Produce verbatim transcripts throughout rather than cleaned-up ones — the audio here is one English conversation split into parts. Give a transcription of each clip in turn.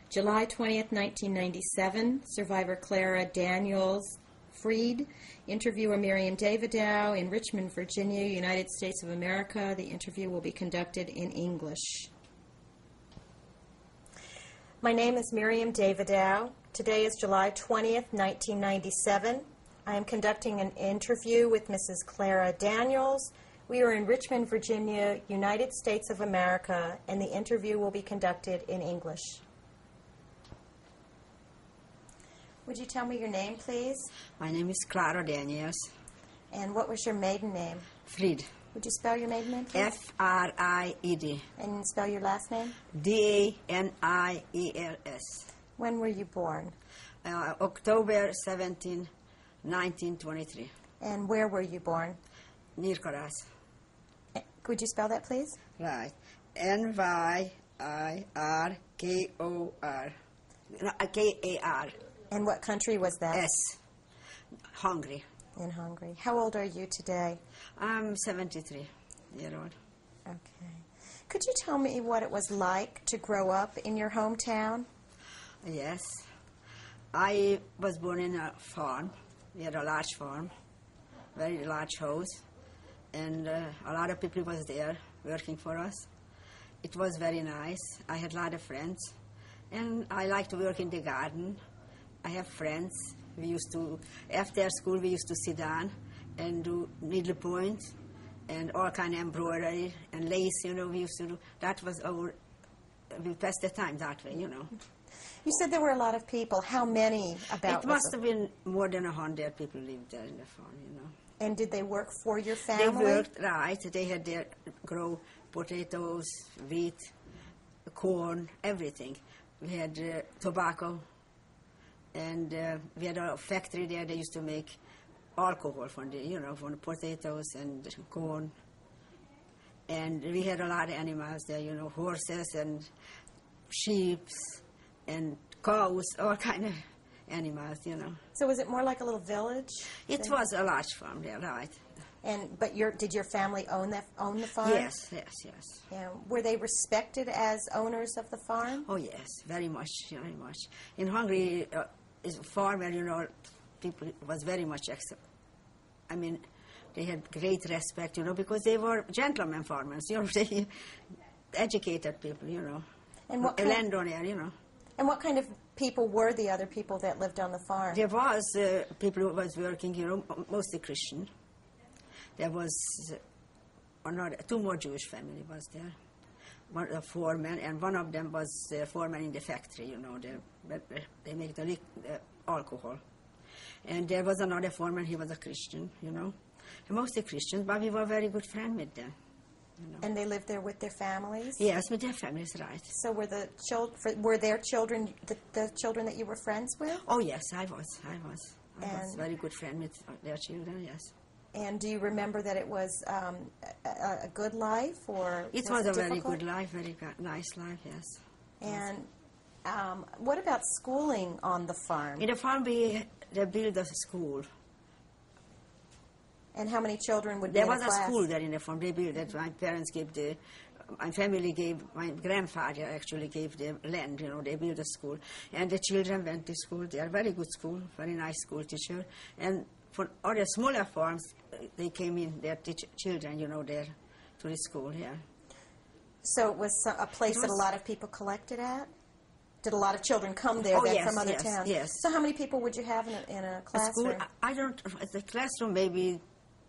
July twentieth, nineteen ninety-seven, survivor Clara Daniels freed. Interviewer Miriam Davidow in Richmond, Virginia, United States of America. The interview will be conducted in English. My name is Miriam Davidow. Today is July twentieth, nineteen ninety-seven. I am conducting an interview with Missus Clara Daniels. We are in Richmond, Virginia, United States of America, and the interview will be conducted in English. Would you tell me your name, please? My name is Clara Daniels. And what was your maiden name? Fried. Would you spell your maiden name, please? F R I E D. And spell your last name? D A N I E L S. When were you born? Uh, October seventeenth, nineteen twenty-three. And where were you born? Near Clara. Could you spell that, please? Right. N Y I R K O R. No, K A R. And what country was that? S. Hungary. In Hungary. How old are you today? I'm seventy-three year old. Okay. Could you tell me what it was like to grow up in your hometown? Yes. I was born in a farm. We had a large farm, very large house, and uh, a lot of people was there working for us. It was very nice. I had a lot of friends, and I liked to work in the garden. I have friends. We used to, after school, we used to sit down and do needlepoint and all kind of embroidery and lace, you know, we used to do. That was our, we passed the time that way, you know. You said there were a lot of people. How many about? It must have been more than a hundred people lived there in the farm, you know. And did they work for your family? They worked, right. They had their, grow potatoes, wheat, corn, everything. We had uh, tobacco. And uh, we had a factory there. They used to make alcohol from the, you know, from the potatoes and corn. And we had a lot of animals there, you know, horses and sheep and cows, all kind of animals, you know. So was it more like a little village? It then? was a large farm there, right. And but your did your family own that own the farm? Yes, yes, yes. Yeah. Were they respected as owners of the farm? Oh yes, very much, very much. In Hungary, uh, is a farmer, you know, people was very much accept. I mean, they had great respect, you know, because they were gentlemen farmers, you know, they educated people, you know, and what a kind, landowner, you know. And what kind of people were the other people that lived on the farm? There was uh, people who was working, you know, mostly Christian. There was uh, another, two more Jewish family was there. One a foreman, and one of them was the foreman in the factory, you know, they, they make the, the alcohol. And there was another foreman, he was a Christian, you know. Mostly Christians, but we were very good friends with them. You know. And they lived there with their families? Yes, with their families, right. So were the children, were their children the, the children that you were friends with? Oh yes, I was, I was. I and was very good friend with their children, yes. And do you remember that it was um, a, a good life, or it was was it a difficult? very good life, very nice life, yes. And um, what about schooling on the farm? In the farm, we they built a school. And how many children would be there in a was a class? school there in the farm. They built it. My parents gave the, my family gave, my grandfather actually gave the land. You know, they built a school, and the children went to school. They are very good school, very nice school teacher, and for other smaller farms, they came in, their teach children, you know, there to the school, yeah. So it was a place was, that a lot of people collected at? Did a lot of children come there oh, then yes, from other yes, towns? Yes. So how many people would you have in a, in a classroom? A school, I, I don't, the classroom maybe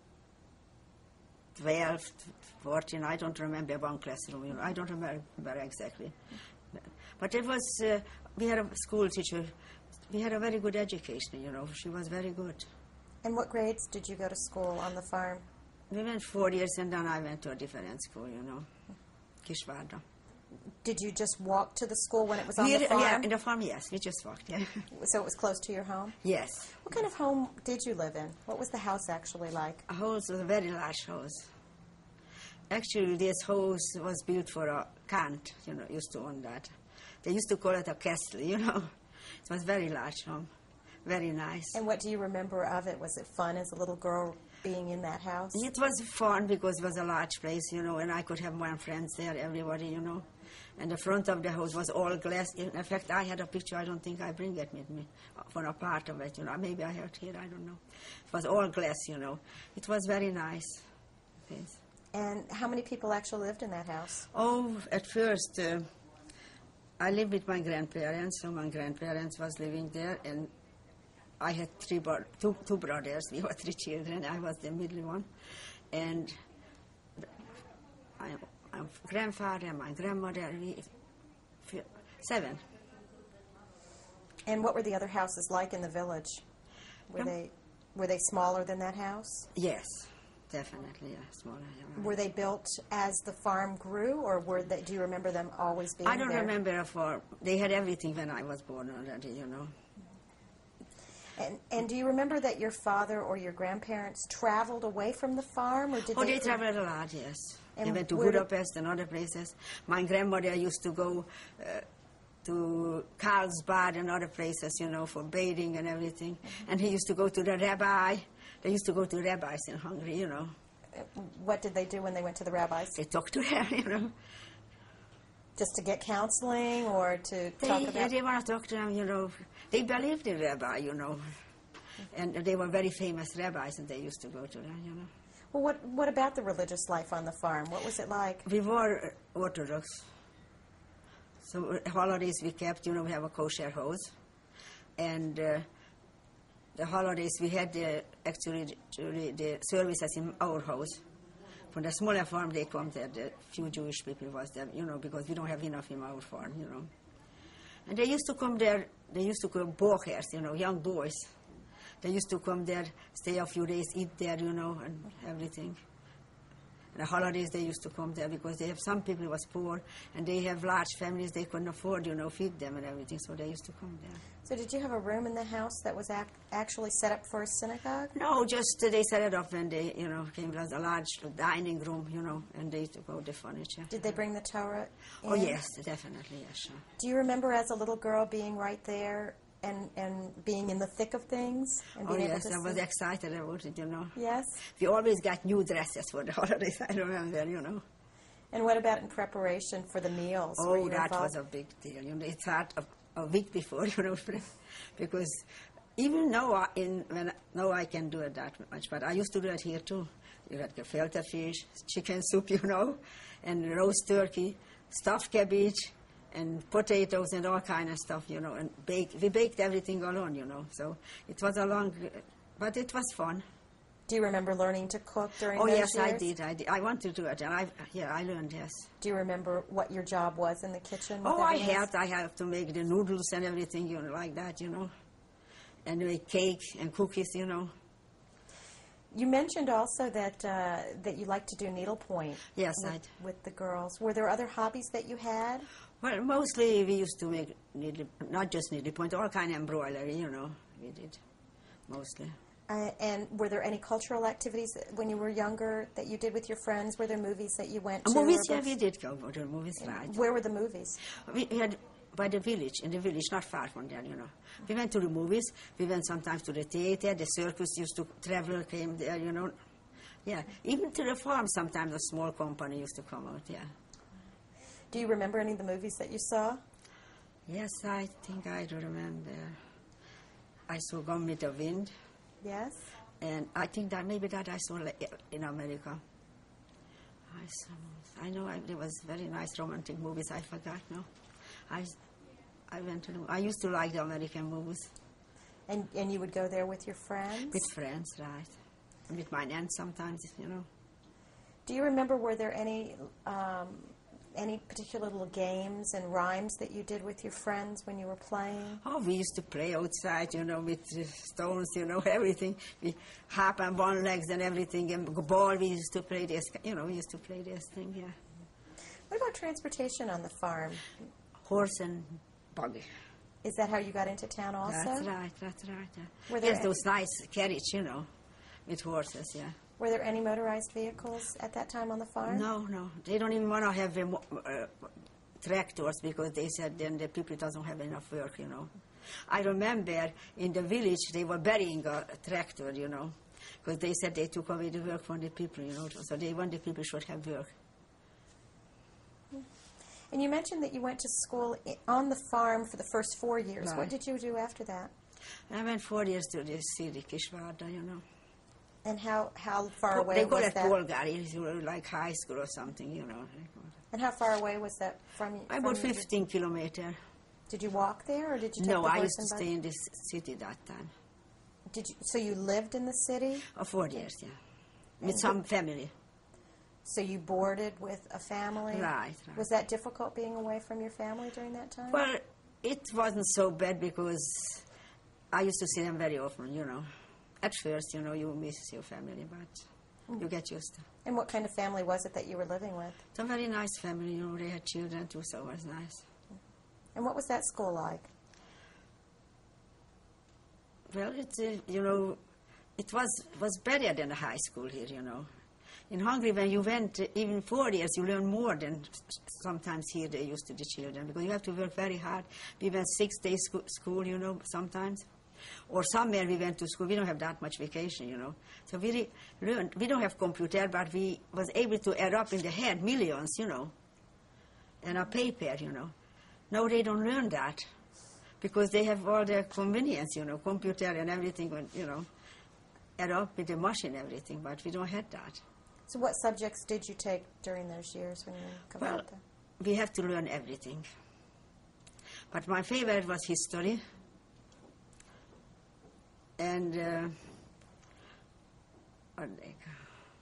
twelve, fourteen, I don't remember one classroom, you know, I don't remember exactly. But it was, uh, we had a school teacher, we had a very good education, you know, she was very good. And what grades did you go to school on the farm? We went four years and then I went to a different school, you know, Kisvárda. Did you just walk to the school when it was on we, the farm? Yeah, in the farm, yes, we just walked, yeah. So it was close to your home? Yes. What kind of home did you live in? What was the house actually like? A house was a very large house. Actually, this house was built for a count, you know, used to own that. They used to call it a castle, you know. It was very large home. Very nice. And what do you remember of it? Was it fun as a little girl being in that house? It was fun because it was a large place, you know, and I could have my friends there, everybody, you know. And the front of the house was all glass. In fact, I had a picture. I don't think I bring it with me for a part of it. You know, maybe I have it here. I don't know. It was all glass. You know, it was very nice. Yes. And how many people actually lived in that house? Oh, at first, uh, I lived with my grandparents. So my grandparents was living there, and I had three bro two, two brothers. We were three children. I was the middle one, and my, my grandfather, my grandmother, we, seven. And what were the other houses like in the village? Were Um, they were they smaller than that house? Yes, definitely, yeah, smaller. Yeah. Were they built as the farm grew, or were they? Do you remember them always being I don't there? remember a farm. They had everything when I was born already, you know. And, and do you remember that your father or your grandparents traveled away from the farm, or did Oh, they? they traveled a lot, yes. And they went to where did- Budapest and other places. My grandmother used to go uh, to Carlsbad and other places, you know, for bathing and everything. And he used to go to the rabbi. They used to go to rabbis in Hungary, you know. What did they do when they went to the rabbis? They talked to them, you know. Just to get counseling, or to They, talk about? they want to talk to them, you know. They believed in rabbi, you know. And they were very famous rabbis, and they used to go to them, you know. Well, what what about the religious life on the farm? What was it like? We were Orthodox. So uh, holidays we kept, you know, we have a kosher house. And uh, the holidays we had the, actually, actually the services in our house. From the smaller farm they come there, the few Jewish people was there, you know, because we don't have enough in our farm, you know. And they used to come there, they used to come bochers, you know, young boys. They used to come there, stay a few days, eat there, you know, and everything. And the holidays they used to come there because they have some people who was poor and they have large families, they couldn't afford, you know, feed them and everything, so they used to come there. So did you have a room in the house that was ac actually set up for a synagogue? No, just uh, they set it up when they, you know, came as a large dining room, you know, and they took out the furniture. Did they bring the Torah in? Oh, yes, definitely, yes, sure. Do you remember as a little girl being right there and, and being in the thick of things? And Oh, being able yes, to I was see? excited about it, you know. Yes? We always got new dresses for the holidays, I remember, you know. And what about in preparation for the meals? Were Oh, you that involved? was a big deal. You know, it started a, a week before, you know, because even now, I, in, when, now I can do it that much, but I used to do it here too. You had gefilte fish, chicken soup, you know, and roast turkey, stuffed cabbage, and potatoes and all kind of stuff, you know, and bake. We baked everything alone, you know, so it was a long, but it was fun. Do you remember learning to cook during Oh, those yes, years? I did, I did. I want to do it, and I, yeah, I learned, yes. Do you remember what your job was in the kitchen? with Oh, I everything? helped. I helped to make the noodles and everything, you know, like that, you know. And make cake and cookies, you know. You mentioned also that uh, that you like to do needlepoint. Yes, with, I d- with the girls. Were there other hobbies that you had? Well, mostly we used to make, needle, not just needlepoint, all kind of embroidery, you know, we did, mostly. Uh, and were there any cultural activities that- when you were younger that you did with your friends? Were there movies that you went to? movies, or yeah, books? we did go to the movies, right. Where were the movies? We had, by the village, in the village, not far from there, you know. We went to the movies, we went sometimes to the theater, the circus used to travel, came there, you know. Yeah, even to the farm sometimes a small company used to come out, yeah. Do you remember any of the movies that you saw? Yes, I think I do remember. I saw Gone with the Wind, Yes. and I think that maybe that I saw like, in America. I saw, I know I, there was very nice romantic movies. I forgot now. I, I went to. I used to like the American movies And and you would go there with your friends? with friends, right? And with my aunt sometimes, you know. Do you remember, were there any um, any particular little games and rhymes that you did with your friends when you were playing? Oh, we used to play outside, you know, with uh, stones, you know, everything. We hop on one legs and everything, and ball. We used to play this, you know. We used to play this thing, yeah. What about transportation on the farm? Horse and buggy. Is that how you got into town also? That's right, that's right. Yeah. Were there Yes, any- those nice carriage, you know, with horses, yeah. Were there any motorized vehicles at that time on the farm? No, no, they don't even want to have um, uh, tractors because they said then the people doesn't have enough work, you know. I remember in the village they were burying a tractor, you know, because they said they took away the work from the people, you know, so they want the people should have work. And you mentioned that you went to school i- on the farm for the first four years. Right. What did you do after that? I went four years to the city, Kishvarda, you know. And how, how far Po- away they call was it that? Polgari, you know, like high school or something, you know. And how far away was that from you? About fifteen kilometers. Did you walk there, or did you take No, the I horse used to and stay buggy? in this city that time. Did you, so you lived in the city? Oh, four years, yeah. With And some family. So you boarded with a family? Right, right. Was that difficult being away from your family during that time? Well, it wasn't so bad because I used to see them very often, you know. At first, you know, you miss your family, but you get used to it. And what kind of family was it that you were living with? It's a very nice family, you know. They had children too, so it was nice. And what was that school like? Well, it's, uh, you know, it was was better than the high school here, you know. In Hungary, when you went uh, even four years, you learn more than sometimes here they used to the children, because you have to work very hard. We went six days sco- school, you know, sometimes. Or somewhere we went to school, we don't have that much vacation, you know. So we re- learned, we don't have computer, but we was able to add up in the head millions, you know, and a paper, you know. No, they don't learn that, because they have all the convenience, you know, computer and everything, when, you know, add up with the machine and everything, but we don't have that. So what subjects did you take during those years when you were coming Well, out there? we have to learn everything. But my favorite was history. And, uh, what they ca-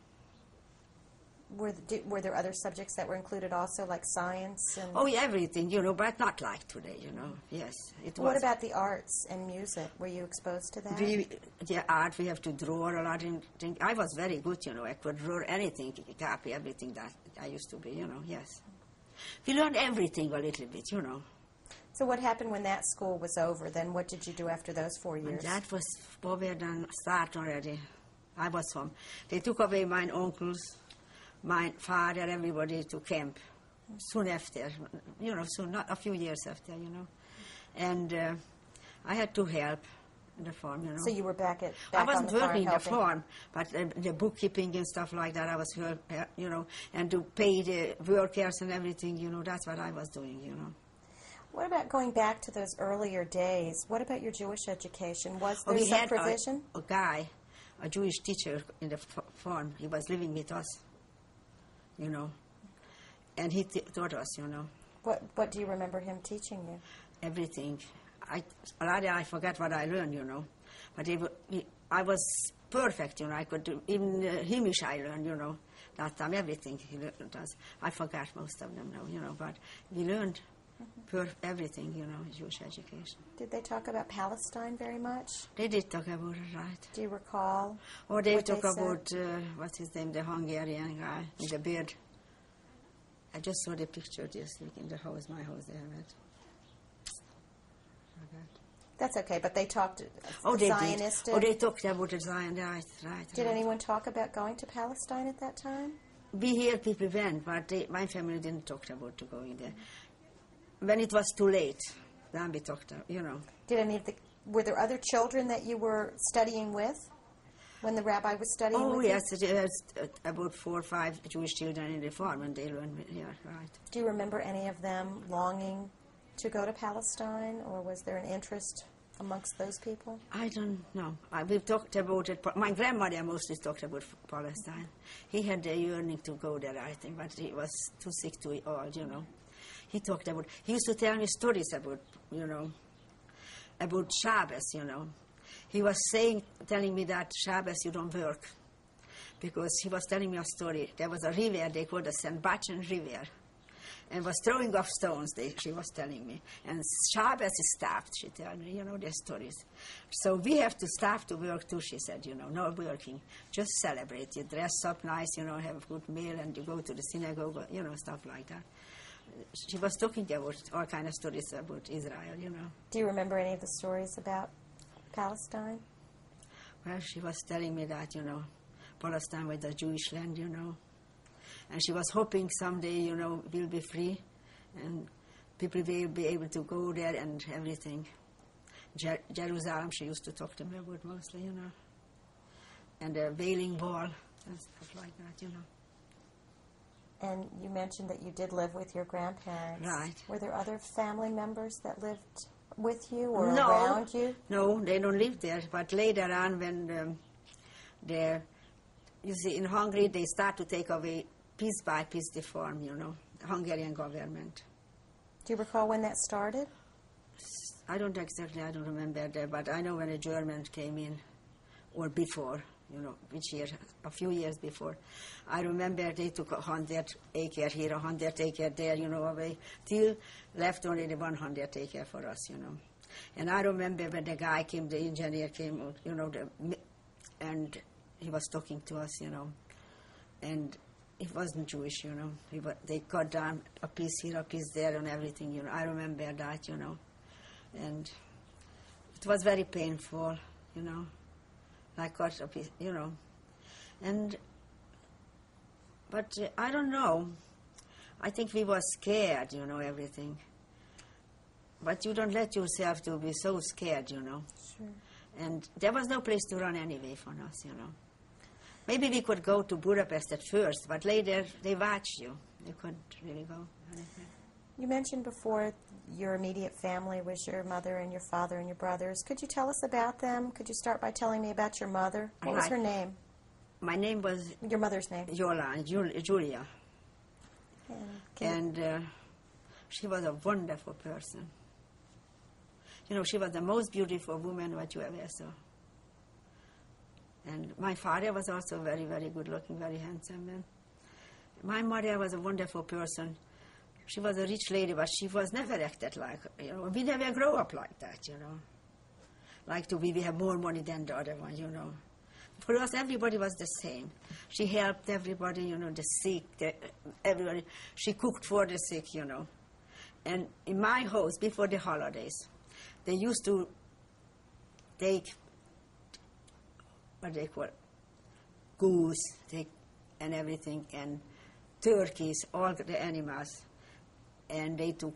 Were, the, did, were there other subjects that were included also, like science? And oh, yeah, everything, you know, but not like today, you know. Yes, it was. what about the arts and music? Were you exposed to that? We, the art, we have to draw a lot. In, thing. I was very good, you know. I could draw anything, copy everything that I used to be, you know, yes. We learned everything a little bit, you know. So what happened when that school was over? Then what did you do after those four And years? that was over than start already. I was home. They took away my uncles, my father, everybody to camp soon after, you know, soon, not a few years after, you know. And uh, I had to help in the farm, you know. So you were back at I back wasn't on the farm working in the helping. farm, but uh, the bookkeeping and stuff like that, I was, help, uh, you know, and to pay the workers and everything, you know, that's what I was doing, you know. What about going back to those earlier days? What about your Jewish education? Was Oh, there we some had provision? a, a guy, a Jewish teacher in the f- farm. He was living with us, you know, and he t- taught us, you know, What What do you remember him teaching you? everything. I, a lot of I forgot what I learned, you know, but he, wa- he, I was perfect, you know. I could do, even uh, Himish I learned, you know, that time, everything he learned us. I forgot most of them now, you know, but we learned per everything, you know, Jewish education. Did they talk about Palestine very much? They did talk about it, right? Do you recall? Or they what talk they said? about, uh, what's his name, the Hungarian guy with the beard. I just saw the picture this week in the house, my house, they have it. Forgot. That's okay, but they talked Oh, they Zionist. did. Oh, they talked about the Zion, right, right. Did right. anyone talk about going to Palestine at that time? We hear people went, but they, my family didn't talk about to going there. When it was too late, then we talked, you know. Did any of the were there other children that you were studying with when the rabbi was studying Oh, with yes, there's uh, about four or five Jewish children in the farm, and they learned, yeah, right. you? Do you remember any of them longing to go to Palestine, or was there an interest amongst those people? I don't know. I, we've talked about it. My grandmother mostly talked about Palestine. He had the yearning to go there, I think, but he was too sick to old, you know. He talked about, he used to tell me stories about, you know, about Shabbos, you know. He was saying, telling me that Shabbos you don't work, because he was telling me a story. There was a river, they called the Saint Bachan River, and was throwing off stones, they, she was telling me. And Shabbos is stopped, she told me, you know, the stories. So we have to stop to work too, she said, you know, no working. Just celebrate. You dress up nice, you know, have a good meal, and you go to the synagogue, you know, stuff like that. She was talking about all kind of stories about Israel, you know. Do you remember any of the stories about Palestine? Well, she was telling me that, you know, Palestine was the Jewish land, you know. And she was hoping someday, you know, we'll be free and people will be able to go there and everything. Jer- Jerusalem, she used to talk to me about mostly, you know. And the Wailing Wall and stuff like that, you know. And you mentioned that you did live with your grandparents. Right. Were there other family members that lived with you or no, around you? No, they don't live there. But later on, when um, they, you see, in Hungary, they start to take away piece by piece the farm, you know, the Hungarian government. Do you recall when that started? I don't exactly, I don't remember that, but I know when the Germans came in, or before, you know, which year, a few years before. I remember they took a hundred acre here, a hundred acre there, you know, away, till left only the one hundred acre for us, you know. And I remember when the guy came, the engineer came, you know, the, and he was talking to us, you know, and he wasn't Jewish, you know. He was, they cut down a piece here, a piece there, and everything, you know. I remember that, you know. And it was very painful, you know. I cut a piece, you know. And, but uh, I don't know. I think we were scared, you know, everything. But you don't let yourself to be so scared, you know. Sure. And there was no place to run anyway for us, you know. Maybe we could go to Budapest at first, but later they watched you. You couldn't really go. You mentioned before your immediate family was your mother and your father and your brothers. Could you tell us about them? Could you start by telling me about your mother? What was Right. her name? My name was Your mother's name. Yola, Jul- Julia. And can And uh, she was a wonderful person. You know, she was the most beautiful woman what you ever saw. And my father was also very, very good looking, very handsome man. My mother was a wonderful person. She was a rich lady, but she was never acted like, you know, we never grow up like that, you know. Like to be, we have more money than the other one, you know. For us, everybody was the same. She helped everybody, you know, the sick, the, everybody. She cooked for the sick, you know. And in my house, before the holidays, they used to take, what they call it, goose, take, and everything, and turkeys, all the animals. And they took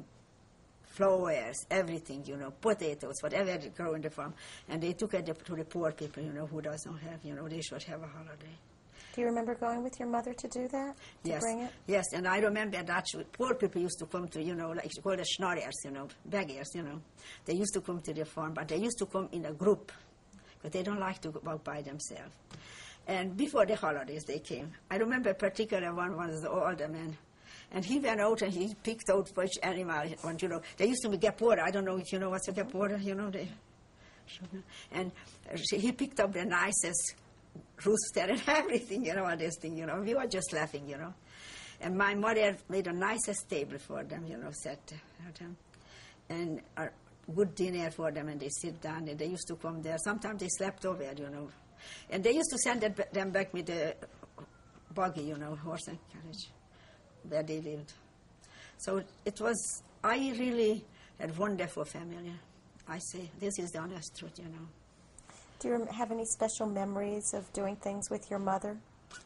flowers, everything, you know, potatoes, whatever they grow in the farm. And they took it to the poor people, you know, who doesn't have, you know, they should have a holiday. do you remember going with your mother to do that? To Yes, bring it? yes, and I remember that poor people used to come to, you know, like called the schnorrers, you know, beggars, you know. They used to come to the farm, but they used to come in a group, because they don't like to walk by themselves. And before the holidays they came. I remember a particular one was the older man. And he went out and he picked out which animal he wanted, you know. They used to be gepora. I don't know if you know what's a gepora, you know. They, and he picked up the nicest rooster and everything, you know, on this thing, you know. We were just laughing, you know. And my mother made the nicest table for them, you know, set them. And a good dinner for them, and they sit down, and they used to come there. Sometimes they slept over, you know. And they used to send them back with the buggy, you know, horse and carriage, where they lived. So it was, I really had wonderful family. I say, this is the honest truth, you know. Do you rem- have any special memories of doing things with your mother?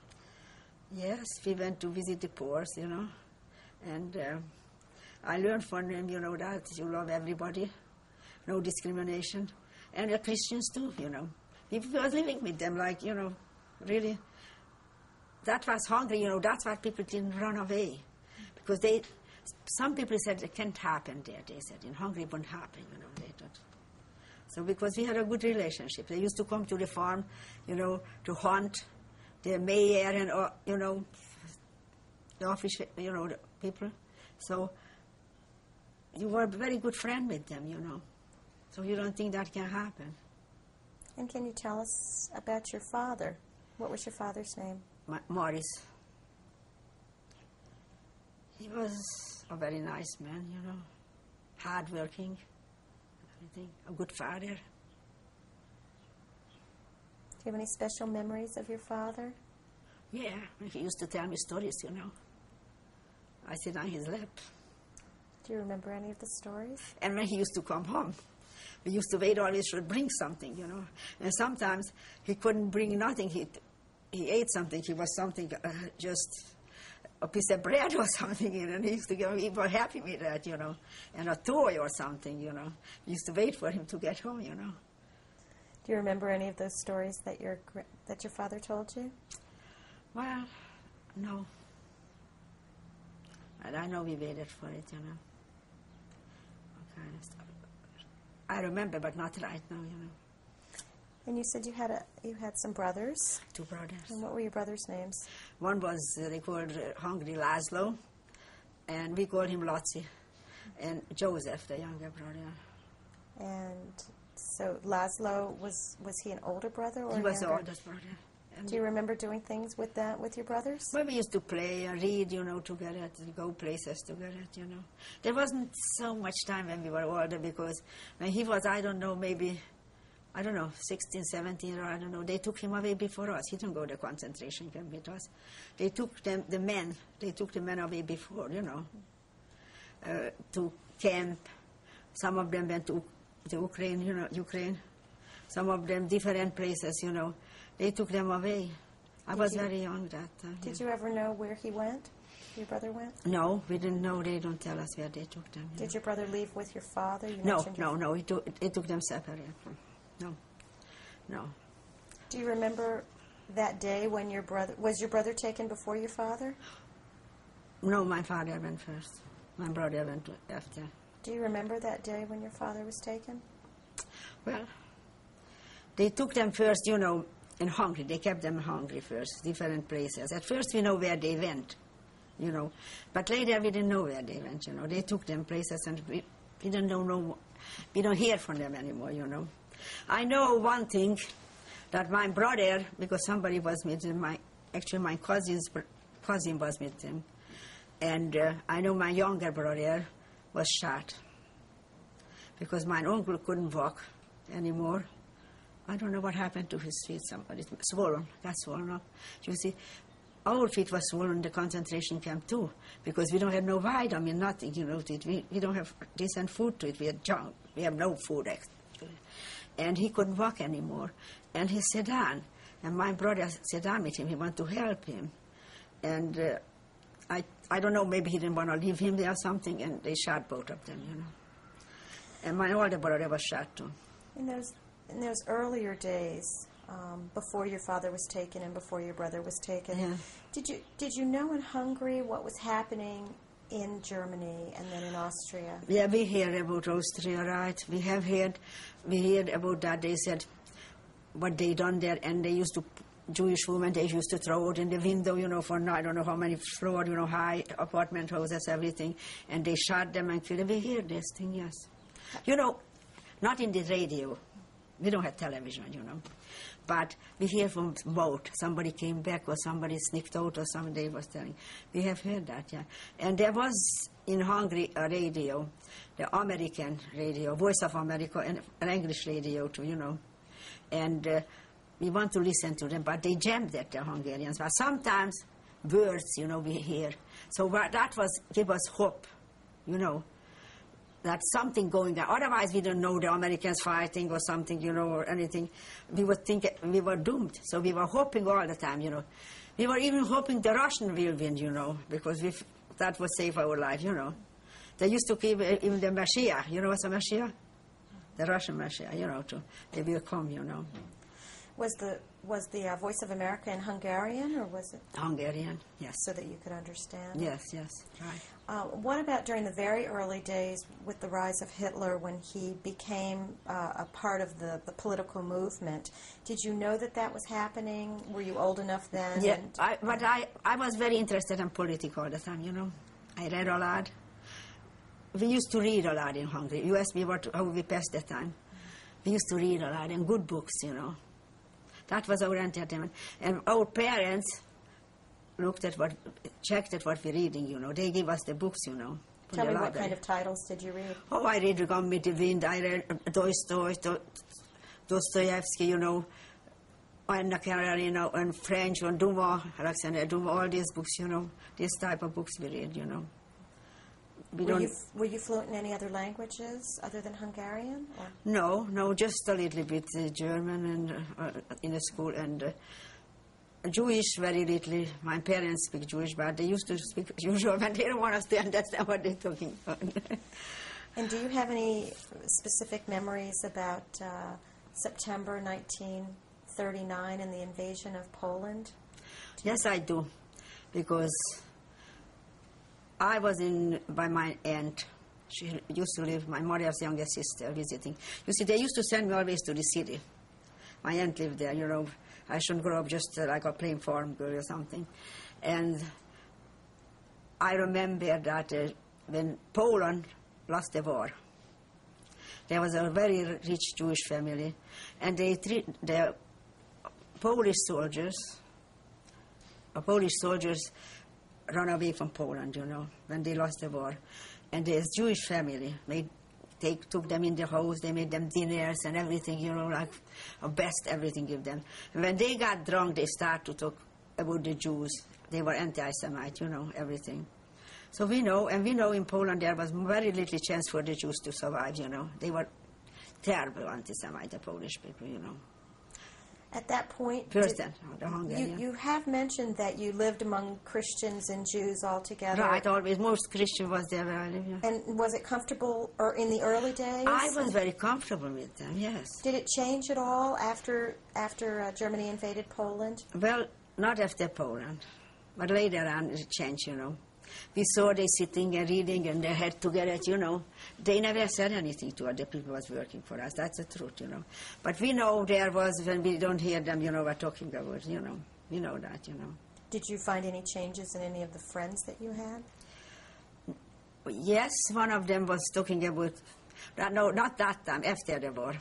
Yes, we went to visit the poor, you know. And uh, I learned from them, you know, that you love everybody, no discrimination. And the Christians too, you know. We was living with them like, you know, really. That was hungry, you know, that's why people didn't run away. Because they, some people said it can't happen there. They said in Hungary it won't happen, you know. They don't. So because we had a good relationship. They used to come to the farm, you know, to hunt the mayor and, uh, you know, the official, you know, the people. So you were a very good friend with them, you know. So you don't think that can happen. And can you tell us about your father? What was your father's name? Ma- Morris. He was a very nice man, you know, hardworking, everything, a good father. Do you have any special memories of your father? Yeah, he used to tell me stories, you know. I sit on his lap. Do you remember any of the stories? And when he used to come home, we used to wait always to bring something, you know. And sometimes he couldn't bring nothing. He he ate something. He was something, uh, just a piece of bread or something, you know, and he used to get, he was happy with that, you know, and a toy or something, you know. We used to wait for him to get home, you know. Do you remember any of those stories that your gr- that your father told you? Well, no. And I know we waited for it, you know. All kind of stuff. I remember, but not right now, you know. And you said you had a you had some brothers. Two brothers. And what were your brothers' names? One was, uh, they called uh, Hungry Laszlo, and we called him Lotzi. And Joseph, the younger brother. And so Laszlo, was was he an older brother or He was the younger? oldest brother. And Do you remember doing things with that with your brothers? well, we used to play and read, you know, together, to go places together, you know. There wasn't so much time when we were older because when he was, I don't know, maybe, I don't know, sixteen, seventeen, or I don't know, they took him away before us. He didn't go to concentration camp with us. They took them, the men, they took the men away before, you know, uh, to camp. Some of them went to, to Ukraine, you know, Ukraine. Some of them different places, you know. They took them away. I Did was you- very young that time. Did you ever know where he went? Your brother went? No, we didn't know. They don't tell us where they took them. you Did your brother leave with your father? You know. No, mentioned your- no, no. He took, he took them separate. No, no. Do you remember that day when your brother was your brother taken before your father? No, my father went first. My brother went after. Do you remember that day when your father was taken? Well, they took them first, you know, in Hungary. They kept them hungry first, different places. At first we know where they went, you know. But later we didn't know where they went, you know. They took them places and we, we don't know, no, we don't hear from them anymore, you know. I know one thing, that my brother, because somebody was with him, my, actually my cousin's br- cousin was with him. And uh, I know my younger brother was shot because my uncle couldn't walk anymore. I don't know what happened to his feet. Somebody swollen, got swollen up. You see, our feet were swollen in the concentration camp too, because we don't have no vitamin, nothing, you know. To it. We, we don't have decent food to it. We have junk. We have no food actually. And he couldn't walk anymore. And he sat down. And my brother sat down with him. He wanted to help him. And uh, I, I don't know, maybe he didn't want to leave him there or something, and they shot both of them, you know. And my older brother was shot too. In those in those earlier days, um, before your father was taken and before your brother was taken, Yeah. did you did you know in Hungary what was happening in Germany and then in Austria? Yeah, we hear about Austria, right? We have heard, we heard about that. They said what they done there, and they used to, Jewish women, they used to throw out in the window, you know, for I don't know how many floor, you know, high apartment houses, everything, and they shot them and killed them. We hear this thing, yes. You know, not in the radio. We don't have television, you know. But we hear from boat. Somebody came back or somebody sneaked out or somebody was telling. We have heard that, yeah. And there was in Hungary a radio, the American radio, Voice of America, and an English radio too, you know. And uh, we want to listen to them, but they jammed at the Hungarians. But sometimes words, you know, we hear. So what that was give us hope, you know. That's something going on. Otherwise, we don't know the Americans fighting or something, you know, or anything. We would think we were doomed. So we were hoping all the time, you know. We were even hoping the Russian will win, you know, because we f that would save our life, you know. They used to keep even the Messiah. You know what's a Messiah? The Russian Messiah, you know, to, they will come, you know. Was the was the uh, Voice of America in Hungarian, or was it Hungarian, yes. so that you could understand? Yes, yes, right. Uh, what about during the very early days with the rise of Hitler, when he became uh, a part of the, the political movement? Did you know that that was happening? Were you old enough then? Yeah, And, I, but I, I was very interested in politics all the time, you know. I read a lot. We used to read a lot in Hungary. U S we were to, how we passed the time. We used to read a lot and good books, you know. That was our entertainment. And our parents looked at what, checked at what we're reading, you know. They gave us the books, you know. from tell the me what library. kind of titles did you read? Oh, I read Gone with the Wind. I read Tolstoy, Dostoevsky, you know, Anna Karenina, and French, and Dumas, Alexander Dumas, all these books, you know. This type of books we read, you know. We Were don't. you, f- were you fluent in any other languages other than Hungarian? Or? No, no, just a little bit uh, German and uh, in the school, and uh, Jewish very little. My parents speak Jewish, but they used to speak Jewish when they don't want us to understand what they're talking about. And do you have any specific memories about uh, September nineteen thirty-nine and the invasion of Poland? Yes, I do, because I was in by my aunt. She used to live, my mother's youngest sister, visiting. You see, they used to send me always to the city. My aunt lived there, you know. I shouldn't grow up just uh, like a plain farm girl or something. And I remember that uh, when Poland lost the war, there was a very rich Jewish family, and they treat the Polish soldiers, uh, Polish soldiers run away from Poland, you know, when they lost the war. And this Jewish family made, they took them in the house, they made them dinners and everything, you know, like uh, best everything give them. And when they got drunk, they started to talk about the Jews. They were anti-Semite, you know, everything. So we know, and we know in Poland there was very little chance for the Jews to survive, you know. They were terrible anti-Semite, the Polish people, you know. At that point, First did, then, the Hungarian. you, you have mentioned that you lived among Christians and Jews all together. Right, always. Most Christian was there where I live, yeah. And was it comfortable or in the early days? I was very comfortable with them, yes. Did it change at all after, after uh, Germany invaded Poland? Well, not after Poland, but later on it changed, you know. We saw they sitting and reading and they had together, you know. They never said anything to other people who was working for us. That's the truth, you know. But we know there was, when we don't hear them, you know, we're talking about, you know. We know that, you know. Did you find any changes in any of the friends that you had? Yes, one of them was talking about, no, not that time, after the war.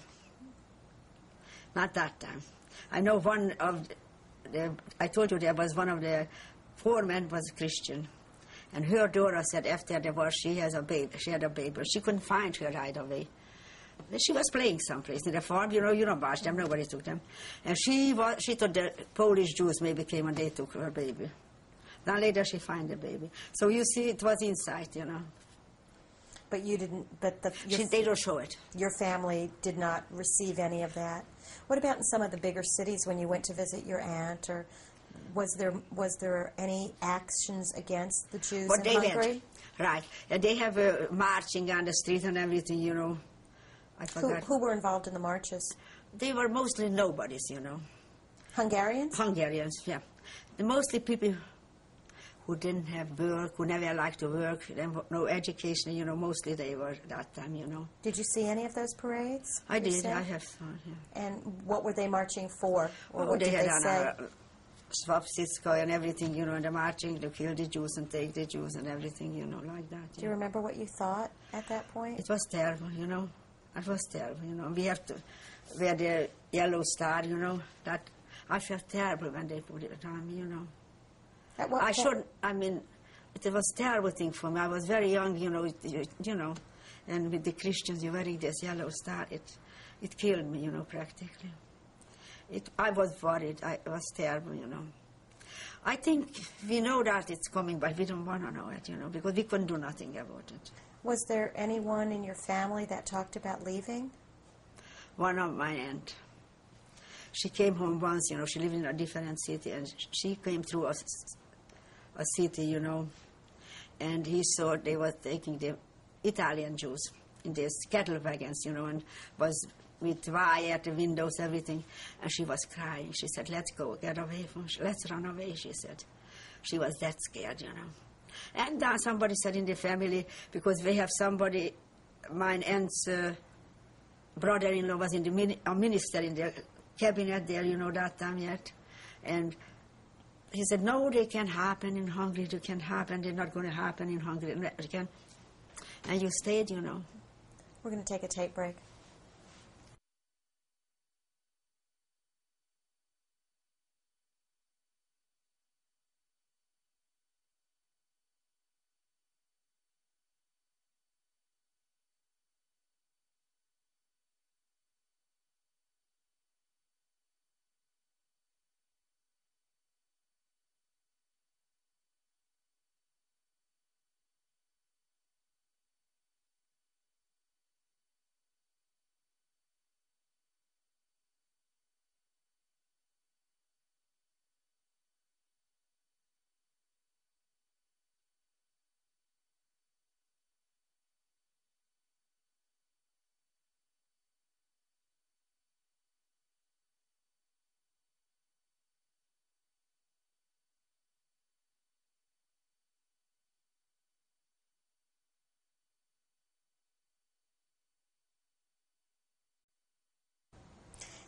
Not that time. I know one of the, I told you there was one of the foremen was Christian. And her daughter said after the war she has a baby. She had a baby. She couldn't find her right away. She was playing someplace in the farm. You know, you don't watch them. Nobody took them. And she was. She thought the Polish Jews maybe came and they took her baby. Then later she found the baby. So you see, it was inside, you know. But you didn't. But the your, she, they don't show it. Your family did not receive any of that. What about in some of the bigger cities when you went to visit your aunt, or was there was there any actions against the Jews But in they Hungary? went, right. And they have uh, marching on the street and everything, you know. I Who, forgot. who were involved in the marches? They were mostly nobodies, you know. Hungarians? Hungarians, yeah. The mostly people who didn't have work, who never liked to work, and no education, you know, mostly they were that time, you know. Did you see any of those parades? I did, yourself? I have seen, yeah. And what were they marching for? Or Oh, what they did had they on say? a swastika and everything, you know, and the marching to kill the Jews and take the Jews and everything, you know, like that. Do you yeah. remember what you thought at that point? It was terrible, you know. It was terrible, you know. We have to wear the yellow star, you know. That I felt terrible when they put it on me, you know. At what I point? shouldn't, I mean, it was a terrible thing for me. I was very young, you know, it, you, you know, and with the Christians, you're wearing this yellow star. It, it killed me, you know, practically. It, I was worried. I, it was terrible, you know. I think we know that it's coming, but we don't want to know it, you know, because we couldn't do nothing about it. Was there anyone in your family that talked about leaving? One of my aunt. She came home once, you know, she lived in a different city, and she came through a, a city, you know, and he saw they were taking the Italian Jews in these cattle wagons, you know, and was with wire at the windows, everything, and she was crying. She said, let's go, get away from, let's run away, she said. She was that scared, you know. And then somebody said in the family, because we have somebody, my aunt's uh, brother-in-law was in the min a minister in the cabinet there, you know, that time yet. And he said, no, they can happen in Hungary, they can happen, they're not going to happen in Hungary. They can. And you stayed, you know. We're going to take a tape break.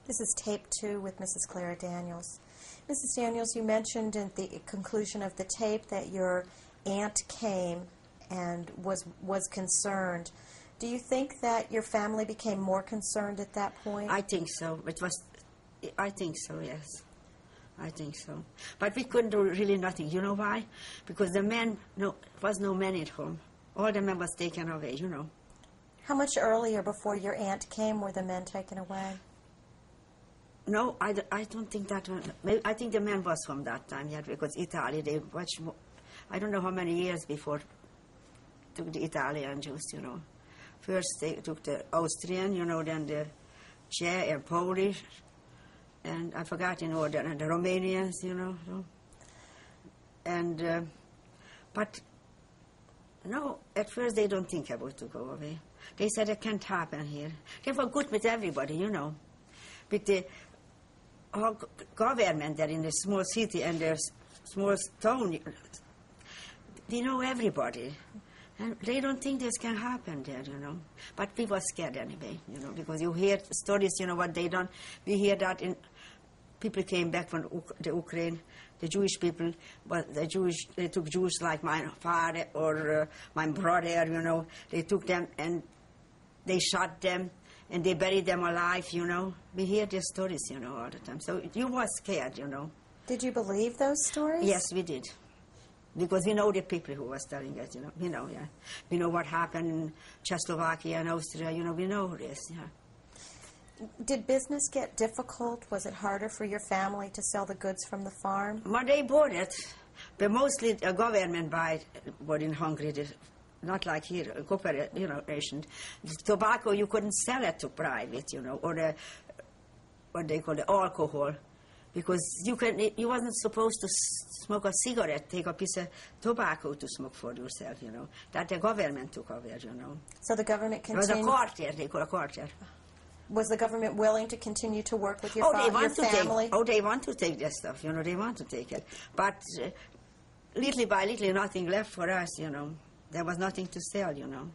This is tape two with Missus Clara Daniels. Missus Daniels, you mentioned at the conclusion of the tape that your aunt came and was was concerned. Do you think that your family became more concerned at that point? I think so. It was, I think so, yes. I think so. But we couldn't do really nothing. You know why? Because the men, no, was no man at home. All the men was taken away, you know. How much earlier before your aunt came were the men taken away? No, I, I don't think that one. Maybe, I think the man was home that time, yeah, because Italy, they much more, I don't know how many years before took the Italian Jews, you know. First they took the Austrian, you know, then the Czech and Polish, and I forgot in order, and the Romanians, you know. So. And, uh, but, no, at first they don't think about to go away. They said it can't happen here. They were good with everybody, you know. With the whole government there in the small city and the small town, they know everybody. And they don't think this can happen there, you know. But we were scared anyway, you know, because you hear stories, you know, what they done. We hear that in people came back from the Ukraine, the Jewish people, but the Jewish, they took Jews like my father or uh, my brother, you know. They took them and they shot them and they buried them alive, you know. We hear these stories, you know, all the time. So you were scared, you know. Did you believe those stories? Yes, we did. Because we know the people who was telling us, you know. We know, yeah. We know what happened in Czechoslovakia and Austria, you know, we know this, yeah. Did business get difficult? Was it harder for your family to sell the goods from the farm? Well, they bought it, but mostly a government buy what in Hungary, not like here, a corporate, you know, nation. Tobacco, you couldn't sell it to private, you know, or the, what they call the alcohol. Because you can, you wasn't supposed to smoke a cigarette, take a piece of tobacco to smoke for yourself, you know. That the government took over, you know. So the government continued... It was a quarter, they call a quarter. Was the government willing to continue to work with your, oh, fa they want your to family? Take, oh, they want to take this stuff, you know, they want to take it. But uh, little by little, nothing left for us, you know. There was nothing to sell, you know.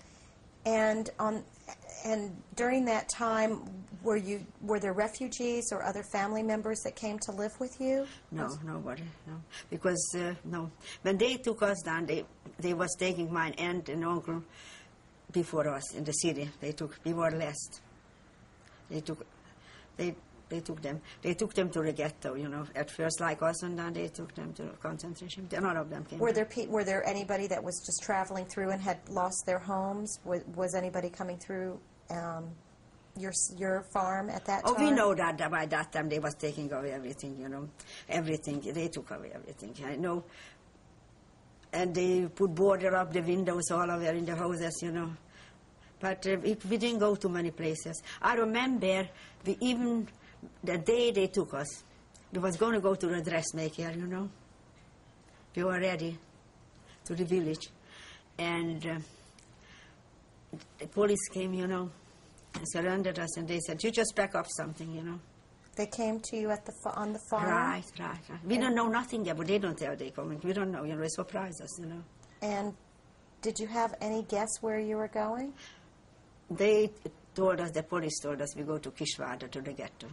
And on, and during that time, were you were there refugees or other family members that came to live with you? No, was nobody, no. Because, uh, no. When they took us down, they, they was taking my aunt and uncle before us in the city. They took, we were last. They took, they, they took them. They took them to the ghetto, you know, at first like us, and then they took them to concentration. None of them came. Were there pe were there anybody that was just traveling through and had lost their homes? Was, was anybody coming through um, your your farm at that oh, time? Oh, we know that, that by that time they was taking away everything, you know, everything. They took away everything. I know. And they put border up the windows all over in the houses, you know. But uh, it, we didn't go to many places. I remember we even, the day they took us, we was going to go to the dressmaker, you know. We were ready to the village. And uh, the police came, you know, and surrounded us, and they said, you just pack up something, you know. They came to you at the fa on the farm? Right, right, right. We and don't know nothing yet, but they don't tell they coming. We don't know, you know, they surprise us, you know. And did you have any guess where you were going? They told us, the police told us, we go to Kisvárda, to the ghetto.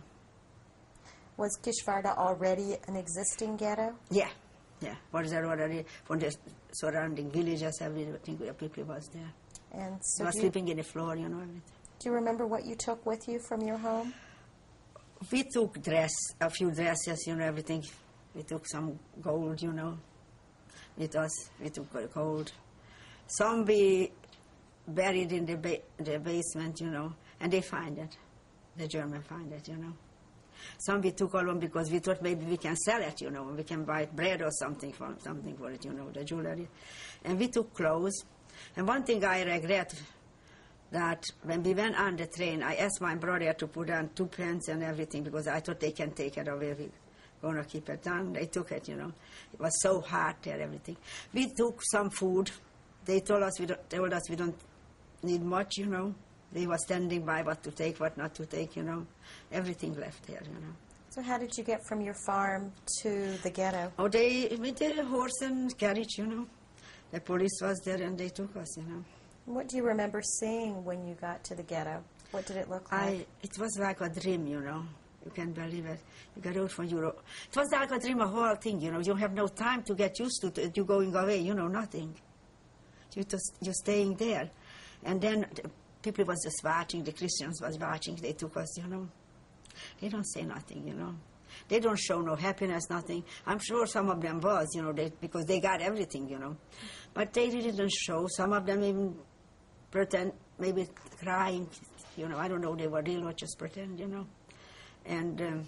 Was Kisvárda already an existing ghetto? Yeah, yeah. Was there already, from the surrounding villages, everything, people was there. And so they were sleeping in the floor, you know, everything. Do you remember what you took with you from your home? We took dress, a few dresses, you know, everything. We took some gold, you know, with us. We took gold. Some we buried in the, ba the basement, you know, and they find it. The German find it, you know. Some we took along because we thought maybe we can sell it, you know, we can buy bread or something for, something for it, you know, the jewelry. And we took clothes. And one thing I regret, that when we went on the train, I asked my brother to put on two pants and everything because I thought they can take it away. We're going to keep it down. They took it, you know. It was so hot there, everything. We took some food. They told us we don't, told us we don't need much, you know. They were standing by what to take, what not to take, you know. Everything left there, you know. So how did you get from your farm to the ghetto? Oh, they, with the horse and carriage, you know. The police was there and they took us, you know. What do you remember seeing when you got to the ghetto? What did it look like? I, it was like a dream, you know. You can't believe it. You got out from Europe. It was like a dream, a whole thing, you know. You have no time to get used to it. You going away, you know, nothing. You just, you're staying there. And then the people was just watching, the Christians was watching. They took us, you know. They don't say nothing, you know. They don't show no happiness, nothing. I'm sure some of them was, you know, they, because they got everything, you know. But they didn't show. Some of them even pretend, maybe crying, you know. I don't know, they were real or just pretend, you know. And um,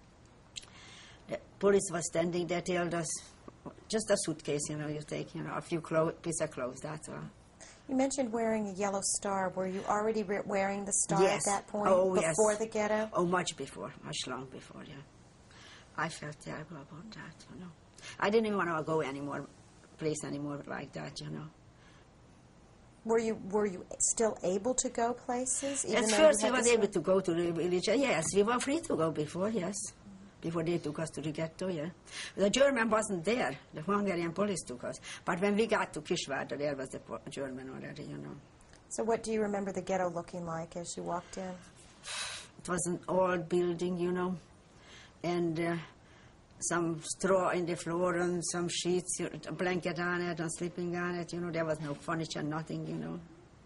the police was standing there, told us, just a suitcase, you know, you take, you know, a few clothes, piece of clothes, that's all. You mentioned wearing a yellow star. Were you already re wearing the star Yes. at that point? Oh, before yes. the ghetto? Oh, much before, much long before, yeah. I felt terrible about that, you know. I didn't even want to go anymore, place anymore like that, you know. Were you were you still able to go places? Even At though first you we had were this able one? to go to the village. Yes, we were free to go before, yes. Before they took us to the ghetto, yeah. The German wasn't there. The Hungarian police took us. But when we got to Kisvárda, there was the po- German already, you know. So what do you remember the ghetto looking like as you walked in? It was an old building, you know, and uh, some straw in the floor and some sheets, you know, a blanket on it and sleeping on it, you know. There was no furniture, nothing, you know.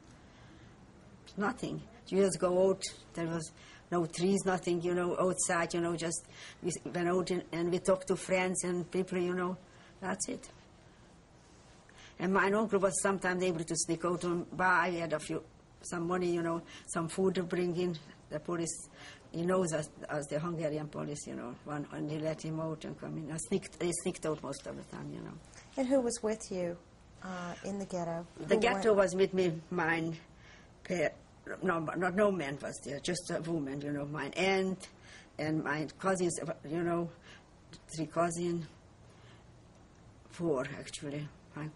Nothing. You just go out, there was no trees, nothing, you know, outside, you know, just we went out and, and we talked to friends and people, you know, that's it. And my uncle was sometimes able to sneak out and buy, he had a few, some money, you know, some food to bring in. The police, he knows us as the Hungarian police, you know, one, and they let him out and come in. I sneaked, they sneaked out most of the time, you know. And who was with you uh, in the ghetto? The Who ghetto went- was with me, mine, pa- no, not no man was there, just a woman, you know, my aunt and my cousins, you know, three cousins, four actually. My,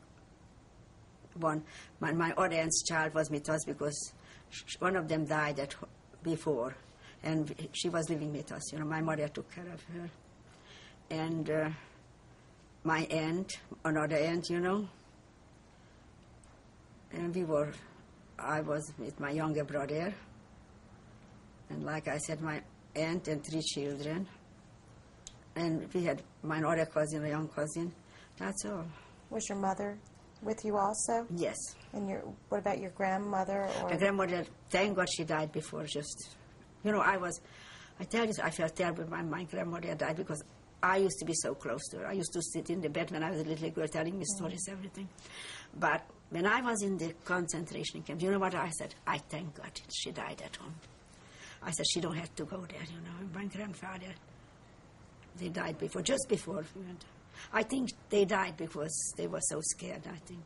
one, my, my other aunt's child was with us because sh- one of them died at, before, and she was living with us, you know, my mother took care of her. And uh, my aunt, another aunt, you know, and we were, I was with my younger brother, and like I said, my aunt and three children, and we had my other cousin, a young cousin, that's all. Was your mother with you also? Yes. And your what about your grandmother? Or My grandmother, thank God she died before, just, you know, I was, I tell you, I felt terrible when my grandmother died because I used to be so close to her. I used to sit in the bed when I was a little girl telling me stories, mm. everything. But when I was in the concentration camp, you know what I said? I thank God she died at home. I said, she don't have to go there, you know. My grandfather, they died before, just before we went. I think they died because they were so scared, I think.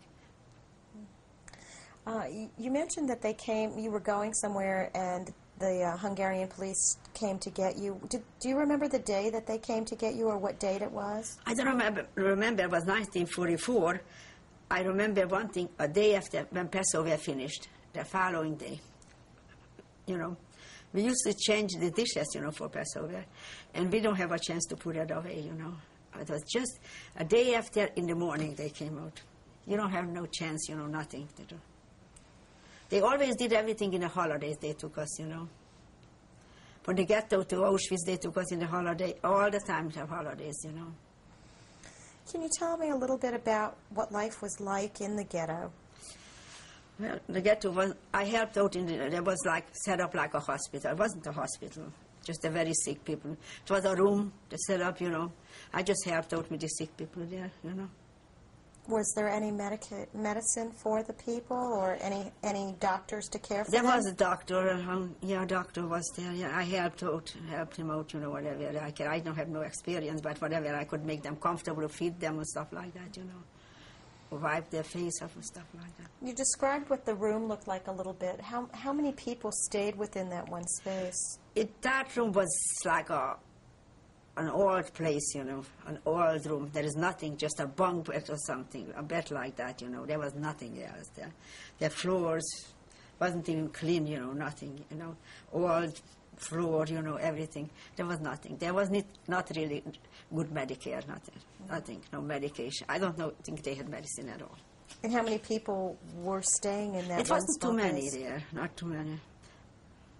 Uh, you, you mentioned that they came, you were going somewhere and the uh, Hungarian police came to get you. Did, do you remember the day that they came to get you or what date it was? I don't remember, remember it was nineteen forty-four. I remember one thing, a day after when Passover finished, the following day. You know, we used to change the dishes, you know, for Passover, and we don't have a chance to put it away, you know. It was just a day after in the morning they came out. You don't have no chance, you know, nothing to do. They always did everything in the holidays, they took us, you know. From the ghetto to Auschwitz, they took us in the holiday, all the time to holidays, you know. Can you tell me a little bit about what life was like in the ghetto? Well, the ghetto was, I helped out in the, there was like, set up like a hospital. It wasn't a hospital, just the very sick people. It was a room to set up, you know. I just helped out with the sick people there, you know. Was there any medica medicine for the people or any any doctors to care for There them? was a doctor, um, yeah, a doctor was there. Yeah, I helped out, helped him out, you know, whatever I can. I don't have no experience, but whatever I could make them comfortable, feed them and stuff like that, you know. Wipe their face off and stuff like that. You described what the room looked like a little bit. How how many people stayed within that one space? It, that room was like a an old place, you know, an old room. There is nothing, just a bunk bed or something, a bed like that, you know. There was nothing else there. The floors wasn't even clean, you know, nothing, you know. Old floor, you know, everything. There was nothing. There was not, not really good Medicare, nothing, nothing, no medication. I don't know, think they had medicine at all. And how many people were staying in that It one wasn't too small many place? there, not too many.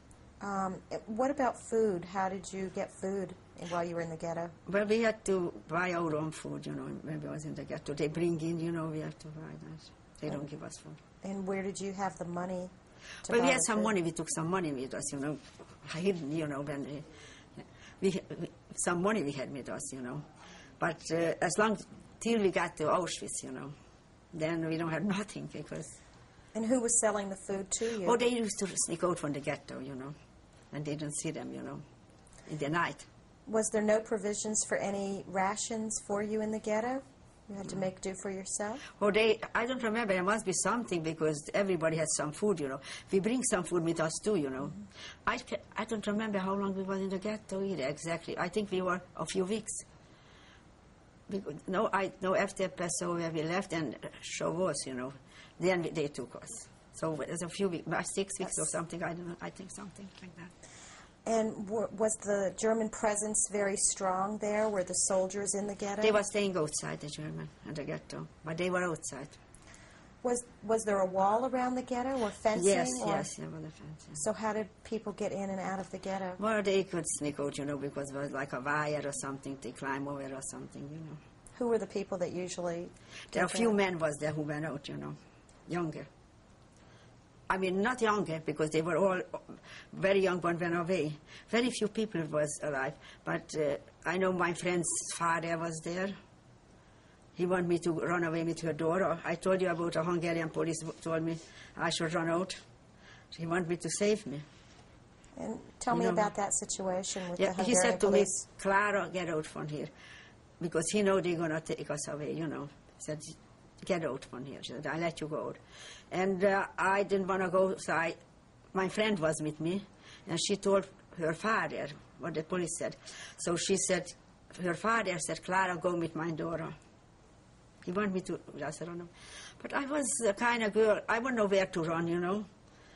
Um, what about food? How did you get food while you were in the ghetto? Well, we had to buy our own food, you know, when we was in the ghetto. They bring in, you know, we have to buy that. They don't give us food. And where did you have the money to Well, buy we had the some food? money. We took some money with us, you know, hidden, you know, when we, we, we some money we had with us, you know. But uh, as long till we got to Auschwitz, you know, then we don't have nothing because... And who was selling the food to you? Oh, they used to sneak out from the ghetto, you know, and they didn't see them, you know, in the night. Was there no provisions for any rations for you in the ghetto? You had to make do for yourself? Oh, they, I don't remember, there must be something because everybody had some food, you know. We bring some food with us too, you know. Mm-hmm. I, ca I don't remember how long we were in the ghetto either, exactly. I think we were a few weeks. Because, no, I know after Passover we left and Shavuos, you know, then we, they took us. So it was a few weeks, six weeks or something, I don't know, I think something like that. And w was the German presence very strong there? Were the soldiers in the ghetto? They were staying outside, the German, in the ghetto, but they were outside. Was was there a wall around the ghetto or fencing? Yes, or? yes, there was a fence. Yeah. So how did people get in and out of the ghetto? Well, they could sneak out, you know, because it was like a wire or something, they climb over or something, you know. Who were the people that usually There are a did few that? men was there who went out, you know, younger. I mean, not younger, because they were all very young when went away. Very few people was alive. But uh, I know my friend's father was there. He wanted me to run away with her daughter. I told you about a Hungarian police who told me I should run out. He wanted me to save me. And tell You me know, about that situation with Yeah, the he Hungarian said to police. me, Clara, get out from here. Because he know they're going to take us away, you know. He said, get out from here. She said, I'll let you go out. And uh, I didn't want to go, so I, my friend was with me, and she told her father what the police said. So she said, her father said, Clara, go with my daughter. He wanted me to, I said, oh, no. But I was the kind of girl, I wouldn't know where to run, you know.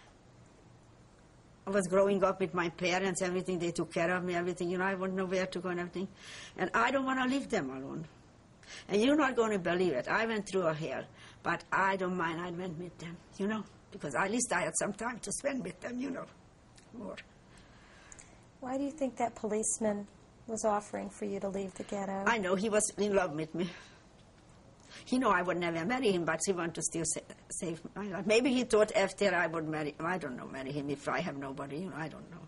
I was growing up with my parents, everything, they took care of me, everything, you know, I wouldn't know where to go and everything. And I don't want to leave them alone. And you're not going to believe it. I went through a hell, but I don't mind. I went with them, you know, because at least I had some time to spend with them, you know, more. Why do you think that policeman was offering for you to leave the ghetto? I know he was in love with me. He knew I would never marry him, but he wanted to still sa save my life. Maybe he thought after I would marry him, I don't know, marry him if I have nobody, you know, I don't know.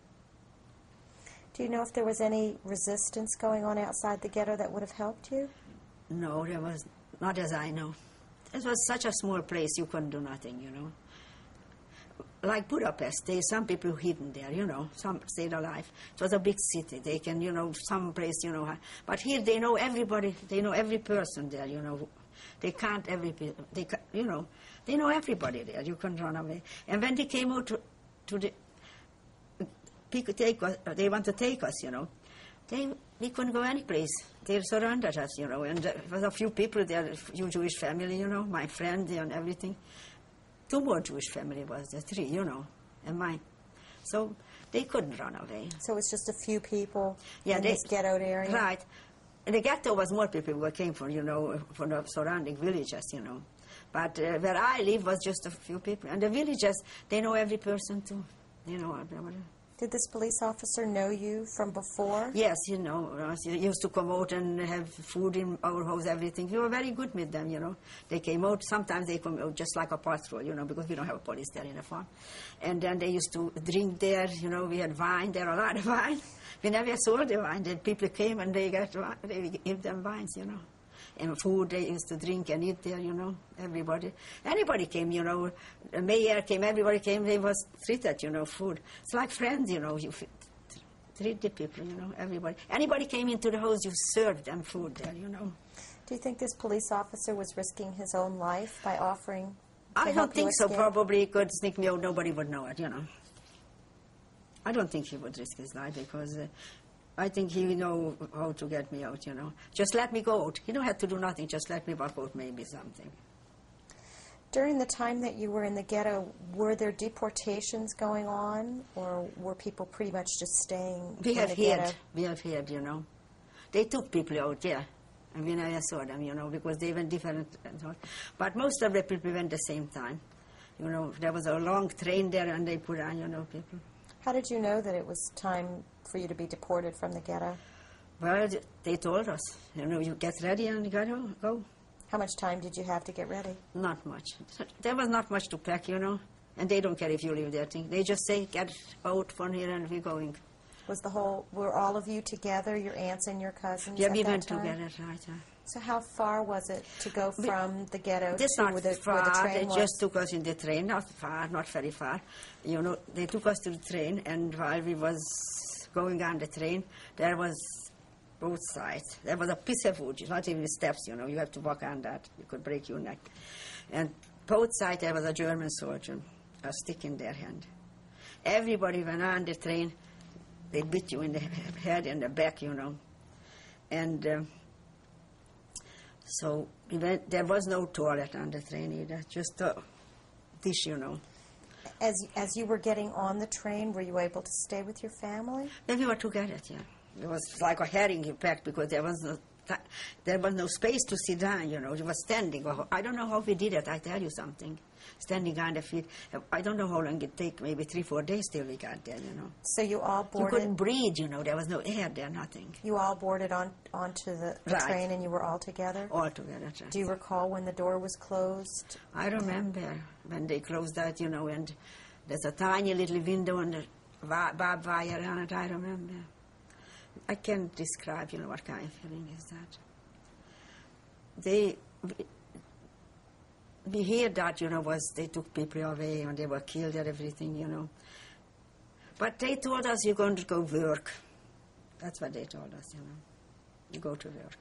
Do you know if there was any resistance going on outside the ghetto that would have helped you? No, there was not as I know. It was such a small place, you couldn't do nothing, you know. Like Budapest, there's some people hidden there, you know, some stayed alive. It was a big city, they can, you know, some place, you know. But here they know everybody, they know every person there, you know. They can't every, they, you know, they know everybody there, you can't run away. And when they came out to, to the, people take us, they want to take us, you know. They, we couldn't go any place. They surrounded us, you know, and there was a few people there, a few Jewish family, you know, my friend and everything. Two more Jewish family was there, three, you know, and mine. So they couldn't run away. So it's just a few people Yeah, in they, this ghettoed area? Right. And the ghetto was more people who came from, you know, from the surrounding villages, you know. But uh, where I live was just a few people. And the villages, they know every person too, you know. Did this police officer know you from before? Yes, you know, uh, he used to come out and have food in our house, everything. We were very good with them, you know. They came out, sometimes they come out just like a patrol, you know, because we don't have a police there in the farm. And then they used to drink there, you know, we had wine there, a lot of wine. We never sold the wine. The people came and they got wine, they give them wines, you know. And food, they used to drink and eat there, you know, everybody. Anybody came, you know, the mayor came, everybody came, they was treated, you know, food. It's like friends, you know, you treat the people, you know, everybody. Anybody came into the house, you served them food there, you know. Do you think this police officer was risking his own life by offering to I help don't you think so, escape? probably he could sneak me out, nobody would know it, you know. I don't think he would risk his life because uh, I think he know how to get me out, you know. Just let me go out. He don't have to do nothing, just let me walk out, maybe something. During the time that you were in the ghetto, were there deportations going on, or were people pretty much just staying We in have the heard, ghetto? we have heard, you know. They took people out, yeah. I mean, I saw them, you know, because they went different. And all. But most of the people went the same time. You know, there was a long train there and they put on, you know, people. How did you know that it was time for you to be deported from the ghetto? Well, they told us, you know, you get ready and you gotta go. How much time did you have to get ready? Not much. There was not much to pack, you know, and they don't care if you leave there. They just say, get out from here and we're going. Was the whole, were all of you together, your aunts and your cousins Yeah, at we that went time? together, right. Yeah. So how far was it to go We- from the ghetto This to not where the, far. where the train They was? just took us in the train, not far, not very far. You know, they took us to the train, and while we was going on the train, there was both sides. There was a piece of wood, not even steps, you know. You have to walk on that. You could break your neck. And both sides there was a German soldier, a stick in their hand. Everybody went on the train. They beat you in the head and the back, you know. And um, so we went, there was no toilet on the train either, just a dish, you know. As, as you were getting on the train, were you able to stay with your family? Then we were together, yeah. It was like a herring you packed because there was no th- there was no space to sit down, you know. You were standing. I don't know how we did it, I tell you something. Standing on the feet. I don't know how long it take, maybe three, four days till we got there, you know. So you all You boarded, couldn't breathe, you know. There was no air there, nothing. you all boarded on, onto the, the Right. train and you were all together? All together. Right. Do you recall when the door was closed? I remember when they closed that, you know, and there's a tiny little window and a wi- barbed wire on it, I remember. I can't describe, you know, what kind of feeling is that. They, we, we hear that, you know, was they took people away and they were killed and everything, you know. But they told us you're going to go work. That's what they told us, you know. You go to work.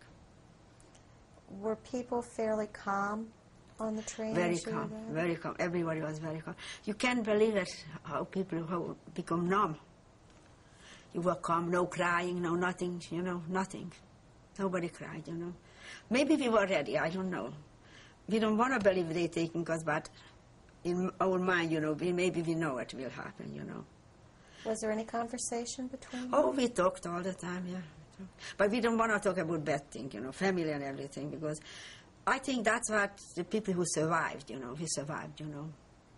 Were people fairly calm on the train? Very as you were calm, there? very calm. Everybody was very calm. You can't believe it, how people how become numb. You were calm, no crying, no nothing, you know, nothing. Nobody cried, you know. Maybe we were ready, I don't know. We don't want to believe they're taking us, but in our mind, you know, we, maybe we know it will happen, you know. Was there any conversation between you? Oh, we talked all the time, yeah. But we don't want to talk about bad things, you know, family and everything, because I think that's what the people who survived, you know, who survived, you know.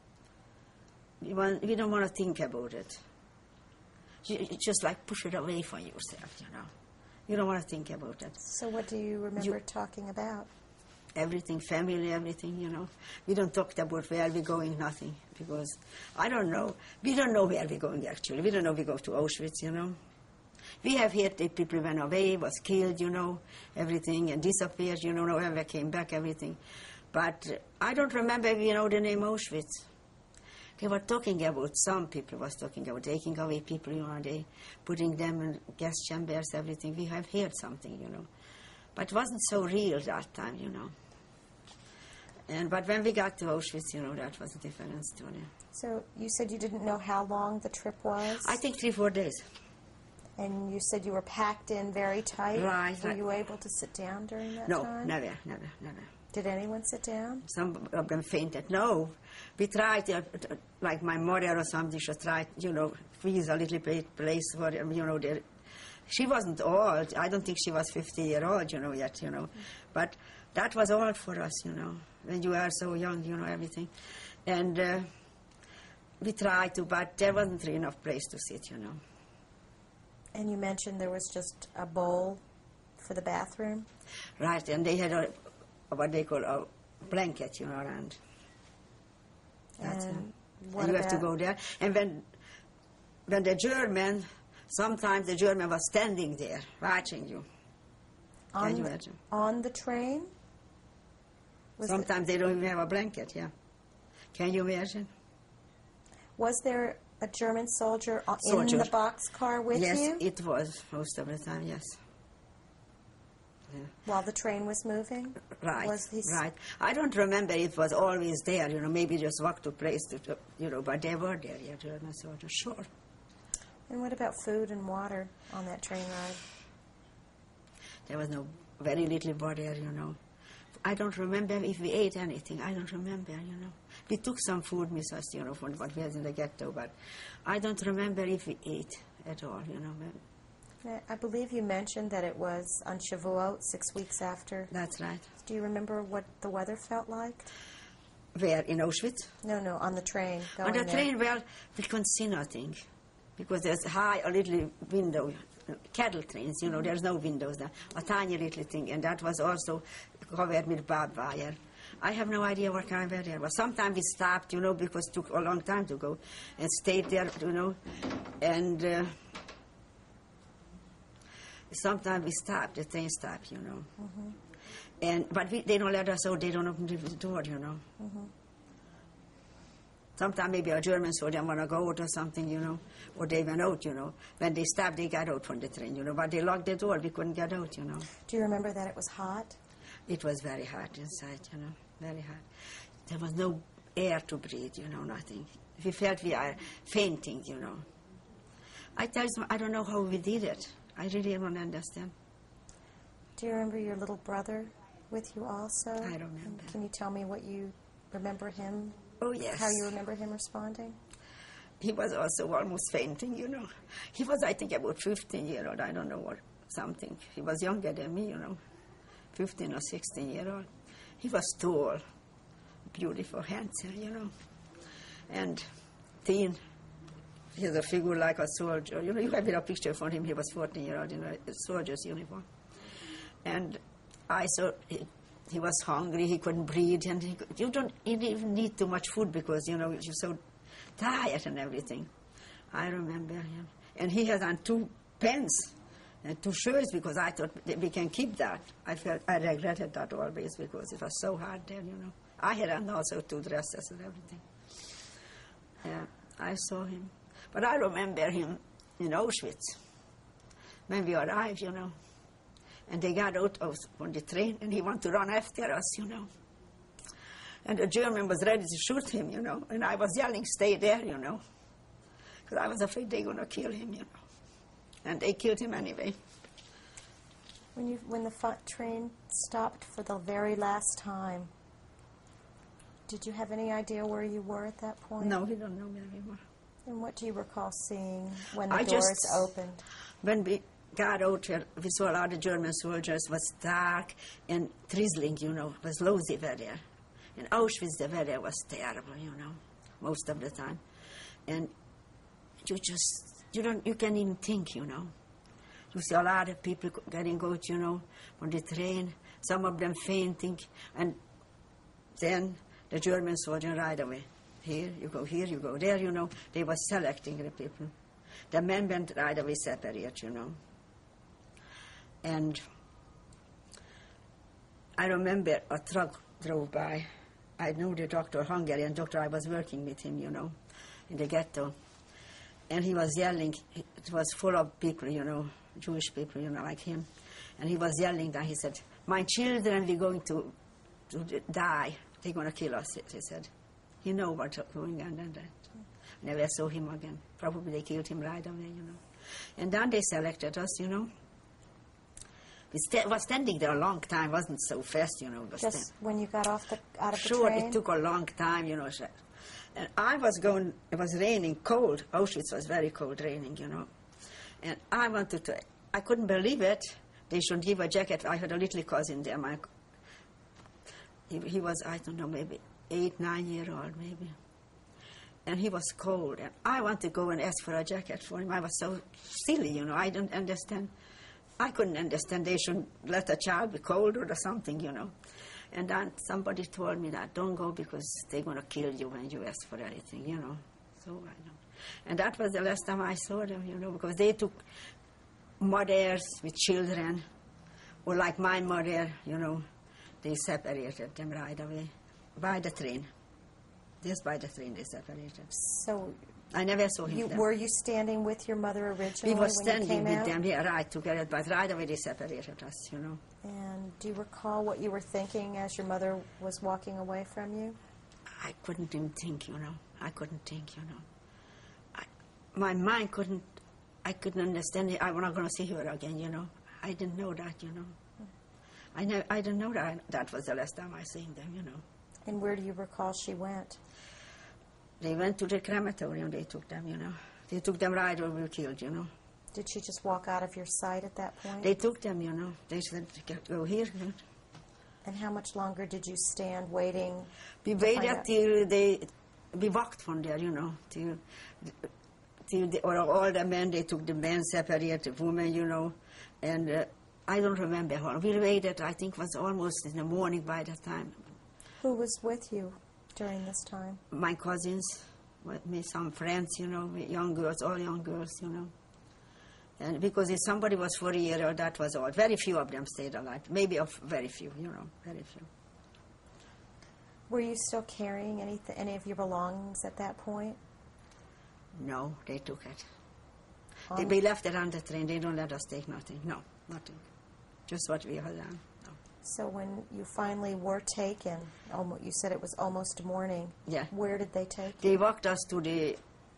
We, want, we don't want to think about it. You, you just like push it away from yourself, you know. You don't want to think about it. So what do you remember You- talking about? Everything, family, everything, you know. We don't talk about where we're going, nothing, because I don't know. We don't know where we're going, actually. We don't know we go to Auschwitz, you know. We have heard that people went away, was killed, you know, everything, and disappeared, you know, never came back, everything. But uh, I don't remember if you know the name Auschwitz. They were talking about, some people was talking about taking away people, you know, they putting them in gas chambers, everything. We have heard something, you know. But it wasn't so real that time, you know. And but when we got to Auschwitz, you know, that was a different story. So you said you didn't know how long the trip was? I think three, four days. And you said you were packed in very tight? Right, Were right. you able to sit down during that No, time? never, never, never. Did anyone sit down? Some of them fainted. No, we tried, uh, uh, like my mother or something, she tried, you know, freeze a little bit place for, um, you know, there. She wasn't old. I don't think she was fifty year old, you know, yet, you know. But that was all for us, you know, when you are so young, you know, everything. And uh, we tried to, but there wasn't really enough place to sit, you know. And you mentioned there was just a bowl for the bathroom? Right, and they had a, what they call a blanket, you know, around. That's And it. what And you have to about- go there. And when, when the German, sometimes the German was standing there watching you. On Can you the, imagine? on the train? Was, the- Sometimes they don't even have a blanket, yeah. Can you imagine? was there a German soldier o- in Soldier. the boxcar with yes, you it was most of the time, yes. Yeah. while the train was moving? Right, Was he s- right. I don't remember it was always there, you know, maybe just walk to place, to, to- you know, but they were there, yeah, German soldiers, sure. And what about food and water on that train ride? There was no, very little water, you know. I don't remember if we ate anything. I don't remember, you know. We took some food with us, you know, from what we had in the ghetto, but I don't remember if we ate at all, you know. But I believe you mentioned that it was on Shavuot, six weeks after. that's right. Do you remember what the weather felt like? Where, in Auschwitz? No, no, on the train. Going On the there. train, well, we couldn't see nothing. because there's high, a little window, cattle trains, you know, there's no windows there, a tiny little thing, and that was also covered with barbed wire. I have no idea what kind of area it was. Sometimes we stopped, you know, because it took a long time to go, and stayed there, you know, and uh, sometimes we stopped, the train stopped, you know. Mm-hmm. And, but we, they don't let us out, they don't open the door, you know. Mm-hmm. Sometimes maybe a German soldier want to go out or something, you know, or they went out, you know. When they stopped, they got out from the train, you know, but they locked the door, we couldn't get out, you know. Do you remember that it was hot? It was very hot inside, you know, very hot. There was no air to breathe, you know, nothing. We felt we are fainting, you know. I tell you, I don't know how we did it. I really don't understand. Do you remember your little brother with you also? I remember. And can you tell me what you remember him? Oh, yes. How you remember him responding? He was also almost fainting, you know. He was, I think, about fifteen years old. I don't know what, something. He was younger than me, you know, fifteen or sixteen years old. He was tall, beautiful, handsome, you know, and thin. He has a figure like a soldier. You know, you have a picture for him. He was fourteen years old in a soldier's uniform. And I saw he, he was hungry. He couldn't breathe, and he, you don't you didn't even need too much food because you know you're so tired and everything. I remember him, and he had on two pants and two shirts because I thought that we can keep that. I felt I regretted that always because it was so hard then, you know. I had on also two dresses and everything. Yeah, I saw him, but I remember him in Auschwitz when we arrived, you know. And they got out of on the train, and he wanted to run after us, you know. And the German was ready to shoot him, you know. And I was yelling, stay there, you know. Because I was afraid they were going to kill him, you know. And they killed him anyway. When you when the f- train stopped for the very last time, did you have any idea where you were at that point? No, we don't know where we were. And what do you recall seeing when the I doors just, opened? When we got out here, we saw a lot of German soldiers. It was dark and drizzling, you know. It was lousy weather. In Auschwitz, the weather was terrible, you know, most of the time. And you just, you don't, you can't even think, you know. You see a lot of people getting out, you know, on the train, some of them fainting, and then the German soldier right away. Here, you go here, you go there, you know. They were selecting the people. The men went right away separate, you know. And I remember a truck drove by. I knew the doctor, Hungarian doctor, I was working with him, you know, in the ghetto. And he was yelling, it was full of people, you know, Jewish people, you know, like him. And he was yelling that he said, my children, we're going to, to die. They're going to kill us, he said. He knew what's going on and that. Never saw him again. Probably they killed him right away, you know. And then they selected us, you know. We st- was standing there a long time, wasn't so fast, you know. Just stand- when you got off the out of the sure, train? It took a long time, you know. And I was going, it was raining, cold. Auschwitz was very cold, raining, you know. And I wanted to, I couldn't believe it. They should give a jacket. I had a little cousin there. My, he, he was, I don't know, maybe eight, nine year old, maybe. And he was cold. And I wanted to go and ask for a jacket for him. I was so silly, you know. I don't understand. I couldn't understand they should let a child be cold or something, you know. And then somebody told me that, don't go because they're going to kill you when you ask for anything, you know. So I don't. And that was the last time I saw them, you know, because they took mothers with children, or like my mother, you know, they separated them right away by the train. Just by the train they separated. So I never saw him you, there. were you standing with your mother originally We were when standing you came with out? them, yeah, right together, but right away they separated us, you know. And do you recall what you were thinking as your mother was walking away from you? I couldn't even think, you know. I couldn't think, you know. I, my mind couldn't, I couldn't understand it. I was not going to see her again, you know. I didn't know that, you know. I, ne- I didn't know that that was the last time I seen them, you know. And where do you recall she went? They went to the crematorium, they took them, you know. They took them right where we were killed, you know. Did she just walk out of your sight at that point? They took them, you know. They said, go here. You know. And how much longer did you stand waiting? We to find waited out? till they, we walked from there, you know, till, till the, or all the men, they took the men, separated the women, you know, and uh, I don't remember how. We waited, I think it was almost in the morning by that time. Who was with you during this time? My cousins, with me, some friends, you know, young girls, all young girls, you know. And because if somebody was for a year old, that was all. Very few of them stayed alive. Maybe of very few, you know, very few. Were you still carrying any, any of your belongings at that point? No, they took it. Um, they, we left it on the train. They don't let us take nothing. No, nothing. Just what we had done. No. So when you finally were taken, almo- you said it was almost morning. Yeah. Where did they take you? They walked us to the,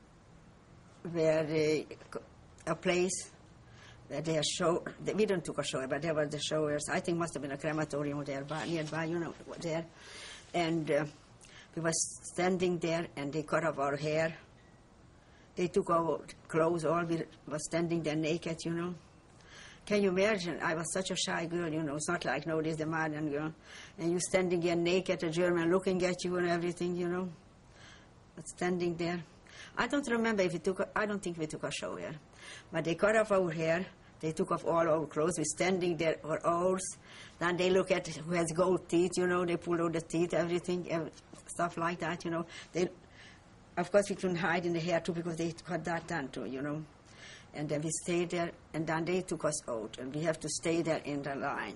where they, a place where they are show, we didn't took a shower, but there were the showers. I think must have been a crematorium there, by, nearby, you know, there. And uh, we were standing there, and they cut off our hair. They took our clothes, all we were standing there naked, you know. Can you imagine? I was such a shy girl, you know. It's not like nowadays the modern girl. And you standing there naked, a German looking at you and everything, you know. But standing there. I don't remember if we took, a, I don't think we took a shower. But they cut off our hair. They took off all our clothes. We're standing there for hours. Then they look at who has gold teeth, you know. They pull out the teeth, everything, every, stuff like that, you know. They, of course, we couldn't hide in the hair, too, because they cut that down, too, you know. And then we stayed there, and then they took us out, and we have to stay there in the line.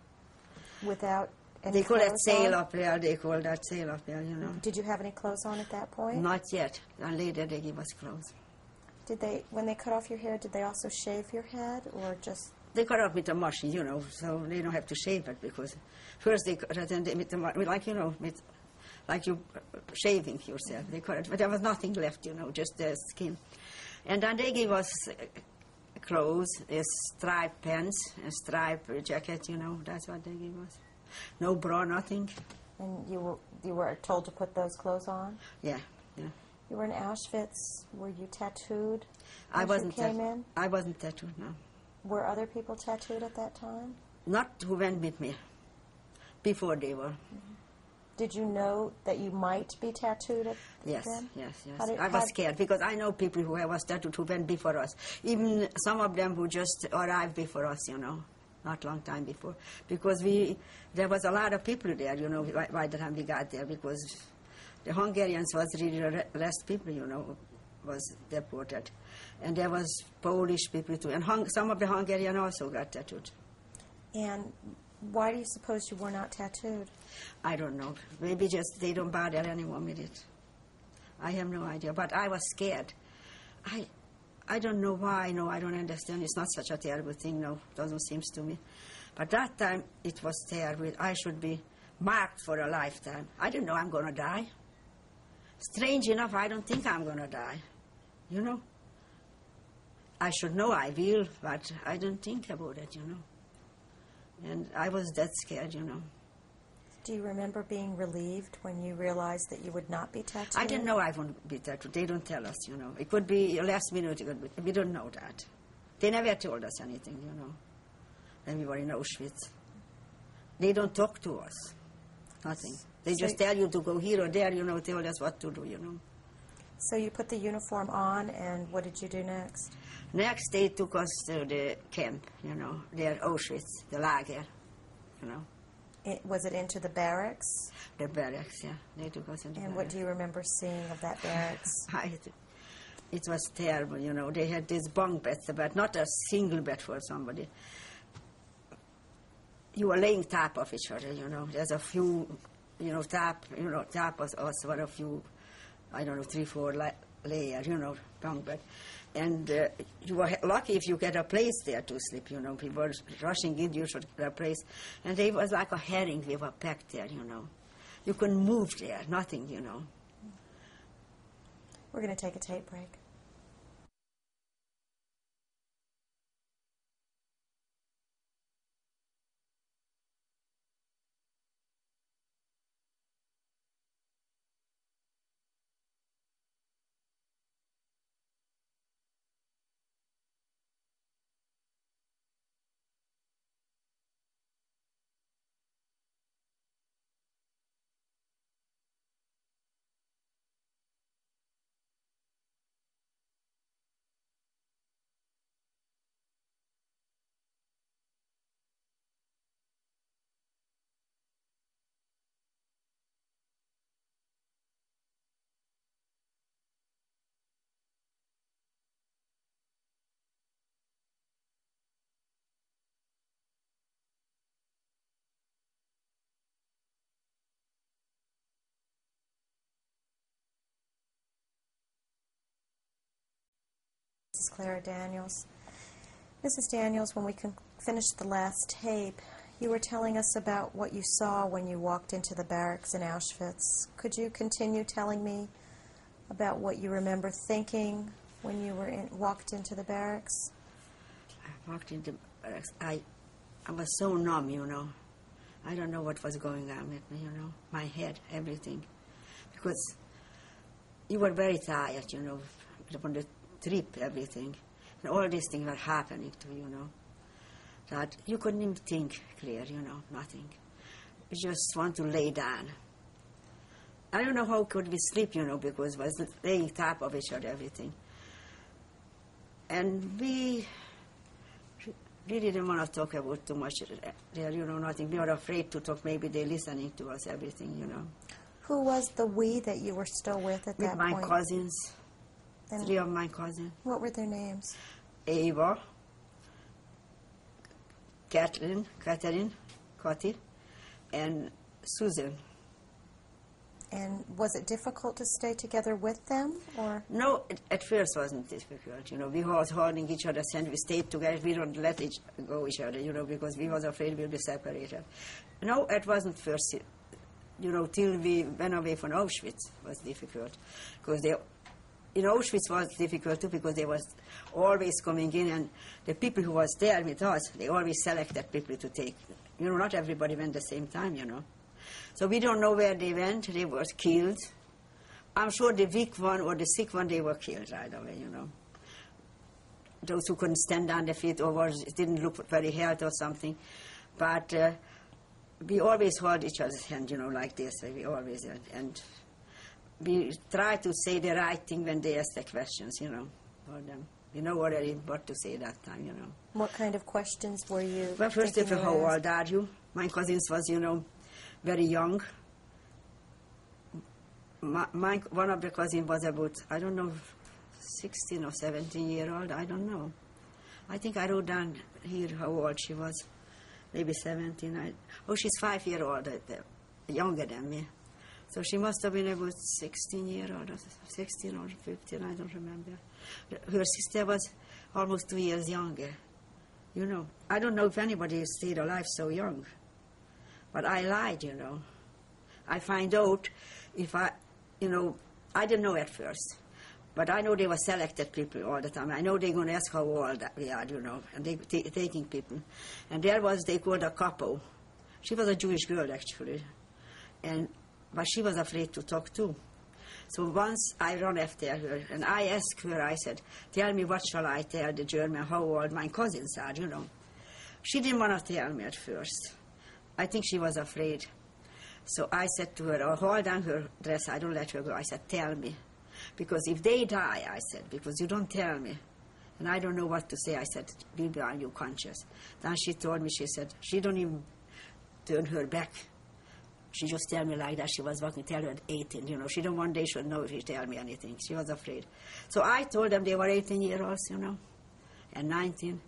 Without any They call that clothes sail on? up there. They call that sail up there, you know. Did you have any clothes on at that point? Not yet. And later they give us clothes. Did they, when they cut off your hair, did they also shave your head, or just? They cut off with a machine, you know, so they don't have to shave it, because first they cut it, and they, with the, like, you know, with, like you shaving yourself. They cut it, but there was nothing left, you know, just the skin. And then they gave us uh, clothes, a striped pants, a striped jacket, you know, that's what they gave us. No bra, nothing. And you were, you were told to put those clothes on? Yeah, yeah. You were in Auschwitz. Were you tattooed I as wasn't you came tat- in? I wasn't tattooed, no. Were other people tattooed at that time? Not who went with me. Before they were. Mm-hmm. Did you know that you might be tattooed at Yes, then? yes, yes. How did- I how- was scared because I know people who was tattooed who went before us. Even some of them who just arrived before us, you know, not long time before. Because we, there was a lot of people there, you know, by, by the time we got there, because the Hungarians was really the less people, you know, was deported. And there was Polish people too. And hung, some of the Hungarians also got tattooed. And why do you suppose you were not tattooed? I don't know. Maybe just they don't bother anyone with it. I have no idea. But I was scared. I I don't know why. No, I don't understand. It's not such a terrible thing. No, doesn't seem to me. But that time it was terrible. I should be marked for a lifetime. I don't know I'm going to die. Strange enough, I don't think I'm going to die. You know? I should know I will, but I don't think about it, you know? And I was that scared, you know. Do you remember being relieved when you realized that you would not be tattooed? I didn't know I wouldn't be tattooed. They don't tell us, you know. It could be last minute. It could be, we don't know that. They never told us anything, you know, when we were in Auschwitz. They don't talk to us. Nothing. They So just tell you to go here or there, you know, tell us what to do, you know. So you put the uniform on, and what did you do next? Next, they took us to the camp, you know, there, Auschwitz, the lager, you know, It, was it into the barracks? the barracks, yeah. They took us in the And what barracks. do you remember seeing of that barracks? I, it was terrible, you know. They had this bunk beds, but not a single bed for somebody. You were laying top of each other, you know. There's a few, you know, top, you know, top was also a few, I don't know, three, four la- layers, you know, bunk bed. And uh, you were lucky if you get a place there to sleep, you know. People were rushing in, you should get a place. And it was like a herring, we were packed there, you know. You couldn't move there, nothing, you know. We're going to take a tape break. Missus Clara Daniels. Missus Daniels, when we con- finished the last tape, you were telling us about what you saw when you walked into the barracks in Auschwitz. Could you continue telling me about what you remember thinking when you were in, walked into the barracks? I walked into the barracks. I, I was so numb, you know. I don't know what was going on with me, you know. My head, everything. Because you were very tired, you know, on the trip, everything. And all these things were happening to you, you know. That you couldn't even think clear, you know, nothing. You just want to lay down. I don't know how could we sleep, you know, because it was laying top of each other, everything. And we really didn't want to talk about too much there, you know, nothing. We were afraid to talk. Maybe they're listening to us, everything, you know. Who was the we that you were still with at with that my point? cousins, And three of my cousins. what were their names? Eva, Catherine, Catherine, Cotty, and Susan. And was it difficult to stay together with them, or? No, it, at first wasn't difficult, you know. We was holding each other's hand, we stayed together, we don't let each go each other, you know, because we was afraid we'd be separated. No, it wasn't first, you know, till we went away from Auschwitz was difficult. Because they, in Auschwitz was difficult too, because they was always coming in, and the people who was there with us, they always selected people to take. You know, not everybody went the same time, you know. So we don't know where they went. They were killed. I'm sure the weak one or the sick one, they were killed right away, you know. Those who couldn't stand on their feet or was, didn't look very healthy or something. But uh, we always hold each other's hand, you know, like this. We always, uh, and we try to say the right thing when they ask the questions, you know, for them. We know already what to say that time, you know. What kind of questions were you Well, first of thinking all, you how asked? old are you? My cousins was, you know, very young. My, my, one of the cousins was about, I don't know, sixteen or seventeen year old, I don't know. I think I wrote down here how old she was, maybe seventeen. I, oh, she's five year old, uh, younger than me. So she must have been about sixteen year old, or sixteen or fifteen, I don't remember. Her sister was almost two years younger. You know, I don't know if anybody stayed alive so young. But I lied, you know. I find out if I, you know, I didn't know at first. But I know they were selected people all the time. I know they're going to ask how old we are, you know, and they t taking people. And there was, they called a couple. She was a Jewish girl, actually. And, but she was afraid to talk too. So once I ran after her, and I asked her, I said, tell me what shall I tell the German, how old my cousins are, you know. She didn't want to tell me at first. I think she was afraid. So I said to her, oh, hold on her dress, I don't let her go. I said, tell me. Because if they die, I said, because you don't tell me, and I don't know what to say, I said, Bibi, are you conscious? Then she told me, she said, she don't even turn her back. She just tell me like that. She was walking, tell her at eighteen, you know. She don't want they should know if she tell me anything. She was afraid. So I told them they were eighteen year olds, you know, and nineteen.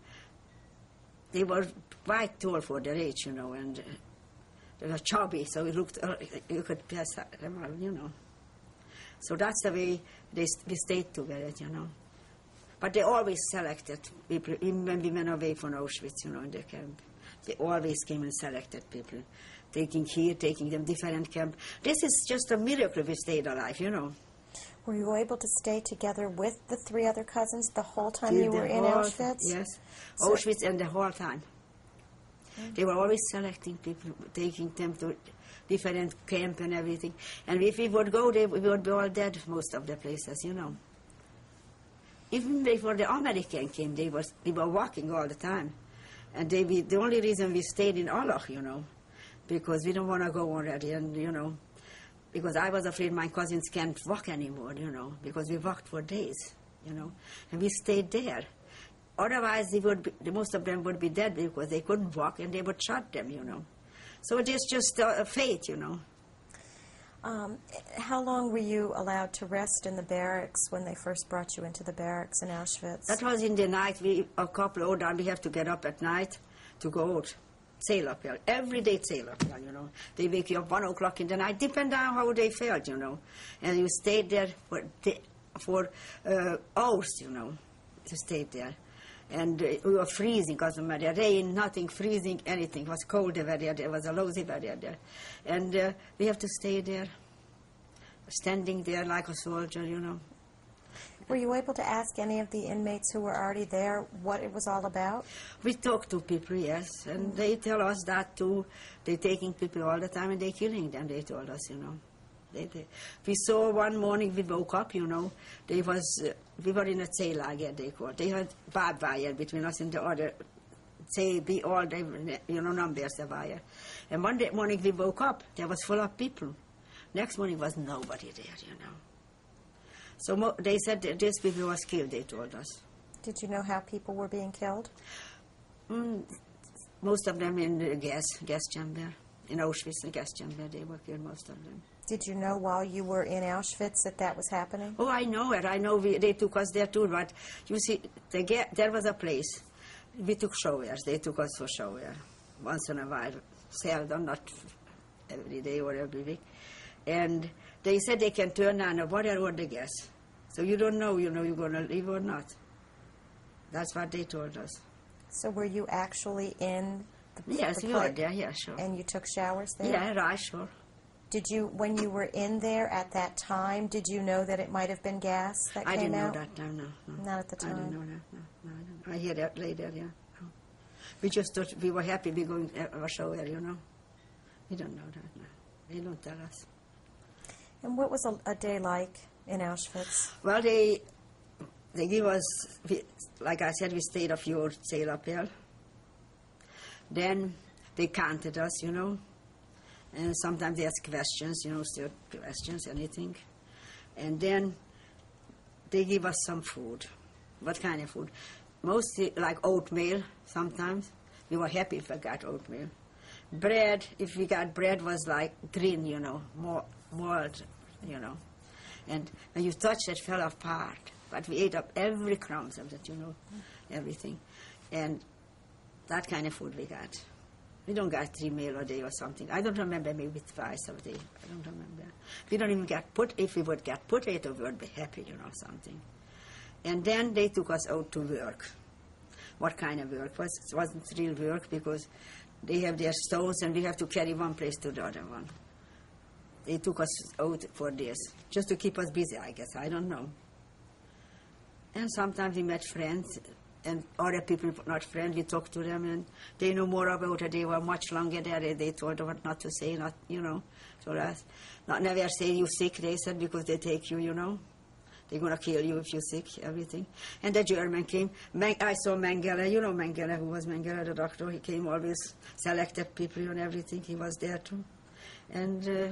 They were quite tall for their age, you know, and uh, they were chubby, so it looked, uh, you could pass them out, you know. So that's the way they we stayed together, you know. But they always selected people, even when we went away from Auschwitz, you know, in the camp. They always came and selected people, taking here, taking them different camp. This is just a miracle we stayed alive, you know. Were you able to stay together with the three other cousins the whole time Till you were the in whole- Auschwitz? Yes, So- Auschwitz and the whole time. Mm. They were always selecting people, taking them to different camp and everything. And if we would go, they, we would be all dead, most of the places, you know. Even before the American came, they were, they were walking all the time. And they, we, the only reason we stayed in Olach, you know, because we don't want to go already, and, you know, because I was afraid my cousins can't walk anymore, you know, because we walked for days, you know, and we stayed there. Otherwise, they would be, the most of them would be dead because they couldn't walk, and they would shot them, you know. So it is just a fate, you know. Um, how long were you allowed to rest in the barracks when they first brought you into the barracks in Auschwitz? That was in the night. We, a couple of days, we have to get up at night to go out. Sail up here. Every day sail up here, you know. They wake you up one o'clock in the night, depending on how they felt, you know. And you stayed there for, the, for uh, hours, you know. to stay there. And uh, we were freezing because of the rain, nothing, freezing, anything. It was cold weather there, it was a lousy weather there. And uh, we have to stay there, standing there like a soldier, you know. Were you able to ask any of the inmates who were already there what it was all about? We talk to people, yes, and they tell us that too. They're taking people all the time and they're killing them, they told us, you know. They, they, we saw one morning, we woke up, you know, there was, uh, we were in a Zelager, they called. They had barbed wire between us and the other, say, be all, they, you know, numbers the wire. And one day morning we woke up, there was full of people. Next morning was nobody there, you know. So mo they said that these people was killed, they told us. Did you know how people were being killed? Mm, most of them in the gas, gas chamber. In Auschwitz, the gas chamber, they were killed, most of them. Did you know while you were in Auschwitz that that was happening? Oh, I know it. I know we, they took us there too, but you see, they get, there was a place. We took showers. They took us for shower once in a while, seldom, not every day or every week. And they said they can turn on the water or the gas. So you don't know, you know, you're going to leave or not. That's what they told us. So were you actually in the Yes, the we were there, yeah, sure. And you took showers there? Yeah, right, sure. Did you, when you were in there at that time, did you know that it might have been gas that I came didn't out? know that time, no, no. Not at the time? I didn't know that, no, no, I didn't. I hear that later, yeah. No. We just thought we were happy we going to a shower, you know. We don't know that, no. They don't tell us. And what was a, a day like in Auschwitz? Well, they they give us, we, like I said, we stayed a few sail up here. Then they counted us, you know. And sometimes they ask questions, you know, still questions, anything. And then they give us some food. What kind of food? Mostly like oatmeal sometimes. We were happy if we got oatmeal. Bread, if we got bread, was like green, you know, more mold, you know. And when you touch it, it fell apart. But we ate up every crumbs of it, you know, everything. And that kind of food we got. We don't get three meal a day or something. I don't remember, maybe twice a day. I don't remember. We don't even get put. If we would get potato, we would be happy, you know, something. And then they took us out to work. What kind of work? Was it wasn't real work because they have their stoves and we have to carry one place to the other one. They took us out for this, just to keep us busy, I guess. I don't know. And sometimes we met friends. And other people, not friends, we talked to them, and they know more about it. They were much longer there. They told us what not to say, not, you know, told us, not never say you sick, they said, because they take you, you know. They're going to kill you if you're sick, everything. And the German came. I saw Mengele, you know Mengele, who was Mengele, the doctor. He came always, selected people and everything. He was there too. And uh,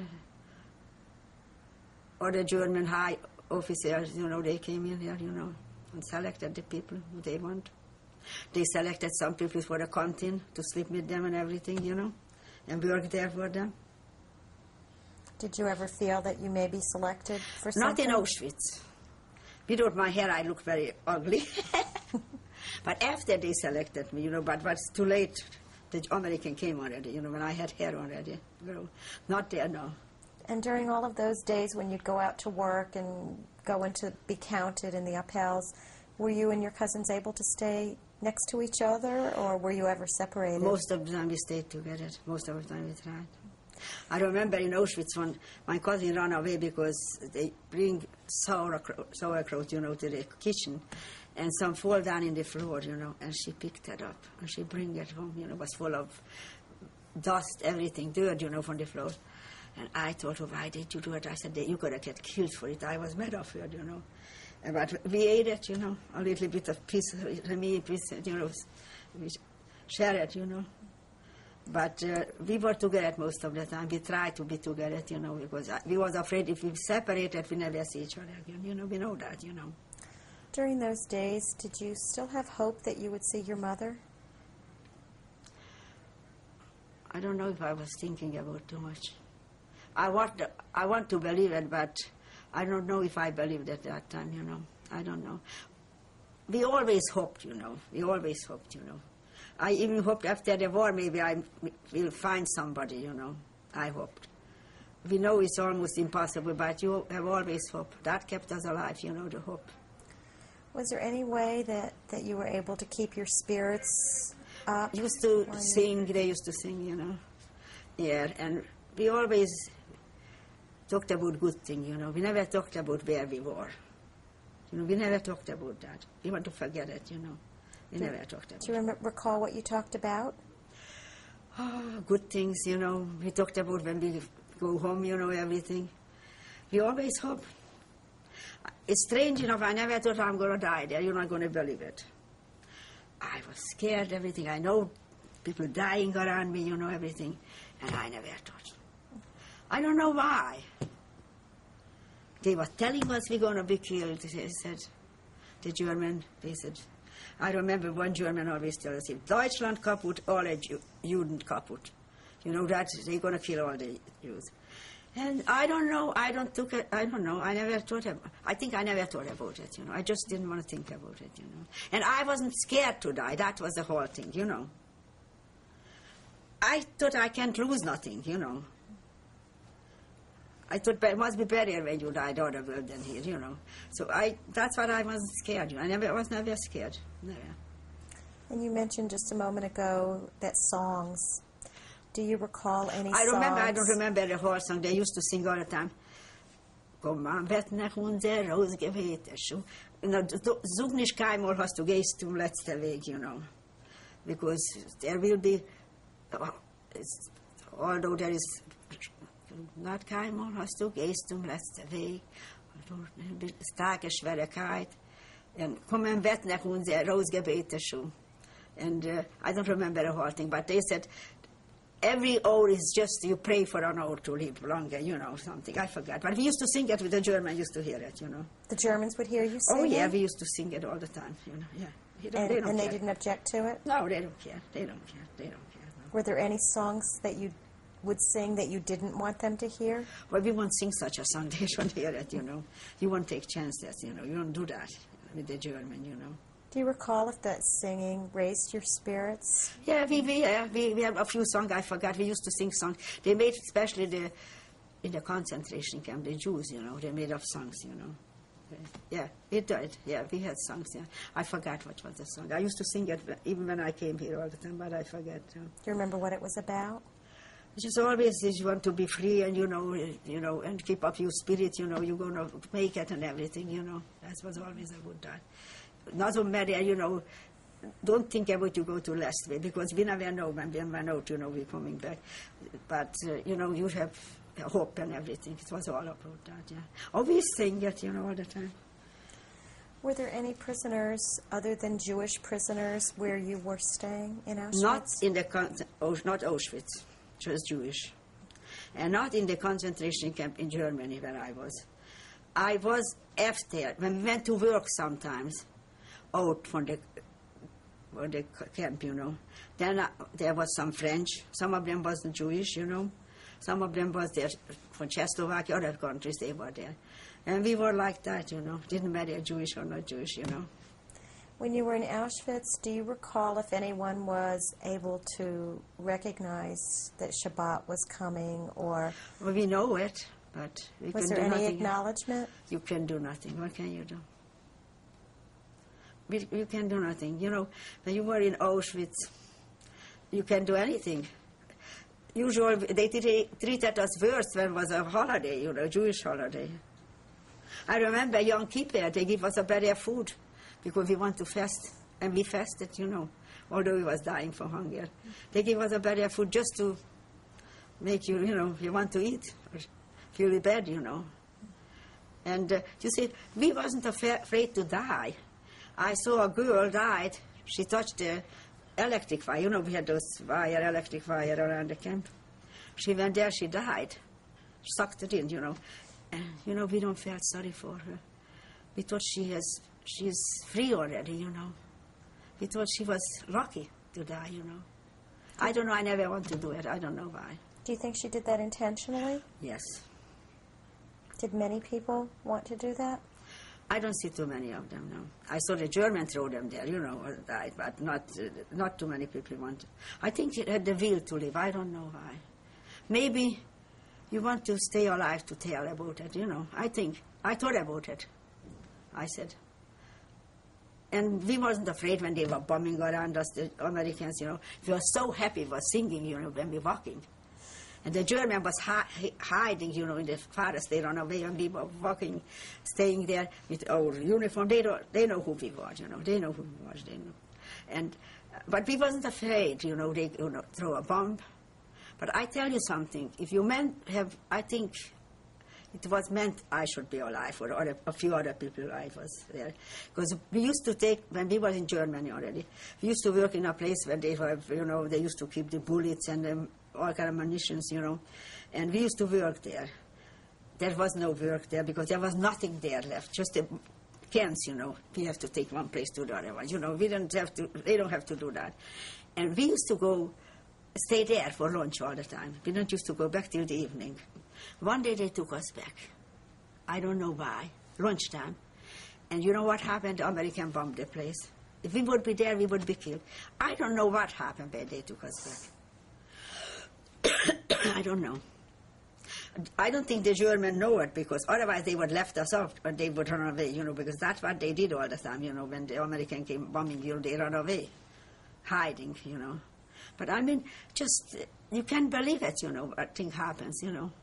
other German high officers, you know, they came in here, you know. And selected the people who they want. They selected some people for the canteen to sleep with them and everything, you know, and work there for them. Did you ever feel that you may be selected for something? Not in Auschwitz. Without my hair, I look very ugly. But after they selected me, you know, but it's too late. The American came already, you know, when I had hair already. Girl. Not there, no. And during all of those days when you'd go out to work and go in to be counted in the uphels, were you and your cousins able to stay next to each other, or were you ever separated? Most of the time we stayed together. Most of the time we tried. I remember in Auschwitz when my cousin ran away because they bring sauerkraut, sauerkraut, you know, to the kitchen, and some fall down in the floor, you know, and she picked it up and she bring it home, you know, it was full of dust, everything, dirt, you know, from the floor. And I thought, oh, why did you do it? I said, you could have get killed for it. I was mad of it, you know. But we ate it, you know, a little bit of piece, me, piece, you know, we share it, you know. But uh, we were together most of the time. We tried to be together, you know, because we was afraid if we separated, we never see each other again. You know, we know that, you know. During those days, did you still have hope that you would see your mother? I don't know if I was thinking about too much. I want, I want to believe it, but I don't know if I believed at that time, you know. I don't know. We always hoped, you know. We always hoped, you know. I even hoped after the war maybe I will find somebody, you know. I hoped. We know it's almost impossible, but you have always hope. That kept us alive, you know, the hope. Was there any way that, that you were able to keep your spirits up? Used to while you- sing, they used to sing, you know. Yeah, and we always talked about good things, you know. We never talked about where we were. You know, we never talked about that. We want to forget it, you know. We never talked about it. Do you rem- recall what you talked about? Oh, good things, you know. We talked about when we go home, you know, everything. We always hope. It's strange enough, I never thought I'm going to die there. You're not going to believe it. I was scared, everything. I know people dying around me, you know, everything. And I never thought. I don't know why. They were telling us we're going to be killed. They said, the German, they said, I remember one German always tells us, if Deutschland kaputt, alle Ju- Juden kaputt. You know, that they're going to kill all the Jews. And I don't know, I don't took it, I don't know, I never thought about, I think I never thought about it, you know. I just didn't want to think about it, you know. And I wasn't scared to die, that was the whole thing, you know. I thought I can't lose nothing, you know. I thought it must be better when you die in the other world than here, you know. So I, that's what I wasn't scared, you know. I never, I was never scared, never. And you mentioned just a moment ago that songs. Do you recall any I remember, songs? I don't remember the whole song. They used to sing all the time. Komm an, wird nach unser Rosgebete schu. Na, zug nicht keinmal hast du gehst zum letzten Weg, you know. Because there will be, oh, it's, although there is, not keinmal hast du gehst zum letzten Weg, starke Schwierigkeit. And komm an, wird nach unser Rosgebete schu. And uh, I don't remember the whole thing, but they said, every hour is just, you pray for an hour to live longer, you know, something. I forgot. But we used to sing it with the Germans, used to hear it, you know. The Germans would hear you sing Oh, yeah, it? we used to sing it all the time, you know, yeah. They don't, And, they don't and they care. didn't object to it? No, they don't care. They don't care. They don't care. No. Were there any songs that you would sing that you didn't want them to hear? Well, we won't sing such a song. They don't hear it, you know. You won't take chances, you know. You don't do that with the German, you know. Do you recall if that singing raised your spirits? Yeah, we we, uh, we we have a few songs I forgot. We used to sing songs. They made, especially the in the concentration camp, the Jews, you know, they made up songs, you know. Yeah, it did. Yeah, we had songs. Yeah, I forgot what was the song. I used to sing it even when I came here all the time, but I forget. You know. Do you remember what it was about? It's just always is you want to be free and you know, you know, and keep up your spirit. You know, you're gonna make it and everything. You know, that was always about that. Not so matter, you know, don't think about you go to last way, because we never know when we run out, you know, we're coming back. But, uh, you know, you have hope and everything. It was all about that, yeah. Always sing it, you know, all the time. Were there any prisoners other than Jewish prisoners where you were staying in Auschwitz? Not in the, con- oh, not Auschwitz, just Jewish. And not in the concentration camp in Germany where I was. I was after, when we went to work sometimes, out from the, from the camp, you know. Then uh, there was some French. Some of them wasn't Jewish, you know. Some of them was there from Czechoslovakia, other countries, they were there. And we were like that, you know. Didn't matter Jewish or not Jewish, you know. When you were in Auschwitz, do you recall if anyone was able to recognize that Shabbat was coming, or Well, we know it, but we was can there do any nothing. acknowledgement? You can do nothing. What can you do? We, you can do nothing. You know, when you were in Auschwitz, you can do anything. Usually, they t- treated us worse when it was a holiday, you know, Jewish holiday. I remember Yom Kippur, they give us a better food because we want to fast, and we fasted, you know, although we was dying from hunger. They give us a better food just to make you, you know, you want to eat, or feel bad, you know. And uh, you see, we wasn't affa- afraid to die. I saw a girl died. She touched the electric wire. You know, we had those wire, electric wire around the camp. She went there, she died. Sucked it in, you know. And, you know, we don't feel sorry for her. We thought she has, she's free already, you know. We thought she was lucky to die, you know. I don't know, I never want to do it. I don't know why. Do you think she did that intentionally? Yes. Did many people want to do that? I don't see too many of them, no. I saw the Germans throw them there, you know, or died, but not uh, not too many people want to. I think she had the will to live. I don't know why. Maybe you want to stay alive to tell about it, you know. I think. I thought about it. I said, And we wasn't afraid when they were bombing around us, the Americans, you know. We were so happy, we were singing, you know, when we were walking. And the German was hi hiding, you know, in the forest. They ran away, and we were walking, staying there with our uniform. They, don't, they know who we were, you know. They know who we were, they know. And, uh, but we wasn't afraid, you know, they you know, throw a bomb. But I tell you something, if you meant have, I think it was meant I should be alive, or other, a few other people alive was there. Because we used to take, when we were in Germany already, we used to work in a place where they were, you know, they used to keep the bullets and um, all kind of munitions, you know. And we used to work there. There was no work there because there was nothing there left, just the cans, you know. We have to take one place to the other one, you know. We don't have to, they don't have to do that. And we used to go, stay there for lunch all the time. We don't used to go back till the evening. One day they took us back. I don't know why. Lunchtime. And you know what happened? The American bombed the place. If we would be there, we would be killed. I don't know what happened when they took us back. I don't know. I don't think the Germans know it, because otherwise they would left us off and they would run away, you know, because that's what they did all the time, you know, when the American came bombing, you know, they run away, hiding, you know. But I mean, just, you can't believe it, you know, what thing happens, you know.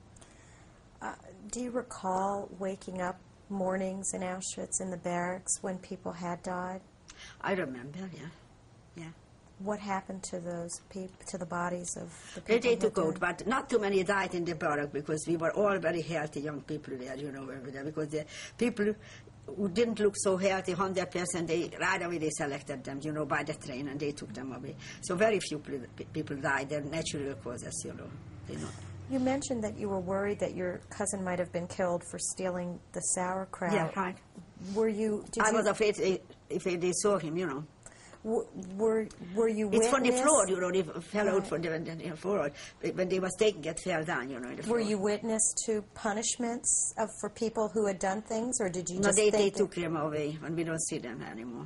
Uh, do you recall waking up mornings in Auschwitz in the barracks when people had died? I remember, yeah, yeah. What happened to those people, to the bodies of the They, people? they took out, but not too many died in the barrack, because we were all very healthy young people there, you know, over there, because the people who didn't look so healthy, one hundred percent, they, right away they selected them, you know, by the train, and they took them away. So very few people died, they're natural causes, you know. They not. You mentioned that you were worried that your cousin might have been killed for stealing the sauerkraut. Yeah, right. Were you... Did I you, was afraid they, if they saw him, you know. W were, were you It's witness? from the floor, you know, they fell Right. out from the, the floor. When they was taking it, fell down, you know, in the floor. Were you witness to punishments of, for people who had done things, or did you No, just they, they think took them away, and we don't see them anymore.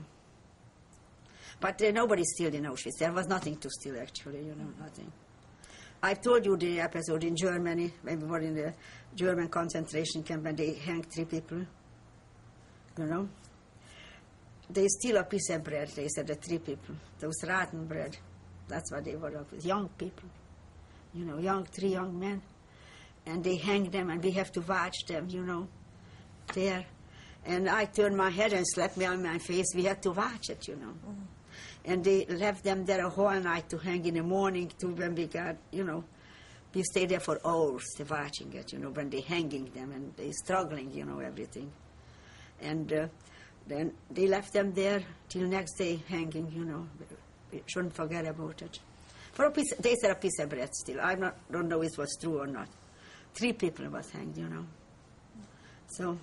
But uh, nobody steal in Auschwitz. There was nothing to steal, actually, you know, nothing. I told you the episode in Germany, when we were in the German concentration camp, and they hanged three people, you know. They steal a piece of bread, they said, the three people. Those rotten bread. That's what they were up with. Young people, you know, young, three young men. And they hang them, and we have to watch them, you know, there. And I turned my head and slapped me on my face. We had to watch it, you know. Mm. And they left them there a whole night to hang in the morning to when we got, you know, we stayed there for hours watching it, you know, when they hanging them and they struggling, you know, everything. And uh, then they left them there till next day hanging, you know. We shouldn't forget about it. For a piece, they said a piece of bread still. I not, don't know if it was true or not. Three people was hanged, you know. So.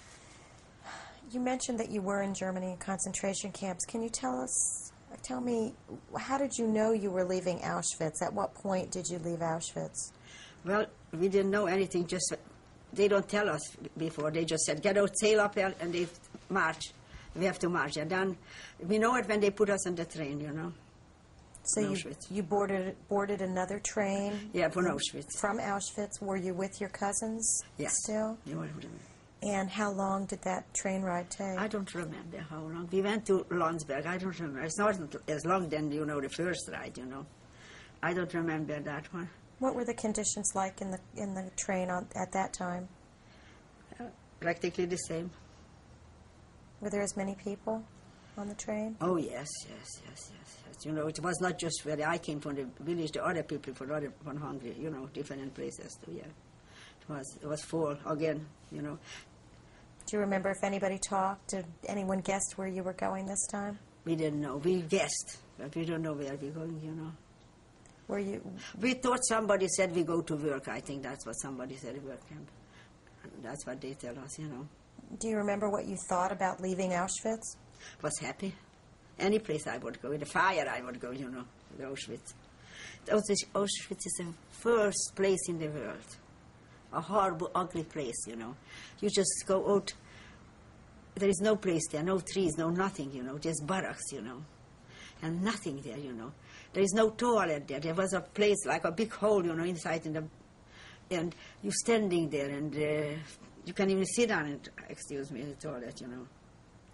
You mentioned that you were in Germany in concentration camps. Can you tell us, tell me, how did you know you were leaving Auschwitz? At what point did you leave Auschwitz? Well, we didn't know anything. Just they don't tell us before. They just said, get out, sail up, and they march. We have to march. And then we know it when they put us on the train, you know. So you, you boarded boarded another train? Yeah, from Auschwitz. From Auschwitz. Were you with your cousins yes. still? Yeah, with them. And how long did that train ride take? I don't remember how long. We went to Landsberg. I don't remember. It's not as long then, you know, the first ride, you know. I don't remember that one. What were the conditions like in the in the train on, at that time? Uh, practically the same. Were there as many people on the train? Oh, yes, yes, yes, yes, yes. You know, it was not just where I came from the village, the other people from, other, from Hungary, you know, different places too, yeah. It was, it was fall again, you know. Do you remember if anybody talked? Did anyone guess where you were going this time? We didn't know. We guessed, but we don't know where we're going, you know. Were you? We thought somebody said we go to work. I think that's what somebody said at work camp. And that's what they tell us, you know. Do you remember what you thought about leaving Auschwitz? Was happy. Any place I would go. In the fire I would go, you know, the Auschwitz. Auschwitz is the first place in the world. A horrible, ugly place, you know. You just go out. There is no place there, no trees, no nothing, you know, just barracks, you know. And nothing there, you know. There is no toilet there. There was a place like a big hole, you know, inside in the... And you're standing there and uh, you can't even sit down and, excuse me, in the toilet, you know.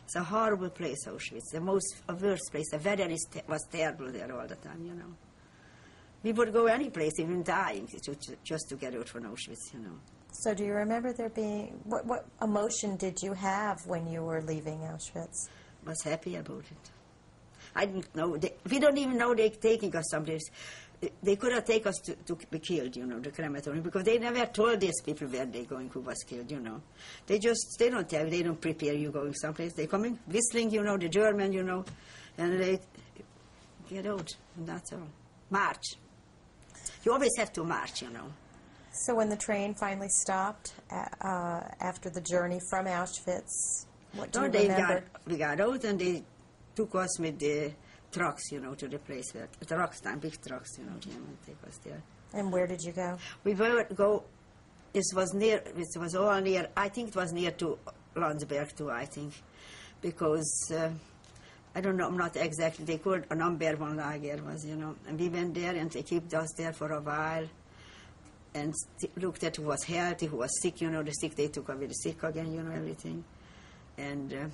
It's a horrible place, Auschwitz. The most worst place. The weather is te was terrible there all the time, you know. We would go any place, even dying, to, to, just to get out from Auschwitz, you know. So do you remember there being, what, what emotion did you have when you were leaving Auschwitz? I was happy about it. I didn't know, they, we don't even know they're taking us someplace. They could have taken us to, to be killed, you know, the crematorium, because they never told these people where they're going, who was killed, you know. They just, they don't tell you, they don't prepare you going someplace. They come in whistling, you know, the German, you know, and they get out, and that's all. March. You always have to march, you know. So when the train finally stopped uh, after the journey from Auschwitz, what do no, you they remember? Got, we got out and they took us with the trucks, you know, to the place where, the trucks, big trucks, you know, and take us there. And where did you go? We would go, it was near, it was all near, I think it was near to Landsberg too, I think, because, uh, I don't know, I'm not exactly, they called a number one lager was, you know, and we went there and they kept us there for a while and looked at who was healthy, who was sick, you know, the sick, they took away the sick again, you know, everything. And uh,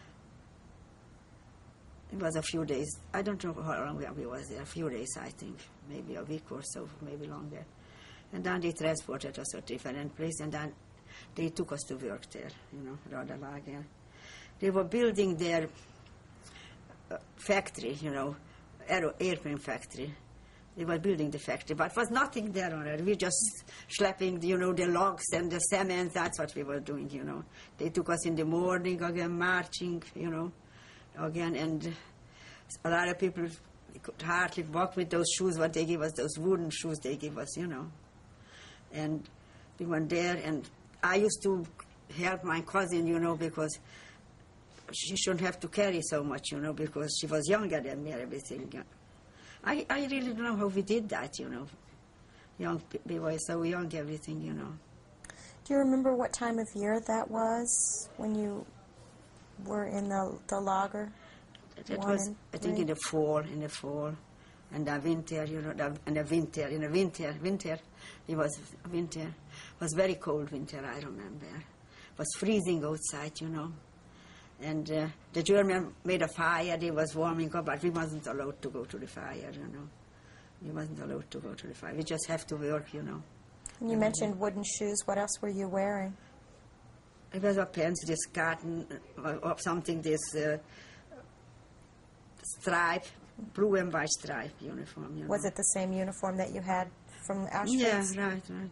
it was a few days, I don't know how long we was there, a few days, I think, maybe a week or so, maybe longer. And then they transported us to a different place, and then they took us to work there, you know, rather lager. They were building their uh, factory, you know, aero airplane factory. They were building the factory, but was nothing there on it. We just schlepping, you know, the logs and the cement, that's what we were doing, you know. They took us in the morning again, marching, you know, again, and a lot of people could hardly walk with those shoes, what they give us, those wooden shoes they give us, you know. And we went there, and I used to help my cousin, you know, because she shouldn't have to carry so much, you know, because she was younger than me and everything. I, I really don't know how we did that, you know. Young, we were so young, everything, you know. Do you remember what time of year that was when you were in the, the lager? That One was, and I think, three? in the fall, in the fall. And the winter, you know, the, and the winter, in the winter, winter, it was winter. It was very cold winter, I remember. It was freezing outside, you know. And uh, the German made a fire, they was warming up, but we wasn't allowed to go to the fire, you know. We wasn't allowed to go to the fire. We just have to work, you know. And you and mentioned wooden shoes. What else were you wearing? It was a pants, this cotton, uh, or something, this uh, stripe, blue and white stripe uniform, you know. Was it the same uniform that you had from Auschwitz? Yeah, right, right, right.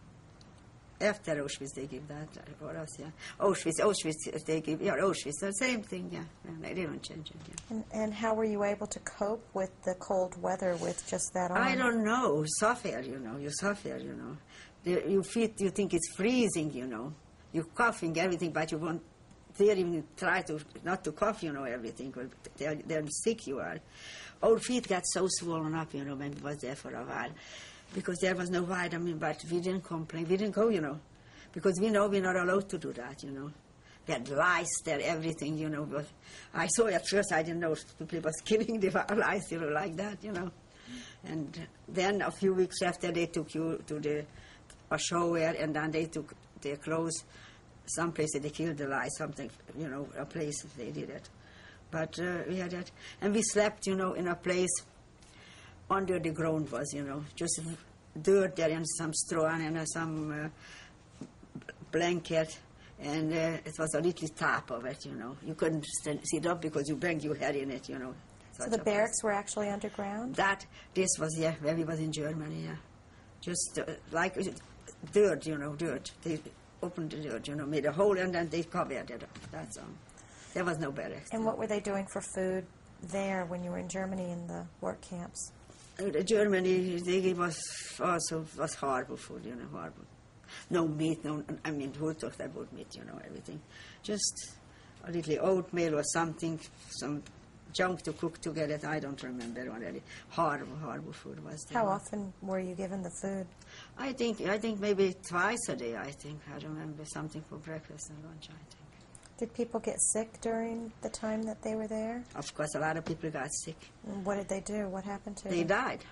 After Auschwitz, they give that for us, yeah. Auschwitz, Auschwitz, they give, yeah, Auschwitz, the same thing, yeah. They didn't change it, yeah. And, and how were you able to cope with the cold weather with just that on? I don't know. Suffer, you know. You suffer, you know. The, you feel, you think it's freezing, you know. You're coughing, everything, but you won't dare even try to, not to cough, you know, everything. They're, they're sick you are. Our feet got so swollen up, you know, when we was there for a while. Because there was no vitamin, but we didn't complain. We didn't go, you know. Because we know we're not allowed to do that, you know. We had lice there, everything, you know. But I saw at first, I didn't know people was killing the lice, you know, like that, you know. And then a few weeks after, they took you to the a shower, and then they took their clothes. Some places they killed the lice, something, you know, a place they did it. But uh, we had that. And we slept, you know, in a place under the ground was, you know, just dirt there and some straw and uh, some uh, blanket. And uh, it was a little top of it, you know. You couldn't stand, sit up because you banged your head in it, you know. So the barracks were actually underground? That, this was, yeah, when we was in Germany, yeah. Just uh, like uh, dirt, you know, dirt. They opened the dirt, you know, made a hole and then they covered it up. That's all. There was no barracks. And what were they doing for food there when you were in Germany in the work camps? Uh, Germany, they gave us also was horrible food, you know, horrible. No meat, no, I mean, who talked about meat, you know, everything. Just a little oatmeal or something, some junk to cook together. I don't remember already. Horrible, horrible food was there. How often were you given the food? I think, I think maybe twice a day, I think. I remember something for breakfast and lunch, I think. Did people get sick during the time that they were there? Of course, a lot of people got sick. And what did they do? What happened to They them? died.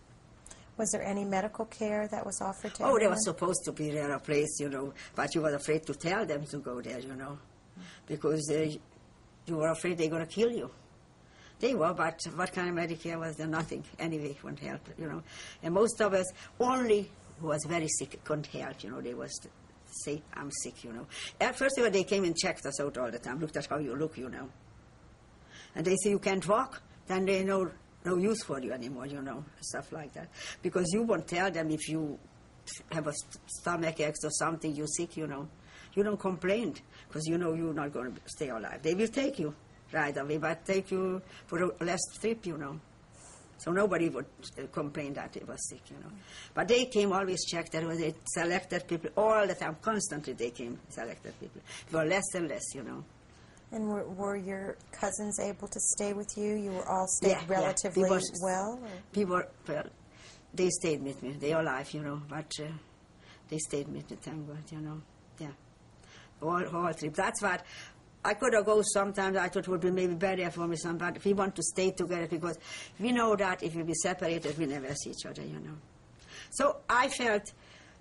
Was there any medical care that was offered to Oh, everyone? there was supposed to be there a place, you know, but you were afraid to tell them to go there, you know, because uh, you were afraid they were going to kill you. They were, but what kind of Medicare was there? Nothing. Anyway, wouldn't help, you know. And most of us, only who was very sick, couldn't help, you know. They was say, I'm sick, you know. At first of all, they came and checked us out all the time, looked at how you look, you know. And they say you can't walk, then they know no use for you anymore, you know, stuff like that. Because you won't tell them if you have a stomach ache or something, you're sick, you know. You don't complain, because you know you're not going to stay alive. They will take you right away, but take you for a last trip, you know. So nobody would complain that they were sick, you know. But they came, always checked, that they selected people all the time, constantly they came, selected people. It were less and less, you know. And were, were your cousins able to stay with you? You were all stayed Yeah, relatively yeah. We were, well? Or? We were, well, they stayed with me. They are alive, you know, but uh, they stayed with me, thank God, you know. Yeah. All, all trip. That's what I could have go sometimes. I thought it would be maybe better for me some, but we want to stay together because we know that if we be separated, we never see each other, you know. So I felt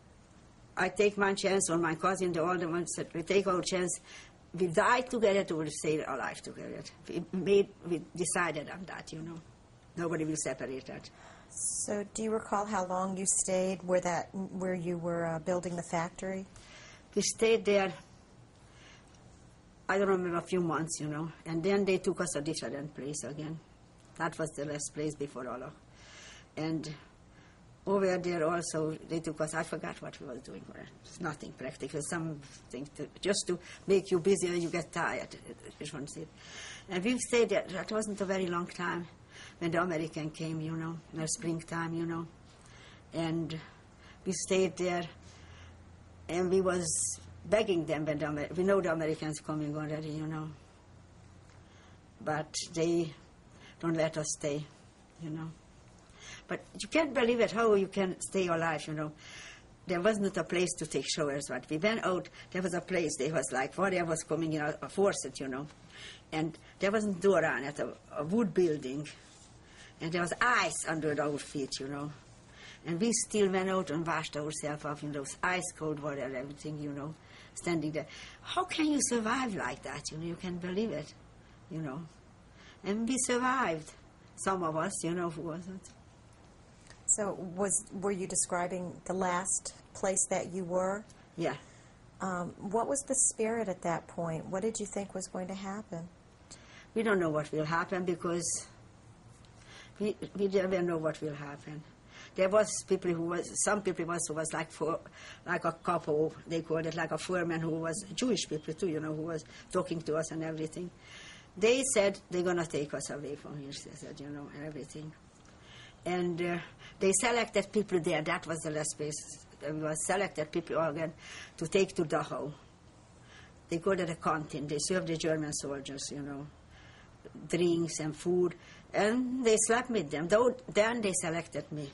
I take my chance, or my cousin, the older ones said, we take our chance. We die together to stay alive together. We made, we decided on that, you know. Nobody will separate that. So do you recall how long you stayed where that where you were uh, building the factory? We stayed there, I don't remember, a few months, you know. And then they took us a different place again. That was the last place before all of. And over there also, they took us, I forgot what we were doing. It's nothing practical, something to, just to make you busy and you get tired. And we stayed there. That wasn't a very long time when the American came, you know, in the springtime, you know. And we stayed there, and we was begging them when the Amer we know the Americans coming already, you know. But they don't let us stay, you know. But you can't believe it, how you can stay alive, you know. There wasn't a place to take showers, but we went out, there was a place, there was like, water was coming in, a, a faucet, you know. And there wasn't door on it, a, a wood building. And there was ice under our feet, you know. And we still went out and washed ourselves off in those ice cold water and everything, you know, standing there. How can you survive like that, you know? You can't believe it, you know. And we survived, some of us, you know, who wasn't. So was were you describing the last place that you were? Yeah. Um, what was the spirit at that point? What did you think was going to happen? We don't know what will happen because we, we never know what will happen. There was people who was, some people was, who was like for, like a couple, they called it, like a foreman who was Jewish people too, you know, who was talking to us and everything. They said they're going to take us away from here, they said, you know, and everything. And uh, they selected people there. That was the last place. There was selected people again to take to Dachau. They go to the canteen. They serve the German soldiers, you know, drinks and food. And they slept with them. Though, then they selected me.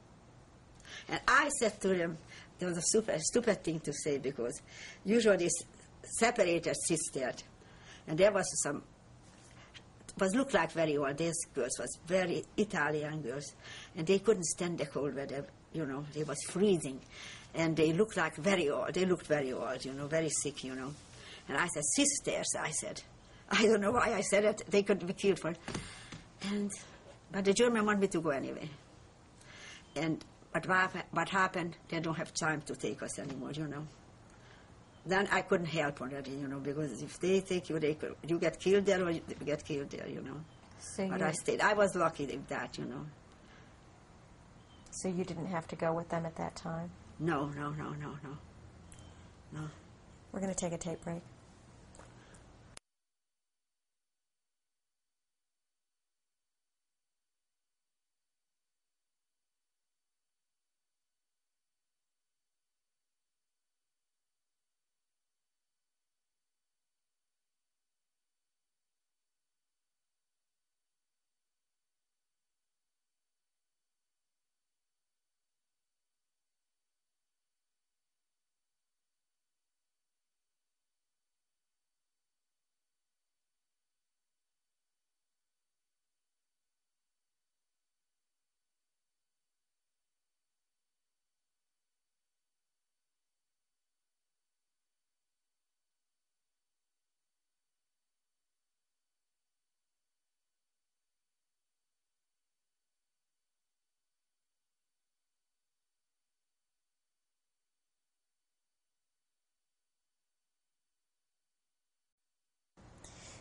And I said to them, there was a super, stupid thing to say because usually they separated sisters. And there was some, was looked like very old. These girls was very Italian girls, and they couldn't stand the cold weather. You know, they was freezing, and they looked like very old. They looked very old, you know, very sick, you know. And I said, sisters, I said. I don't know why I said it. They could be killed for it. And but the German wanted me to go anyway. And but what, what happened? They don't have time to take us anymore, you know. Then I couldn't help already, you know, because if they take you, they could, you get killed there or you get killed there, you know. So but you, I stayed. I was lucky with that, you know. So you didn't have to go with them at that time? No, no, no, no, no. No. We're going to take a tape break.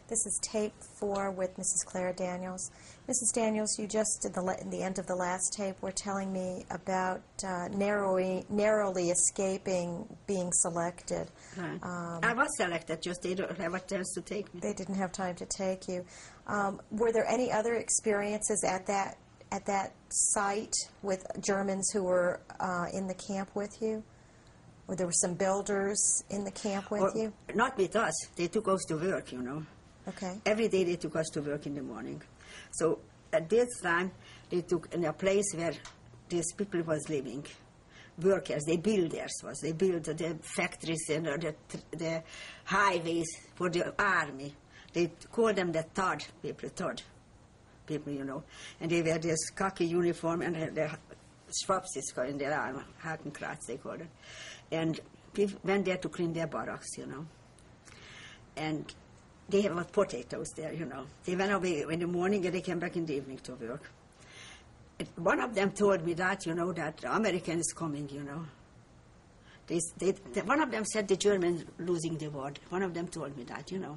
This is tape four with Missus Clara Daniels. Missus Daniels, you just, at the, le- in the end of the last tape, were telling me about uh, narrowly, narrowly escaping being selected. Right. Um, I was selected, just they don't have a chance to take me. They didn't have time to take you. Um, were there any other experiences at that at that site with Germans who were uh, in the camp with you? Or there were some builders in the camp with Or, you? Not with us. They took us to work, you know. Okay. Every day they took us to work in the morning. So at this time, they took in a place where these people was living. Workers, they builders was. They built the factories and the, the highways for the army. They called them the third people, third people, you know. And they wear this khaki uniform and the Schwabsiska in their arm, Hakenkreuz they called it. And people went there to clean their barracks, you know. And they have potatoes there, you know. They went away in the morning and they came back in the evening to work. And one of them told me that, you know, that the American is coming, you know. They, they, they, one of them said the Germans losing the war. One of them told me that, you know.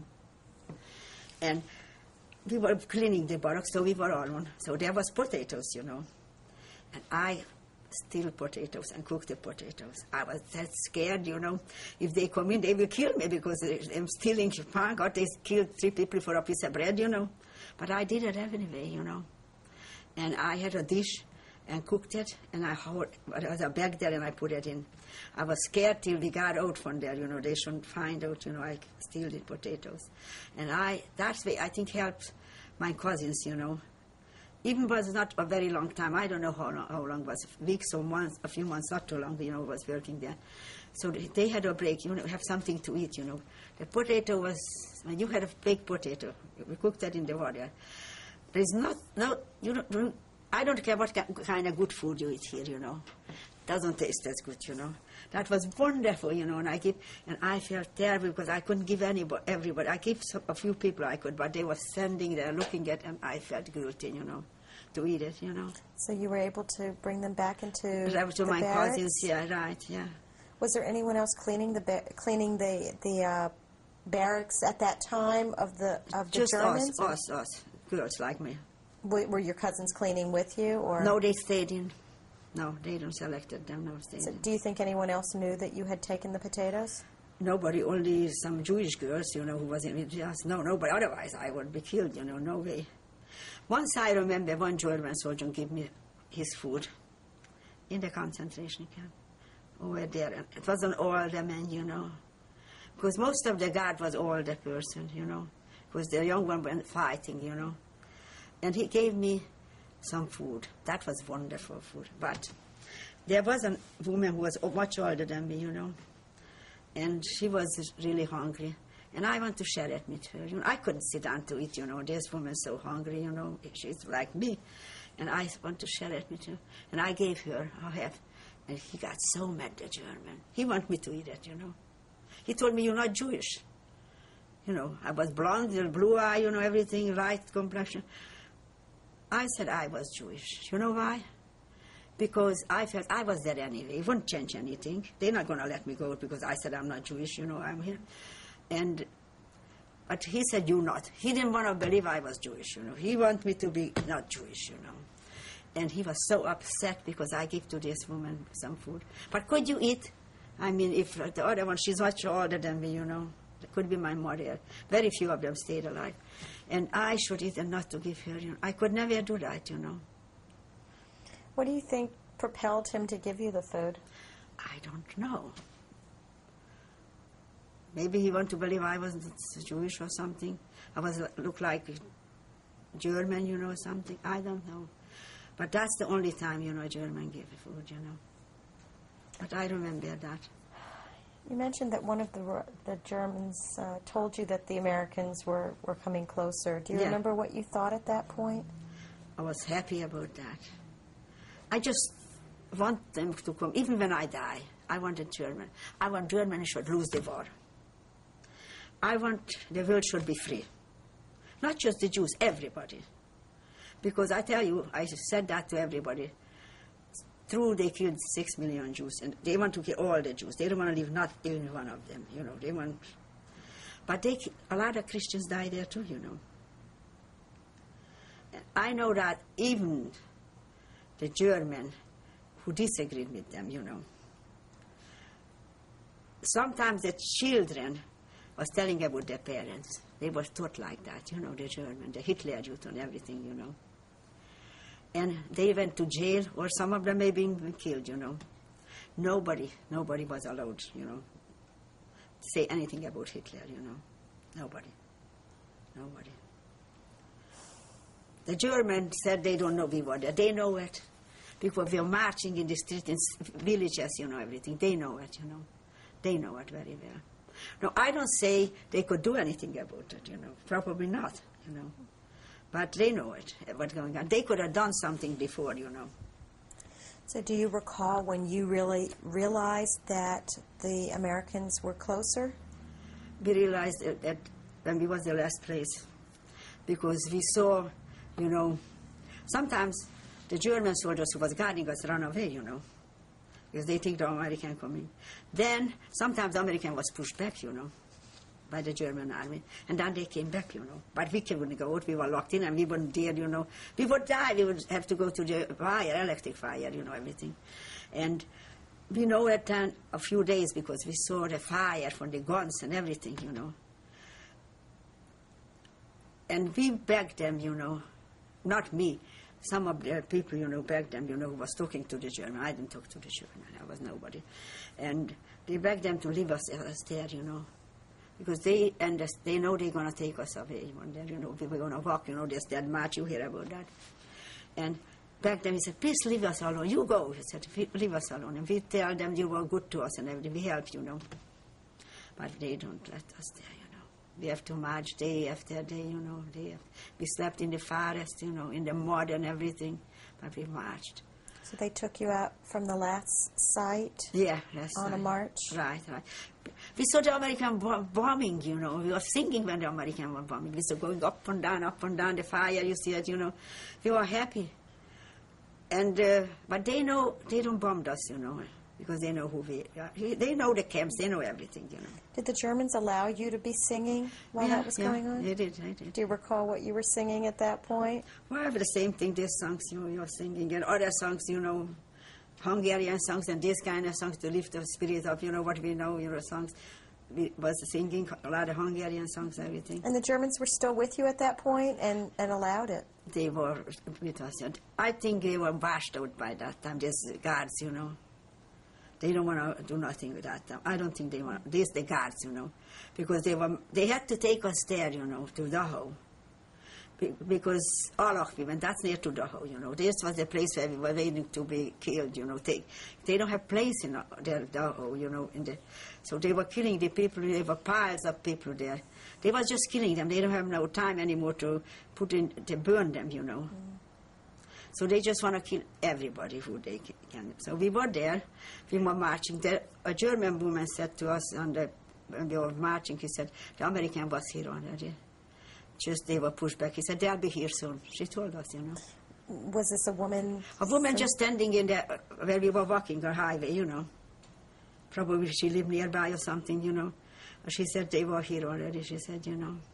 And we were cleaning the barracks, so we were all on. So there was potatoes, you know. And I steal potatoes and cook the potatoes. I was that scared, you know. If they come in, they will kill me because I'm stealing. Thank God they killed three people for a piece of bread, you know. But I did it anyway, you know. And I had a dish and cooked it, and I hold, there was a bag there, and I put it in. I was scared till we got out from there, you know. They shouldn't find out, you know, I steal the potatoes. And I, that's way, I think, helped my cousins, you know. Even was not a very long time. I don't know how long, how long was, weeks or months, a few months, not too long, you know, was working there. So they had a break, you know, have something to eat, you know. The potato was, when you had a baked potato, we cooked that in the water. There's not, no, you don't, I don't care what kind of good food you eat here, you know. Doesn't taste as good, you know. That was wonderful, you know, and I give, and I felt terrible because I couldn't give anybody, everybody. I gave some, a few people I could, but they were standing there looking at, and I felt guilty, you know, to eat it, you know. So you were able to bring them back into But I was to the my barracks? cousins, yeah, right, yeah. Was there anyone else cleaning the ba- cleaning the the uh, barracks at that time of the of the Just Germans? us, us, us, girls like me. W- were your cousins cleaning with you, or No, they stayed in. No, they don't selected them, no, stayed So in. do you think anyone else knew that you had taken the potatoes? Nobody, only some Jewish girls, you know, who was in with us. No, nobody, otherwise I would be killed, you know, no way. Once I remember one German soldier gave me his food in the concentration camp over there. And it was an older man, you know, because most of the guard was older person, you know, because the young one went fighting, you know. And he gave me some food. That was wonderful food. But there was a woman who was much older than me, you know, and she was really hungry. And I want to share it with her. You know, I couldn't sit down to eat, you know. This woman's so hungry, you know. She's like me. And I want to share it with her. And I gave her a half. And he got so mad, the German. He wanted me to eat it, you know. He told me, you're not Jewish. You know, I was blonde, blue eye, you know, everything, light complexion. I said I was Jewish. You know why? Because I felt I was there anyway. It wouldn't change anything. They're not going to let me go because I said I'm not Jewish, you know, I'm here. And, but he said, you're not. He didn't want to believe I was Jewish, you know. He wanted me to be not Jewish, you know. And he was so upset because I gave to this woman some food. But could you eat? I mean, if the other one, she's much older than me, you know. It could be my mother. Very few of them stayed alive. And I should eat and not to give her, you know. I could never do that, you know. What do you think propelled him to give you the food? I don't know. Maybe he wanted to believe I wasn't Jewish or something. I was look like German, you know, something. I don't know. But that's the only time, you know, a German gave food, you know. But I remember that. You mentioned that one of the the Germans uh, told you that the Americans were, were coming closer. Do you Yeah. remember what you thought at that point? I was happy about that. I just want them to come. Even when I die, I wanted German. I want Germany should lose the war. I want the world should be free. Not just the Jews, everybody. Because I tell you, I said that to everybody. True, they killed six million Jews, and they want to kill all the Jews. They don't want to leave not even one of them, you know. They want. But they, a lot of Christians died there too, you know. I know that even the German who disagreed with them, you know, sometimes the children was telling about their parents. They were taught like that, you know, the German, the Hitler Youth and everything, you know. And they went to jail, or some of them may be killed, you know. Nobody, nobody was allowed, you know, to say anything about Hitler, you know. Nobody. Nobody. The Germans said they don't know we were there. They know it. Because we are marching in the streets, in villages, you know, everything. They know it, you know. They know it very well. No, I don't say they could do anything about it, you know. Probably not, you know. But they know it, what's going on. They could have done something before, you know. So do you recall when you really realized that the Americans were closer? We realized that, that when we was the last place, because we saw, you know, sometimes the German soldiers who was guarding us run away, you know, because they think the American coming. Then sometimes the American was pushed back, you know, by the German army, and then they came back, you know. But we couldn't go out, we were locked in, and we wouldn't dare, you know. We would die, we would have to go to the fire, electric fire, you know, everything. And we know it then a few days because we saw the fire from the guns and everything, you know. And we begged them, you know, not me, some of the people, you know, begged them, you know, who was talking to the German. I didn't talk to the German, I was nobody. And they begged them to leave us, us there, you know, because they and they know they're going to take us away one day, you know, we were going to walk, you know, there's that march, you hear about that. And begged them, he said, please leave us alone, you go, he said, leave us alone. And we tell them you were good to us and everything, we help, you know. But they don't let us there, you know. We have to march day after day, you know. Day we slept in the forest, you know, in the mud and everything, but we marched. So they took you out from the last site? Yeah, last on night. a march? Right, right. We saw the American bo bombing, you know. We were singing when the American were bombing. We saw going up and down, up and down the fire, you see it, you know. We were happy. And, uh, but they know, they don't bomb us, you know, because they know who we are. They know the camps, they know everything, you know. Did the Germans allow you to be singing while yeah, that was yeah, going on? they did, they did. Do you recall what you were singing at that point? Well, the same thing, these songs you know, you're singing, and other songs, you know, Hungarian songs and these kind of songs to lift the spirit up, you know, what we know, you know, songs. We was singing a lot of Hungarian songs, everything. And the Germans were still with you at that point and, and allowed it? They were with us. And I think they were washed out by that time, these guards, you know. They don't want to do nothing with that time. I don't think they want, these the guards, you know, because they were, they had to take us there, you know, to Dachau. Be, because all of them, and that's near to Dachau, you know. This was the place where we were waiting to be killed, you know. They, they don't have place in their Dachau, you know. In the, so they were killing the people, there were piles of people there. They were just killing them. They don't have no time anymore to put in, to burn them, you know. Mm. So they just want to kill everybody who they can. So we were there, we were marching. There, a German woman said to us on the, when we were marching, he said, the American was here already. Just they were pushed back. He said, they'll be here soon. She told us, you know. Was this a woman? A woman from... just standing in the, where we were walking, our highway, you know. Probably she lived nearby or something, you know. She said, they were here already, she said, you know.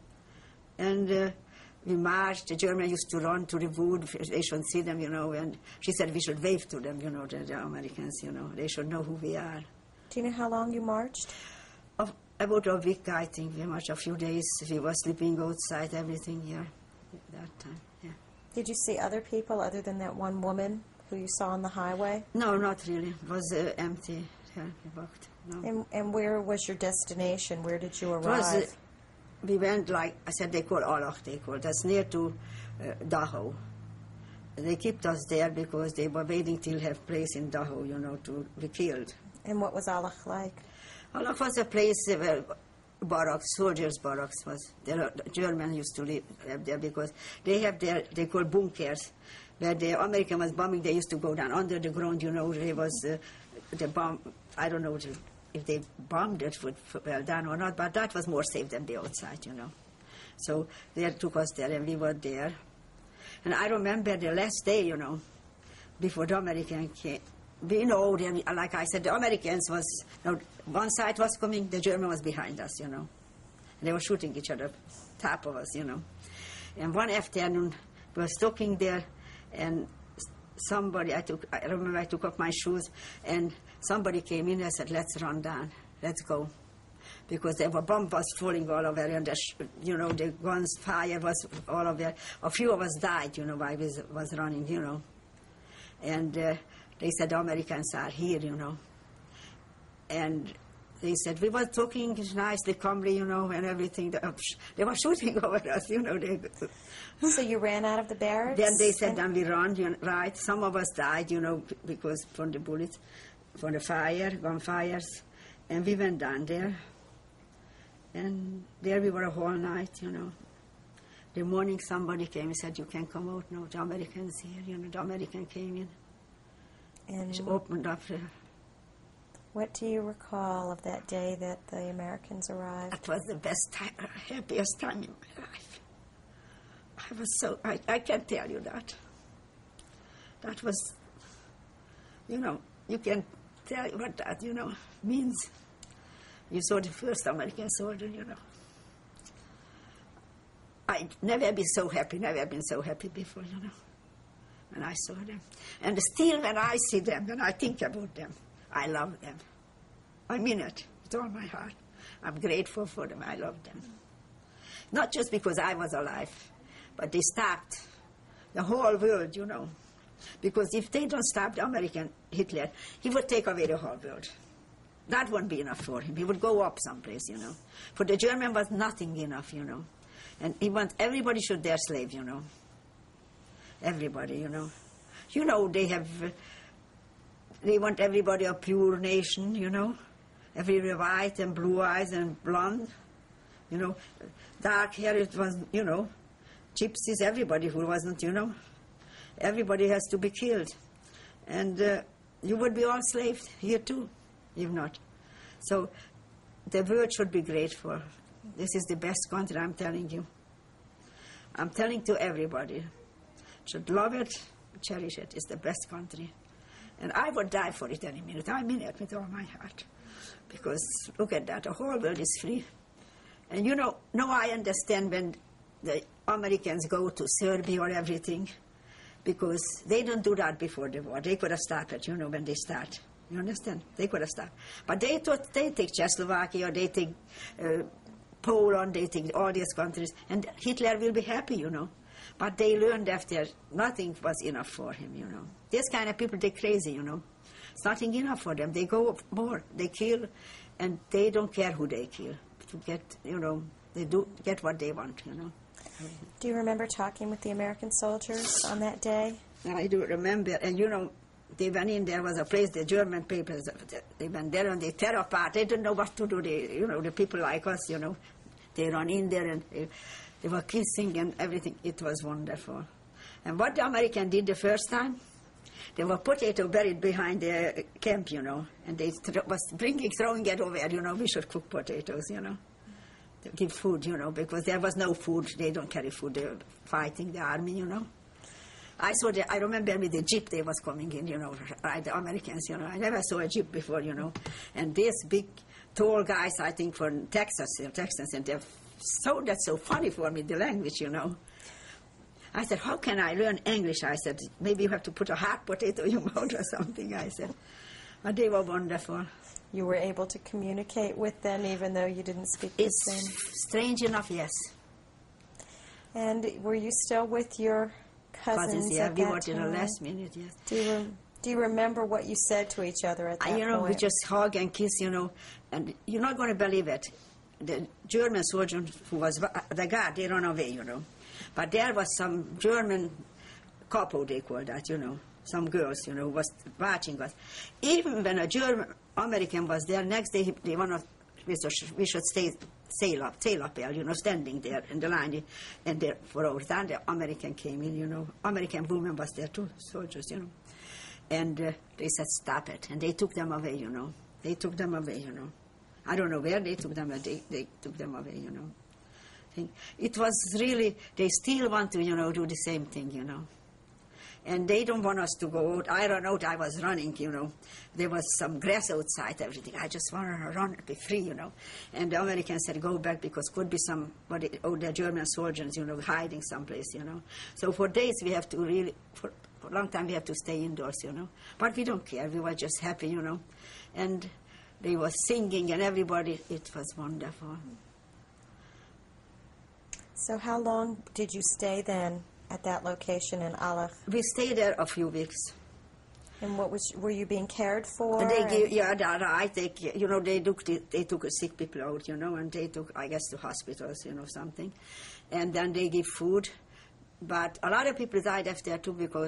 And uh, we marched. The Germans used to run to the wood. They shouldn't see them, you know. And she said we should wave to them, you know, the, the Americans, you know. They should know who we are. Do you know how long you marched? Of, about a week, I think. We marched a few days. We were sleeping outside, everything here at that time, yeah. Did you see other people other than that one woman who you saw on the highway? No, not really. It was uh, empty. Yeah, we walked. No. And, and where was your destination? Where did you arrive? It was, uh, we went, like I said, they call Allach, they call. That's near to uh, Dachau. They kept us there because they were waiting till have place in Dachau, you know, to be killed. And what was Allach like? Allach was a place where barracks, soldiers' barracks was. The Germans used to live there because they have their, they call bunkers, where the American was bombing, they used to go down under the ground, you know, there was uh, the bomb, I don't know if they bombed it well done or not, but that was more safe than the outside, you know. So they took us there and we were there. And I remember the last day, you know, before the American came, we know, they, like I said, the Americans was, you know, one side was coming, the German was behind us, you know. They were shooting each other, top of us, you know. And one afternoon, we were talking there, and somebody, I took, I remember I took off my shoes, and somebody came in and said, let's run down, let's go. Because there were bombs was falling all over, and the, you know, the guns fire was all over. A few of us died, you know, while we was running, you know. And uh, they said, the Americans are here, you know. And they said, we were talking nicely, calmly, you know, and everything. They were shooting over us, you know. They, so you ran out of the barracks? Then they said, then we run, you know, right. Some of us died, you know, because from the bullets, from the fire, gunfires. And we went down there. And there we were a whole night, you know. The morning somebody came and said, you can come out now. The Americans here, you know, the American came in. And she opened up the... What do you recall of that day that the Americans arrived? That was the best time, happiest time in my life. I was so, I, I can't tell you that. That was, you know, you can tell you what that, you know, means. You saw the first American soldier, you know. I never been so happy, never been so happy before, you know, when I saw them. And still when I see them, when I think about them, I love them. I mean it with all my heart. I'm grateful for them. I love them. Not just because I was alive, but they stopped the whole world, you know. Because if they don't stop the American Hitler, he would take away the whole world. That wouldn't be enough for him. He would go up someplace, you know. For the German was nothing enough, you know. And he want everybody should their slave, you know. Everybody, you know. You know, they have... Uh, They want everybody a pure nation, you know. Every white and blue eyes and blonde, you know. Dark hair, it was, you know. Gypsies, everybody who wasn't, you know. Everybody has to be killed. And uh, you would be all slaves here too, if not. So the world should be grateful. This is the best country, I'm telling you. I'm telling to everybody. Should love it, cherish it. It's the best country. And I would die for it any minute. I mean it with all my heart. Because look at that, the whole world is free. And you know, now I understand when the Americans go to Serbia or everything, because they don't do that before the war. They could have stopped it, you know, when they start. You understand? They could have stopped. But they thought they take Czechoslovakia, or they take uh, Poland, they take all these countries, and Hitler will be happy, you know. But they learned after nothing was enough for him, you know. These kind of people, they're crazy, you know. It's nothing enough for them. They go more. They kill, and they don't care who they kill. To get, you know, they do get what they want, you know. Do you remember talking with the American soldiers on that day? I do remember, and you know, they went in, there was a place, the German papers, they went there and they tear apart. They didn't know what to do. They, you know, the people like us, you know, they run in there and they, they were kissing and everything. It was wonderful. And what the American did the first time, there were potato buried behind the camp, you know, and they was bringing, throwing it over, you know, we should cook potatoes, you know, to give food, you know, because there was no food. They don't carry food. They were fighting the army, you know. I saw the, I remember with the jeep they was coming in, you know, right, the Americans, you know. I never saw a jeep before, you know. And these big, tall guys, I think, from Texas, Texans, and they're so, that's so funny for me, the language, you know. I said, how can I learn English? I said, maybe you have to put a hot potato in your mouth or something, I said. But they were wonderful. You were able to communicate with them even though you didn't speak it's the same? Strange enough, yes. And were you still with your cousins, cousins yeah, at we that were time? in the last minute, yes. Do you, re do you remember what you said to each other at that uh, you know, point? we just hug and kiss, you know, and you're not going to believe it. The German soldier who was the guard, they ran away, you know. But there was some German couple, they call that, you know, some girls, you know, was watching us. Even when a German American was there, next day he, they wanted, we should, we should stay, sail up, sail up there, you know, standing there in the line, and there for hours. Then the American came in, you know, American woman was there too, soldiers, you know. And uh, they said, stop it. And they took them away, you know. They took them away, you know. I don't know where they took them, but they, they took them away, you know. It was really, they still want to, you know, do the same thing, you know. And they don't want us to go out. I run out, I was running, you know. There was some grass outside, everything. I just wanted to run, be free, you know. And the Americans said, go back, because could be some, oh, the German soldiers, you know, hiding someplace, you know. So for days we have to really, for, for a long time we have to stay indoors, you know. But we don't care, we were just happy, you know. And they were singing and everybody, it was wonderful. So how long did you stay then at that location in Aleph? We stayed there a few weeks. And what was, were you being cared for? And they gave, yeah, that, I think, you know, they took, the, they took sick people out, you know, and they took, I guess, to hospitals, you know, something. And then they give food. But a lot of people died after too, because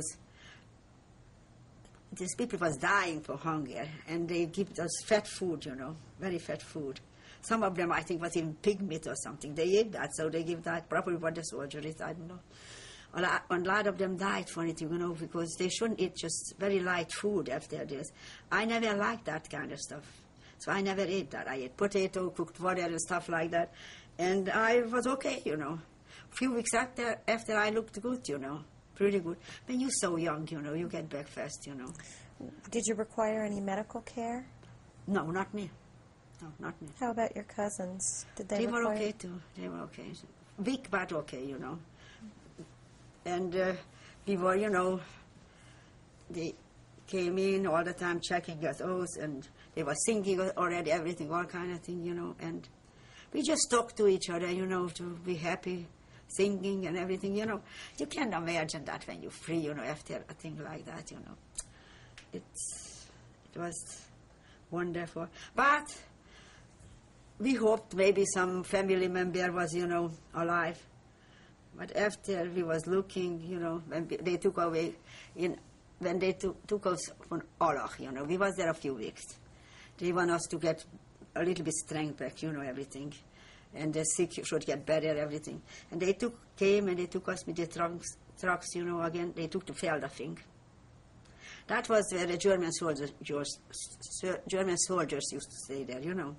these people was dying for hunger, and they give us fat food, you know, very fat food. Some of them, I think, was even pig meat or something. They ate that, so they give that probably for the soldiers, I don't know. A lot, a lot of them died for it, you know, because they shouldn't eat just very light food after this. I never liked that kind of stuff, so I never ate that. I ate potato, cooked water and stuff like that, and I was okay, you know. A few weeks after, after I looked good, you know, pretty good. When you're so young, you know, you get back fast, you know. Did you require any medical care? No, not me. No, not me. How about your cousins? Did they They require... were okay, too. They were okay. Weak, but okay, you know. And uh, we were, you know, they came in all the time checking us out, and they were singing already, everything, all kind of thing, you know. And we just talked to each other, you know, to be happy, singing and everything, you know. You can't imagine that when you're free, you know, after a thing like that, you know. It's, it was wonderful. But we hoped maybe some family member was, you know, alive. But after we was looking, you know, when they took away, in, when they took, took us from Olach, you know, we was there a few weeks. They want us to get a little bit strength back, you know, everything. And the sick should get better, everything. And they took, came and they took us with the trucks, trucks, you know, again, they took to Feldafing. That was where the German soldiers, German soldiers used to stay there, you know.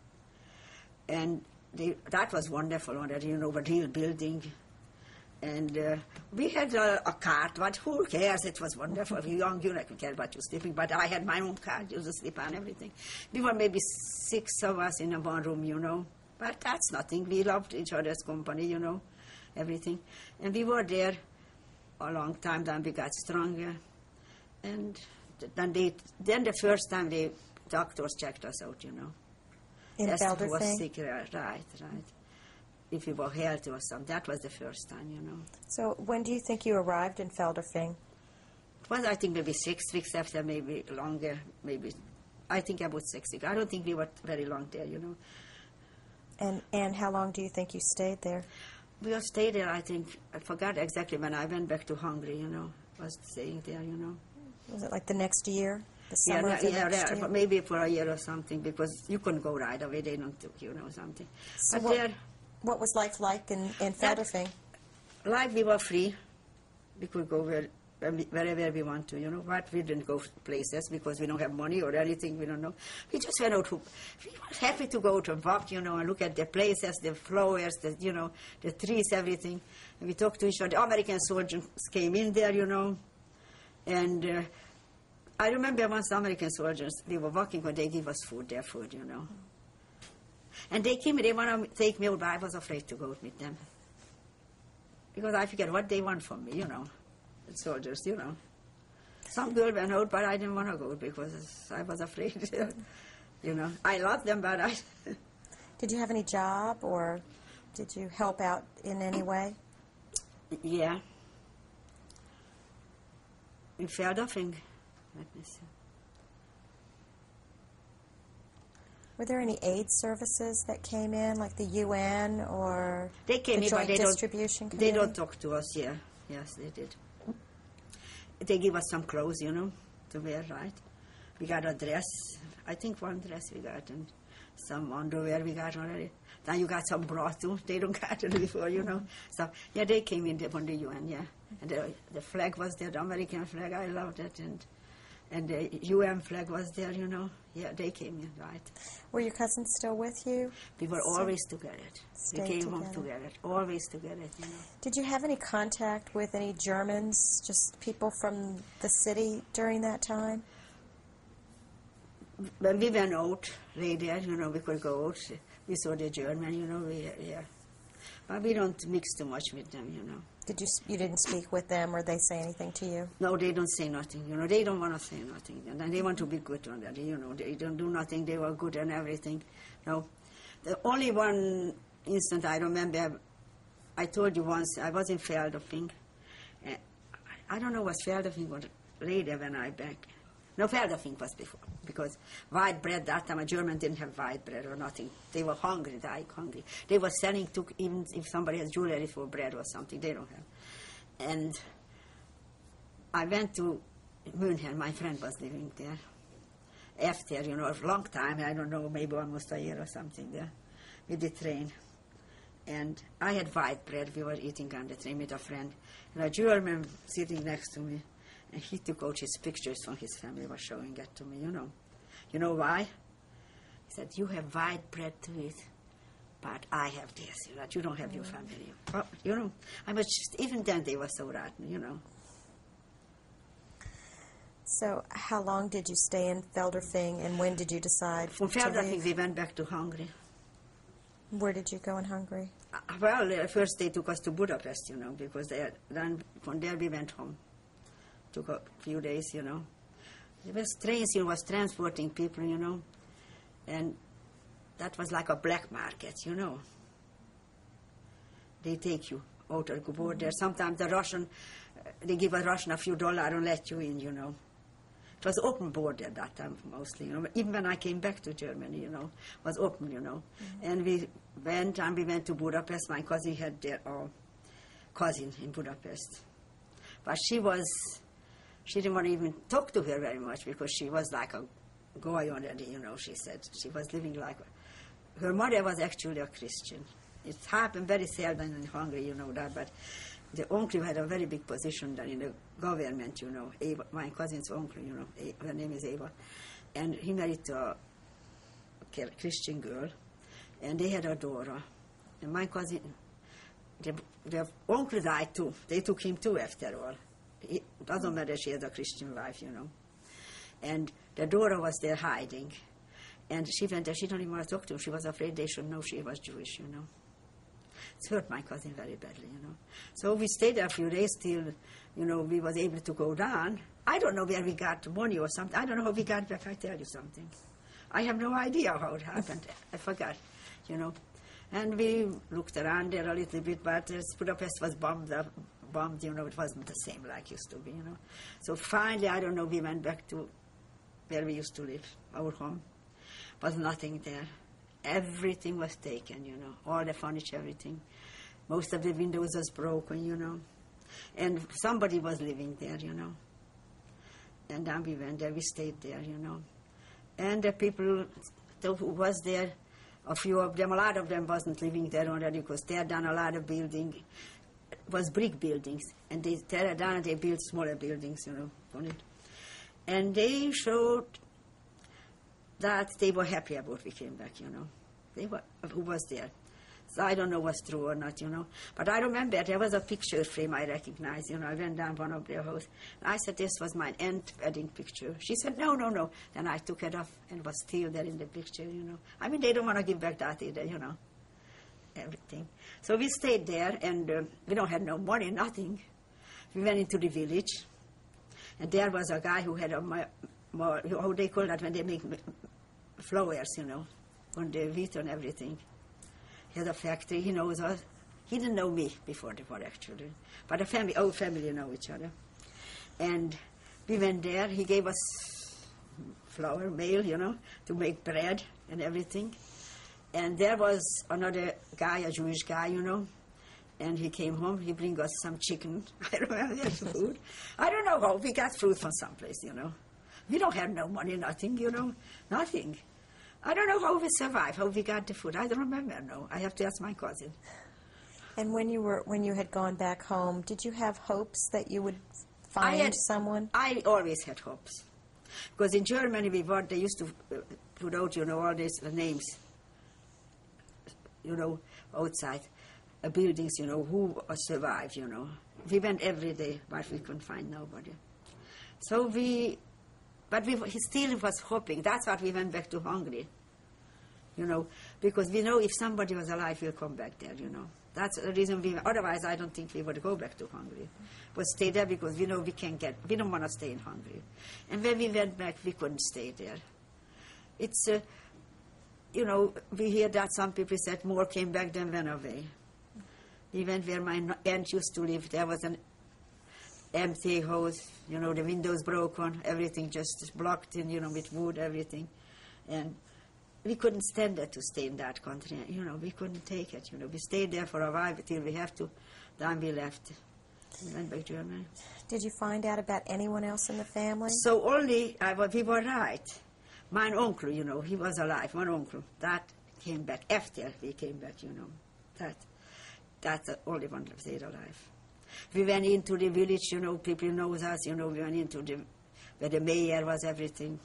And they, that was wonderful, already, you know, a real building. And uh, we had a, a cart, but who cares? It was wonderful. You're young, you don't care about you sleeping, but I had my own cart, used to sleep on everything. We were maybe six of us in a one room, you know. But that's nothing. We loved each other's company, you know, everything. And we were there a long time, then we got stronger. And then they, then the first time the doctors checked us out, you know. In Esther was Feldafing? sick, right, right. If we were healthy or something, that was the first time, you know. So when do you think you arrived in Feldafing? It was, I think, maybe six weeks after, maybe longer, maybe, I think about six weeks. I don't think we were very long there, you know. And and how long do you think you stayed there? We all stayed there, I think, I forgot exactly when I went back to Hungary, you know, was staying there, you know. Was it like the next year? The Yeah, summer no, of the yeah, next yeah, year? maybe for a year or something, because you couldn't go right away, they don't took you, know, something. So But what, there, what was life like in, in That- Feldafing? like we were free, we could go where, wherever we want to, you know, but we didn't go places because we don't have money or anything, we don't know. We just went out to, we were happy to go to walk, you know, and look at the places, the flowers, the, you know, the trees, everything. And we talked to each other. American soldiers came in there, you know, and uh, I remember once the American soldiers, they were walking when they gave us food, their food, you know. And they came, they want to take me out, but I was afraid to go with them. Because I figured what they want from me, you know, the soldiers, you know. Some girl went out, but I didn't want to go because I was afraid, you know. I loved them, but I... Did you have any job, or did you help out in any way? Yeah. In Feldafing. Let me see. Were there any aid services that came in, like the U N or They came the in, but Joint they Distribution don't, they Committee? don't talk to us, yeah. Yes, they did. They give us some clothes, you know, to wear, right? We got a dress. I think one dress we got, and some underwear we got already. Then you got some bra, too. They don't got it before, you know. So, yeah, they came in from the U N, yeah. And the, the flag was there, the American flag. I loved it. And And the U N flag was there, you know. Yeah, they came in, right. Were your cousins still with you? We were So always together. We stayed came together. home together, always together, you know. Did you have any contact with any Germans, just people from the city during that time? When we went out, right there, you know, we could go out. We saw the German, you know, we, yeah. But we don't mix too much with them, you know. Did you you didn't speak with them, or they say anything to you? No, they don't say nothing, you know. They don't want to say nothing. And then they want to be good on that, you know. They don't do nothing. They were good and everything. No. The only one instant I remember, I told you once, I was in Feldafing. Uh, I don't know what Feldafing was later when I back. No, Feldafing was before, because white bread, that time a German didn't have white bread or nothing. They were hungry, dying hungry. They were selling to, even if somebody has jewelry for bread or something, they don't have. And I went to München, my friend was living there. After, you know, a long time, I don't know, maybe almost a year or something there, with the train. And I had white bread, we were eating on the train with a friend. And a German sitting next to me, and he took out his pictures from his family, was showing it to me, you know. You know why? He said, you have white bread to eat, but I have this, you know, you don't have your family. Oh, you know, I was just, even then they were so rotten, you know. So how long did you stay in Feldafing, and when did you decide From to Feldafing leave? we went back to Hungary. Where did you go in Hungary? Uh, well, uh, first they took us to Budapest, you know, because they had, then from there we went home. Took a few days, you know. It was trains, you know, was transporting people, you know. And that was like a black market, you know. They take you out or go board there. Sometimes the Russian, uh, they give a Russian a few dollars and let you in, you know. It was open border at that time mostly, you know. Even when I came back to Germany, you know, it was open, you know. Mm-hmm. And we went, and we went to Budapest. My cousin had their uh, cousin in Budapest. But she was... She didn't want to even talk to her very much because she was like a goy already, you know, she said. She was living like... Her mother was actually a Christian. It happened very seldom in Hungary, you know that, but the uncle had a very big position there in the government, you know. Eva, my cousin's uncle, you know, her name is Eva. And he married a Christian girl, and they had a daughter. And my cousin, the, the uncle died too. They took him too after all. It doesn't matter, she had a Christian wife, you know. And the daughter was there hiding. And she went there, she didn't even want to talk to him. She was afraid they should know she was Jewish, you know. It hurt my cousin very badly, you know. So we stayed there a few days till, you know, we was able to go down. I don't know where we got money or something. I don't know how we got back, I tell you something. I have no idea how it happened. I forgot, you know. And we looked around there a little bit, but uh, Budapest was bombed up. Bombed, you know, it wasn't the same like it used to be, you know. So finally, I don't know, we went back to where we used to live, our home. Was nothing there. Everything was taken, you know, all the furniture, everything. Most of the windows was broken, you know. And somebody was living there, you know. And then we went there, we stayed there, you know. And the people who was there, a few of them, a lot of them wasn't living there already because they had done a lot of building. Was brick buildings, and they tear it down and they built smaller buildings, you know, on it. And they showed that they were happy about we came back, you know. They were, who was there. So I don't know what's true or not, you know. But I remember there was a picture frame I recognized, you know. I went down one of their house. And I said, this was my aunt wedding picture. She said, no, no, no. Then I took it off and was still there in the picture, you know. I mean, they don't want to give back that either, you know. Everything. So we stayed there, and uh, we don't have no money, nothing. We went into the village, and there was a guy who had a more, more how they call that when they make flowers, you know, on the wheat and everything. He had a factory, he knows us. He didn't know me before the war, actually. But the family, our family know each other. And we went there, he gave us flour, meal, you know, to make bread and everything. And there was another guy, a Jewish guy, you know, and he came home, he bring us some chicken. I remember his food. I don't know how, we got food from someplace, you know. We don't have no money, nothing, you know, nothing. I don't know how we survived, how we got the food. I don't remember, no. I have to ask my cousin. And when you were when you had gone back home, did you have hopes that you would find I had, someone? I always had hopes. Because in Germany, we were, they used to uh, put out, you know, all these uh, names, you know, outside uh, buildings, you know, who uh, survived, you know. We went every day, but we couldn't find nobody. So we, but we he still was hoping. That's why we went back to Hungary, you know, because we know if somebody was alive, we'll come back there, you know. That's the reason we, otherwise I don't think we would go back to Hungary. But stay there because we know we can get, we don't want to stay in Hungary. And when we went back, we couldn't stay there. It's, uh, you know, we hear that some people said more came back than went away. We went where my aunt used to live. There was an empty house, you know, the windows broken, everything just blocked in, you know, with wood, everything. And we couldn't stand it to stay in that country, you know, we couldn't take it, you know. We stayed there for a while till we have to, then we left. We went back to Germany. Did you find out about anyone else in the family? So only, I, we were right. My uncle, you know, he was alive, one uncle. That came back after we came back, you know. That, that's the only one that stayed alive. We went into the village, you know, people knows us, you know, we went into the, where the mayor was, everything.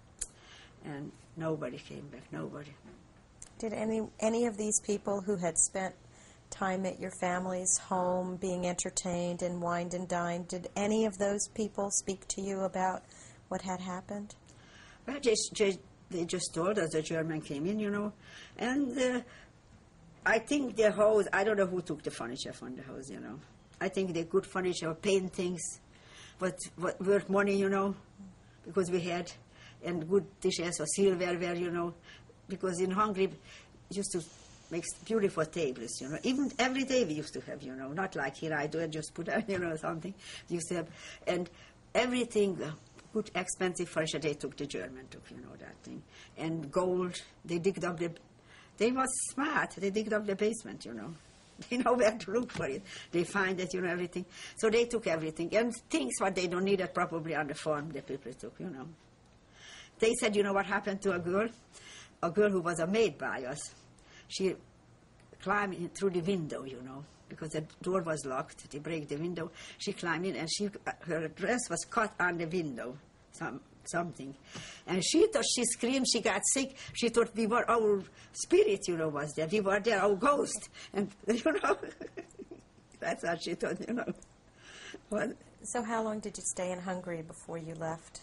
And nobody came back, nobody. Did any any of these people who had spent time at your family's home being entertained and wined and dined, did any of those people speak to you about what had happened? Well, just, just, they just told us the German came in, you know, and uh, I think the house, I don't know who took the furniture from the house, you know. I think the good furniture, paintings, but what worth money, you know, because we had, and good dishes or silverware, you know, because in Hungary used to make beautiful tables, you know. Even every day we used to have, you know, not like here I do it, just put out, you know, something. We used to have, and everything, uh, good expensive furniture, they took, the German took, you know, that thing. And gold, they digged up the, they was smart, they digged up the basement, you know. They know where to look for it. They find it, you know, everything. So they took everything. And things what they don't need it probably on the farm, the people took, you know. They said, you know what happened to a girl? A girl who was a maid by us. She climbed in through the window, you know, because the door was locked. They break the window. She climbed in, and she, her dress was cut on the window, some, something. And she thought, she screamed, she got sick. She thought we were, our spirit, you know, was there. We were there, our ghost. And, you know, that's what she thought, you know. What? So how long did you stay in Hungary before you left?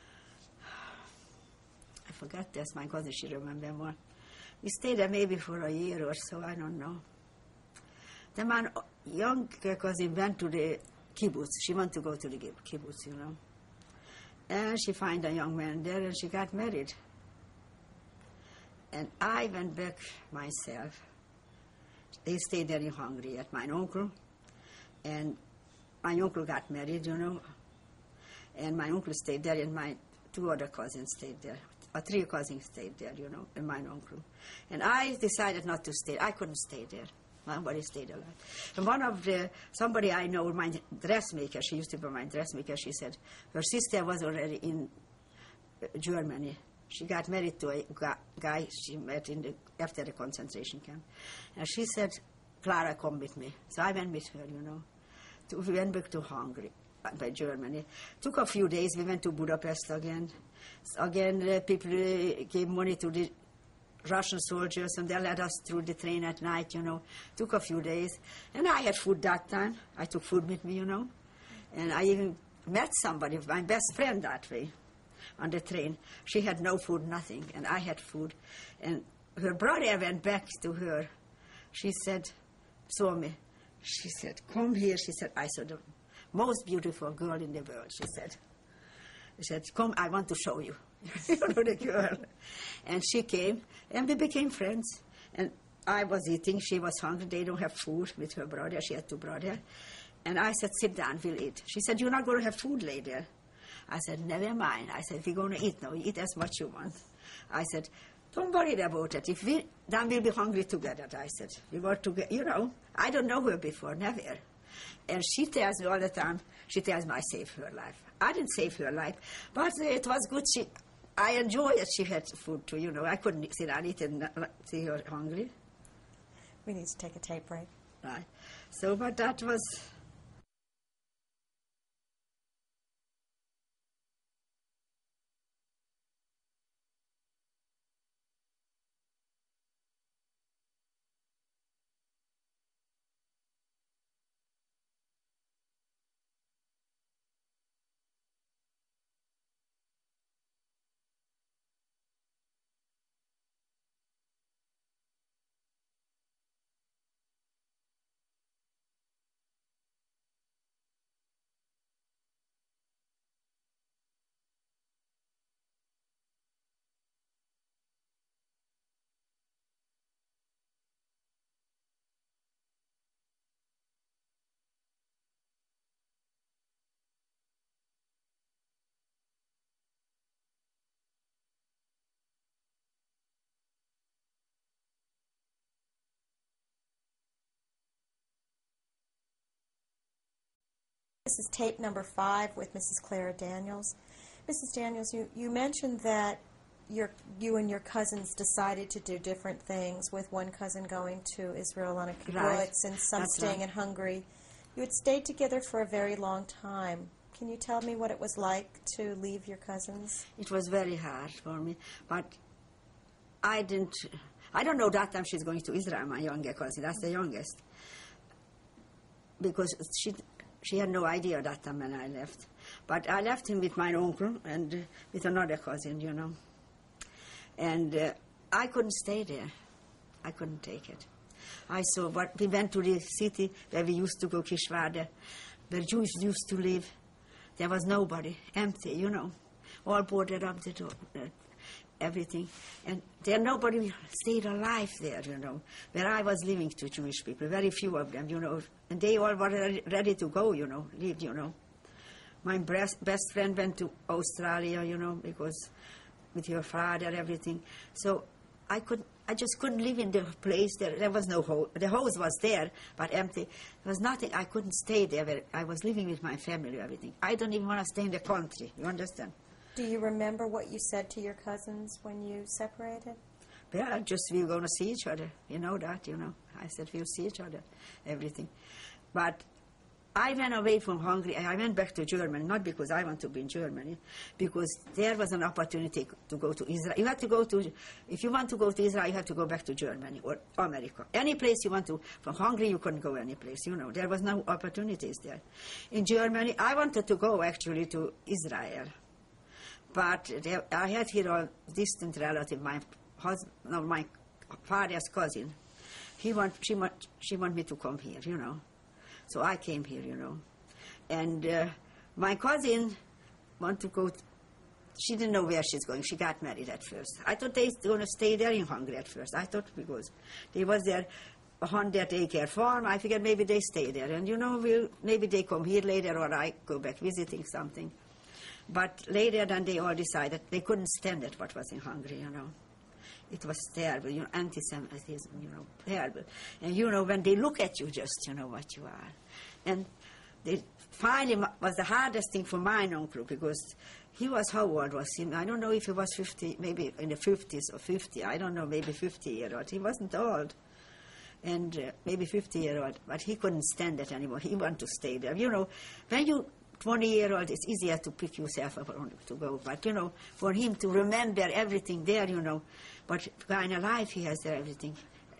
I forgot this, my cousin, she remember more. We stayed there maybe for a year or so, I don't know. Then my young cousin went to the kibbutz. She wanted to go to the kibbutz, you know. And she found a young man there, and she got married. And I went back myself. They stayed there in Hungary at my uncle. And my uncle got married, you know. And my uncle stayed there, and my two other cousins stayed there. Or three cousins stayed there, you know, and my uncle. And I decided not to stay. I couldn't stay there. Nobody stayed alive. And one of the, somebody I know, my dressmaker, she used to be my dressmaker, she said her sister was already in Germany. She got married to a guy she met in the, after the concentration camp. And she said, Clara, come with me. So I went with her, you know. To, we went back to Hungary, by Germany. Took a few days. We went to Budapest again. Again, uh, people uh, gave money to the Russian soldiers, and they led us through the train at night, you know. Took a few days. And I had food that time. I took food with me, you know. And I even met somebody, my best friend that way, on the train. She had no food, nothing, and I had food. And her brother went back to her. She said, saw me. She said, come here. She said, I saw the most beautiful girl in the world, she said. She said, come, I want to show you. You know, the girl. And she came, and we became friends. And I was eating, she was hungry, they don't have food with her brother, she had two brothers. And I said, sit down, we'll eat. She said, you're not going to have food later. I said, never mind. I said, we're going to eat now, eat as much you want. I said, don't worry about it. If we, then we'll be hungry together, I said. We were together, you know. I don't know her before, never. And she tells me all the time, she tells me I saved her life. I didn't save her life, but it was good. She, I enjoy it. She had food too, you know. I couldn't sit and eat and see her hungry. We need to take a tape break. Right. So, but that was... This is tape number five with Missus Clara Daniels. Missus Daniels, you, you mentioned that your, you and your cousins decided to do different things, with one cousin going to Israel on a kibbutz Right. and some That's staying right. in Hungary. You had stayed together for a very long time. Can you tell me what it was like to leave your cousins? It was very hard for me, but I didn't, I don't know that time she's going to Israel, my younger cousin, that's the youngest. Because she, she had no idea that time when I left. But I left him with my uncle and uh, with another cousin, you know. And uh, I couldn't stay there. I couldn't take it. I saw, but we went to the city where we used to go, Kishwade, where Jews used to live. There was nobody, empty, you know, all boarded up the door, uh, everything. And there nobody stayed alive there, you know, where I was living to Jewish people, very few of them, you know. And they all were ready, ready to go, you know, leave, you know. My best, best friend went to Australia, you know, because with your father, everything. So I could, I just couldn't live in the place. There, there was no house. The house was there, but empty. There was nothing. I couldn't stay there. Where I was living with my family, everything. I don't even want to stay in the country. You understand? Do you remember what you said to your cousins when you separated? Yeah, just we're going to see each other. You know that, you know. I said we'll see each other, everything. But I went away from Hungary. I went back to Germany, not because I want to be in Germany, because there was an opportunity to go to Israel. You had to go to, if you want to go to Israel, you have to go back to Germany or America. Any place you want to, from Hungary you couldn't go any place, you know. There was no opportunities there. In Germany, I wanted to go actually to Israel. But there, I had here a distant relative, my husband, no, my father's cousin. He want, she, want, she want me to come here, you know. So I came here, you know. And uh, my cousin wanted to go, t she didn't know where she's going. She got married at first. I thought they were going to stay there in Hungary at first. I thought because they was there, a hundred acre farm. I figured maybe they stay there. And, you know, we'll, maybe they come here later or I go back visiting something. But later then they all decided they couldn't stand it, what was in Hungary, you know. It was terrible, you know, anti-Semitism, you know, terrible. And, you know, when they look at you, just, you know, what you are. And they finally was the hardest thing for my uncle, because he was, how old was he? I don't know if he was fifty, maybe in the fifties or fifty, I don't know, maybe fifty year old. He wasn't old. And uh, maybe fifty year old, but he couldn't stand it anymore. He wanted to stay there. You know, when you twenty year old, it's easier to pick yourself up to go. But, you know, for him to remember everything there, you know, but kind of life he has there, everything.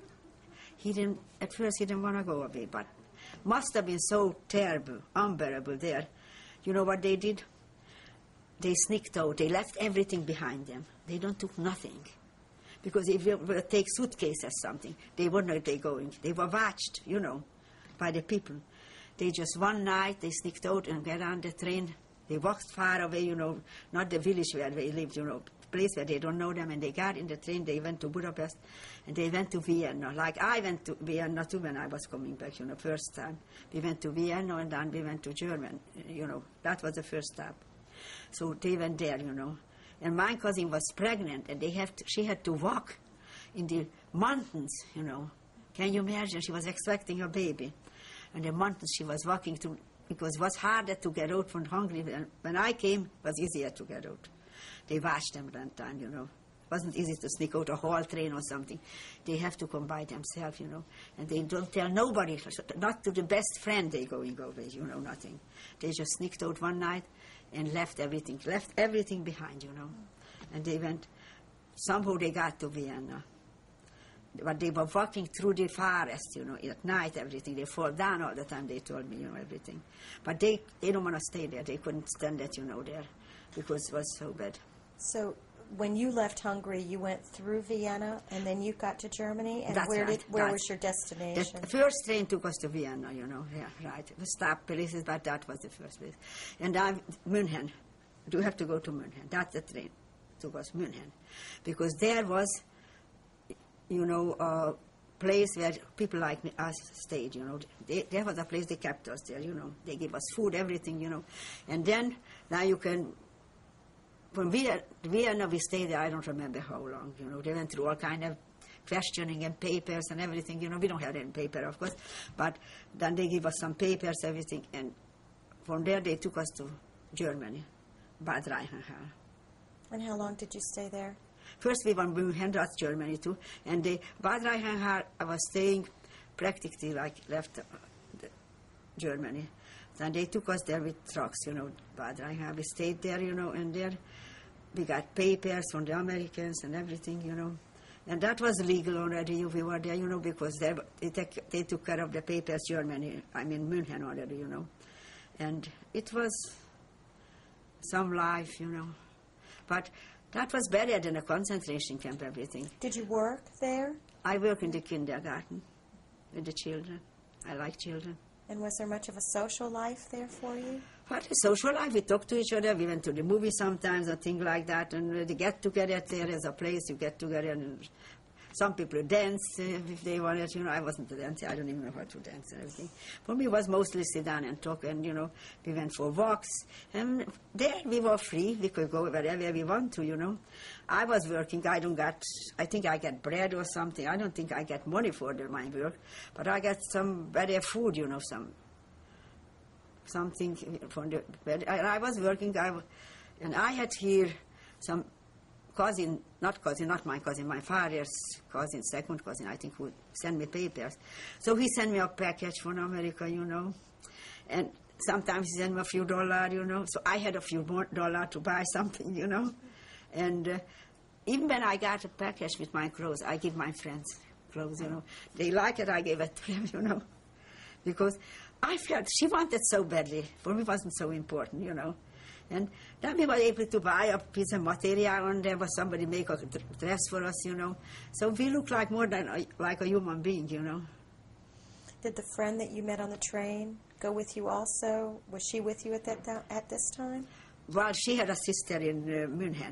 He didn't, at first he didn't want to go away, but must have been so terrible, unbearable there. You know what they did? They sneaked out. They left everything behind them. They don't took nothing. Because if they were take suitcase or something, they wouldn't know they going. They were watched, you know, by the people. They just one night, they sneaked out and got on the train. They walked far away, you know, not the village where they lived, you know, place where they don't know them, and they got in the train. They went to Budapest, and they went to Vienna. Like I went to Vienna too when I was coming back, you know, first time. We went to Vienna, and then we went to Germany, you know. That was the first stop. So they went there, you know. And my cousin was pregnant, and they have to, she had to walk in the mountains, you know. Can you imagine? She was expecting a baby. And the mountains she was walking through, because it was harder to get out from Hungary. When I came, it was easier to get out. They watched them that time, you know. It wasn't easy to sneak out a whole train or something. They have to come by themselves, you know. And they don't tell nobody, not to the best friend they going away, you know, nothing. They just sneaked out one night and left everything, left everything behind, you know. And they went, somehow they got to Vienna. But they were walking through the forest, you know, at night, everything. They fall down all the time, they told me, you know, everything. But they, they don't want to stay there. They couldn't stand it, you know, there, because it was so bad. So when you left Hungary, you went through Vienna, and then you got to Germany, and That's where right. did where That's was your destination? The first train took us to Vienna, you know, yeah, right. We stopped places, but that was the first place. And then München. You have to go to München. That's the train took us München. Because there was, you know, a place where people like me, us stayed, you know. They, there was a place they kept us there, you know. They gave us food, everything, you know. And then, now you can, from Vienna, Vienna we stayed there, I don't remember how long, you know. They went through all kind of questioning and papers and everything, you know. We don't have any paper, of course. But then they give us some papers, everything. And from there they took us to Germany, Bad Reichenhall. And how long did you stay there? First we went to München, that's Germany too, and the Bad Reichenhall, I was staying practically like left uh, the Germany. Then they took us there with trucks, you know, Bad Reichenhall. We stayed there, you know, and there we got papers from the Americans and everything, you know. And that was legal already, we were there, you know, because they, they, take, they took care of the papers, Germany, I mean München already, you know. And it was some life, you know. But that was better than a concentration camp, everything. Did you work there? I work in the kindergarten with the children. I like children. And was there much of a social life there for you? What a social life. We talked to each other. We went to the movie sometimes or things like that. And they get together there as a place. You get together and some people dance uh, if they wanted. You know, I wasn't a dancer. I don't even know how to dance and everything. For me, it was mostly sit down and talk. And, you know, we went for walks. And there we were free. We could go wherever we want to, you know. I was working. I don't get, I think I get bread or something. I don't think I get money for the, my work. But I get some better food, you know, some something from the bed. I, I was working, I, and I had here some cousin, not cousin, not my cousin, my father's cousin, second cousin, I think, who sent me papers. So he sent me a package from America, you know, and sometimes he sent me a few dollars, you know, so I had a few more dollars to buy something, you know, and uh, even when I got a package with my clothes, I give my friends clothes, you know. They like it, I gave it to them, you know, because I felt she wanted so badly. For me, it wasn't so important, you know. And then we were able to buy a piece of material, and there was somebody make a dress for us, you know. So we look like more than a, like a human being, you know. Did the friend that you met on the train go with you also? Was she with you at that th at this time? Well, she had a sister in uh, München.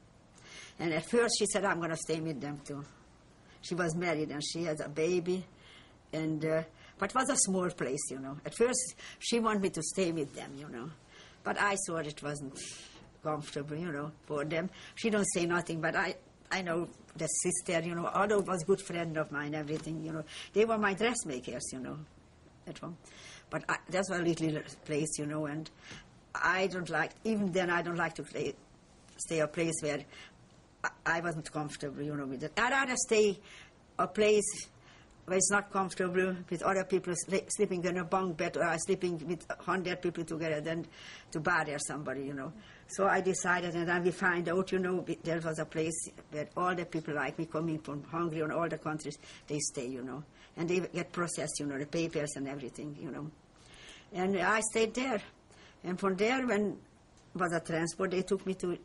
And at first she said, I'm going to stay with them too. She was married and she had a baby. And... Uh, But it was a small place, you know. At first, she wanted me to stay with them, you know. But I thought it wasn't comfortable, you know, for them. She don't say nothing, but I, I know the sister, you know, although was a good friend of mine, everything, you know. They were my dressmakers, you know, at home. But I, that's a little place, you know, and I don't like, even then I don't like to play, stay a place where I, I wasn't comfortable, you know, with it. I'd rather stay a place where it's not comfortable with other people sleeping in a bunk bed or sleeping with a hundred people together than to bother somebody, you know. So I decided, and then we find out, you know, there was a place where all the people like me coming from Hungary and all the countries, they stay, you know. And they get processed, you know, the papers and everything, you know. And I stayed there. And from there, when was a transport, they took me to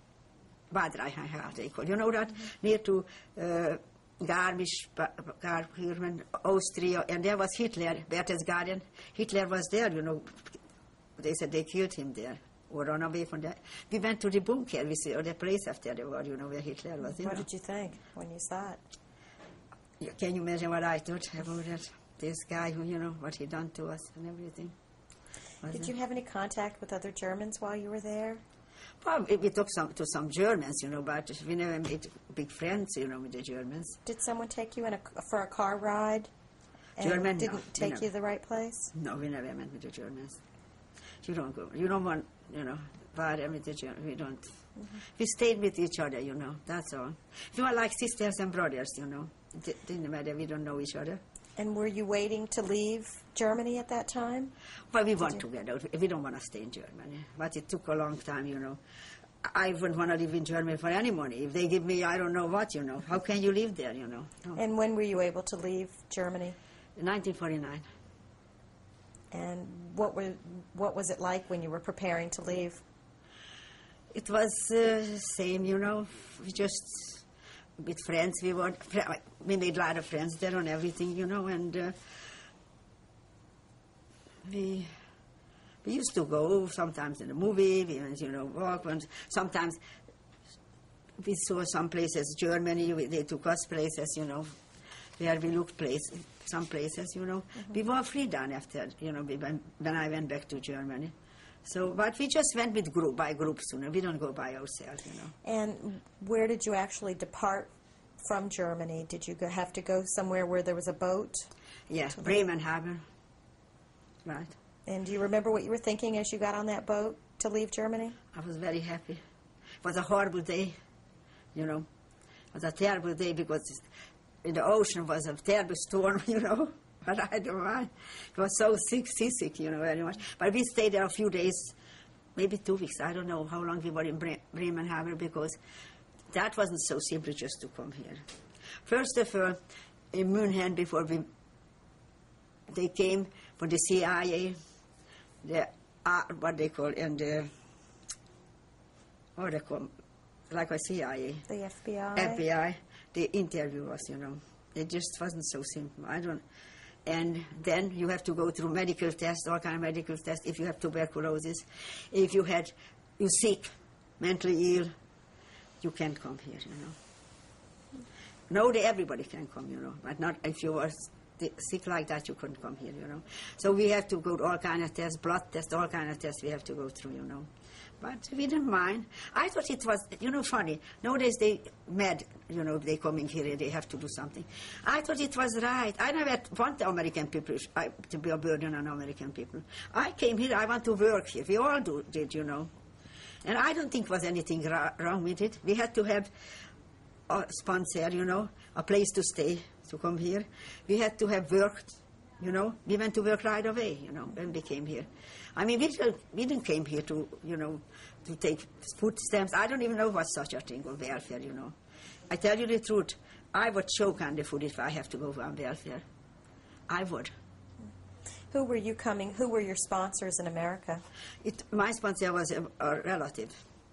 Bad Reichenhall, they call. You know that? Mm-hmm. Near to... Uh, Garmisch, Garmisch, Austria, and there was Hitler, Berchtesgaden. Hitler was there, you know. They said they killed him there, or run away from there. We went to the bunker, we see, or the place after the war, you know, where Hitler was. What know. Did you think when you saw it? You, can you imagine what I thought about that? This guy, who, you know, what he done to us and everything. Was Did it? you have any contact with other Germans while you were there? Well, we, we talked some, to some Germans, you know, but we never made big friends, you know, with the Germans. Did someone take you in a, for a car ride and German, didn't no, take never. you to the right place? No, we never went with the Germans. You don't go. You don't want, you know, bother with the Germans. We don't. Mm-hmm. We stayed with each other, you know, that's all. We were like sisters and brothers, you know. It didn't matter, we don't know each other. And were you waiting to leave Germany at that time? Well, we want to get out. We don't want to stay in Germany. But it took a long time, you know. I wouldn't want to live in Germany for any money. If they give me, I don't know what, you know. How can you live there, you know? No. And when were you able to leave Germany? In nineteen forty-nine. And what was, what was it like when you were preparing to leave? It was the uh, same, you know. We just... with friends, we were, we made a lot of friends there and everything, you know, and uh, we, we used to go sometimes in a movie, we went, you know, walk, and sometimes we saw some places, Germany, we, they took us places, you know, where we looked place, some places, you know. Mm-hmm. We were free down after, you know, we went, when I went back to Germany. So, but we just went with group, by groups, you know. We don't go by ourselves, you know. And where did you actually depart from Germany? Did you go, have to go somewhere where there was a boat? Yeah, Bremenhaven. Right. And do you remember what you were thinking as you got on that boat to leave Germany? I was very happy. It was a horrible day, you know. It was a terrible day because in the ocean was a terrible storm, you know. But I don't mind. It was so sick, seasick, you know, very much. But we stayed there a few days, maybe two weeks. I don't know how long we were in Bre Bremen Harbor because that wasn't so simple just to come here. First of all, in München, before we, they came from the C I A, the, uh, what they call, and the, what they call, like a C I A. The F B I? F B I, they interview us, you know. It just wasn't so simple. I don't, and then you have to go through medical tests, all kind of medical tests, if you have tuberculosis. If you had, you're sick, mentally ill, you can't come here, you know. Nowadays, everybody can come, you know, but not if you were sick like that, you couldn't come here, you know. So we have to go to all kind of tests, blood tests, all kind of tests we have to go through, you know. But we didn't mind. I thought it was, you know, funny. Nowadays they mad, you know, they coming here and they have to do something. I thought it was right. I never want the American people I, to be a burden on American people. I came here, I want to work here. We all do, did, you know. And I don't think there was anything ra wrong with it. We had to have a sponsor, you know, a place to stay, to come here. We had to have worked, you know. We went to work right away, you know, when we came here. I mean, we didn't, we didn't came here to, you know, to take food stamps. I don't even know what's such a thing, or welfare, you know. I tell you the truth, I would choke on the food if I have to go on welfare. I would. Who were you coming, who were your sponsors in America? It, my sponsor was a, a relative.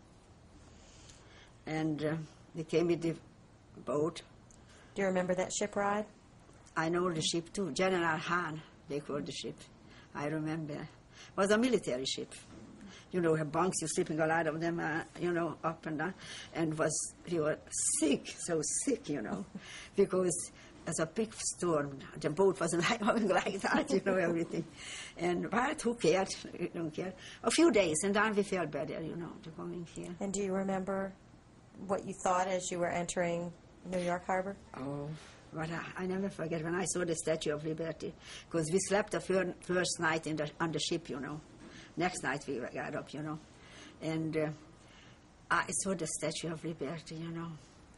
And uh, they came with the boat. Do you remember that ship ride? I know the ship too. General Hahn, they called the ship. I remember. It was a military ship. You know, have bunks, you're sleeping a lot of them, uh, you know, up and down. And was, we were sick, so sick, you know, because as a big storm, the boat wasn't going like that, you know, everything. And, but who cared? You don't care. A few days, and then we felt better, you know, to coming here. And do you remember what you thought as you were entering New York Harbor? Oh, but I, I never forget when I saw the Statue of Liberty, because we slept the fir first night in the, on the ship, you know. Next night we got up, you know. And uh, I saw the Statue of Liberty, you know.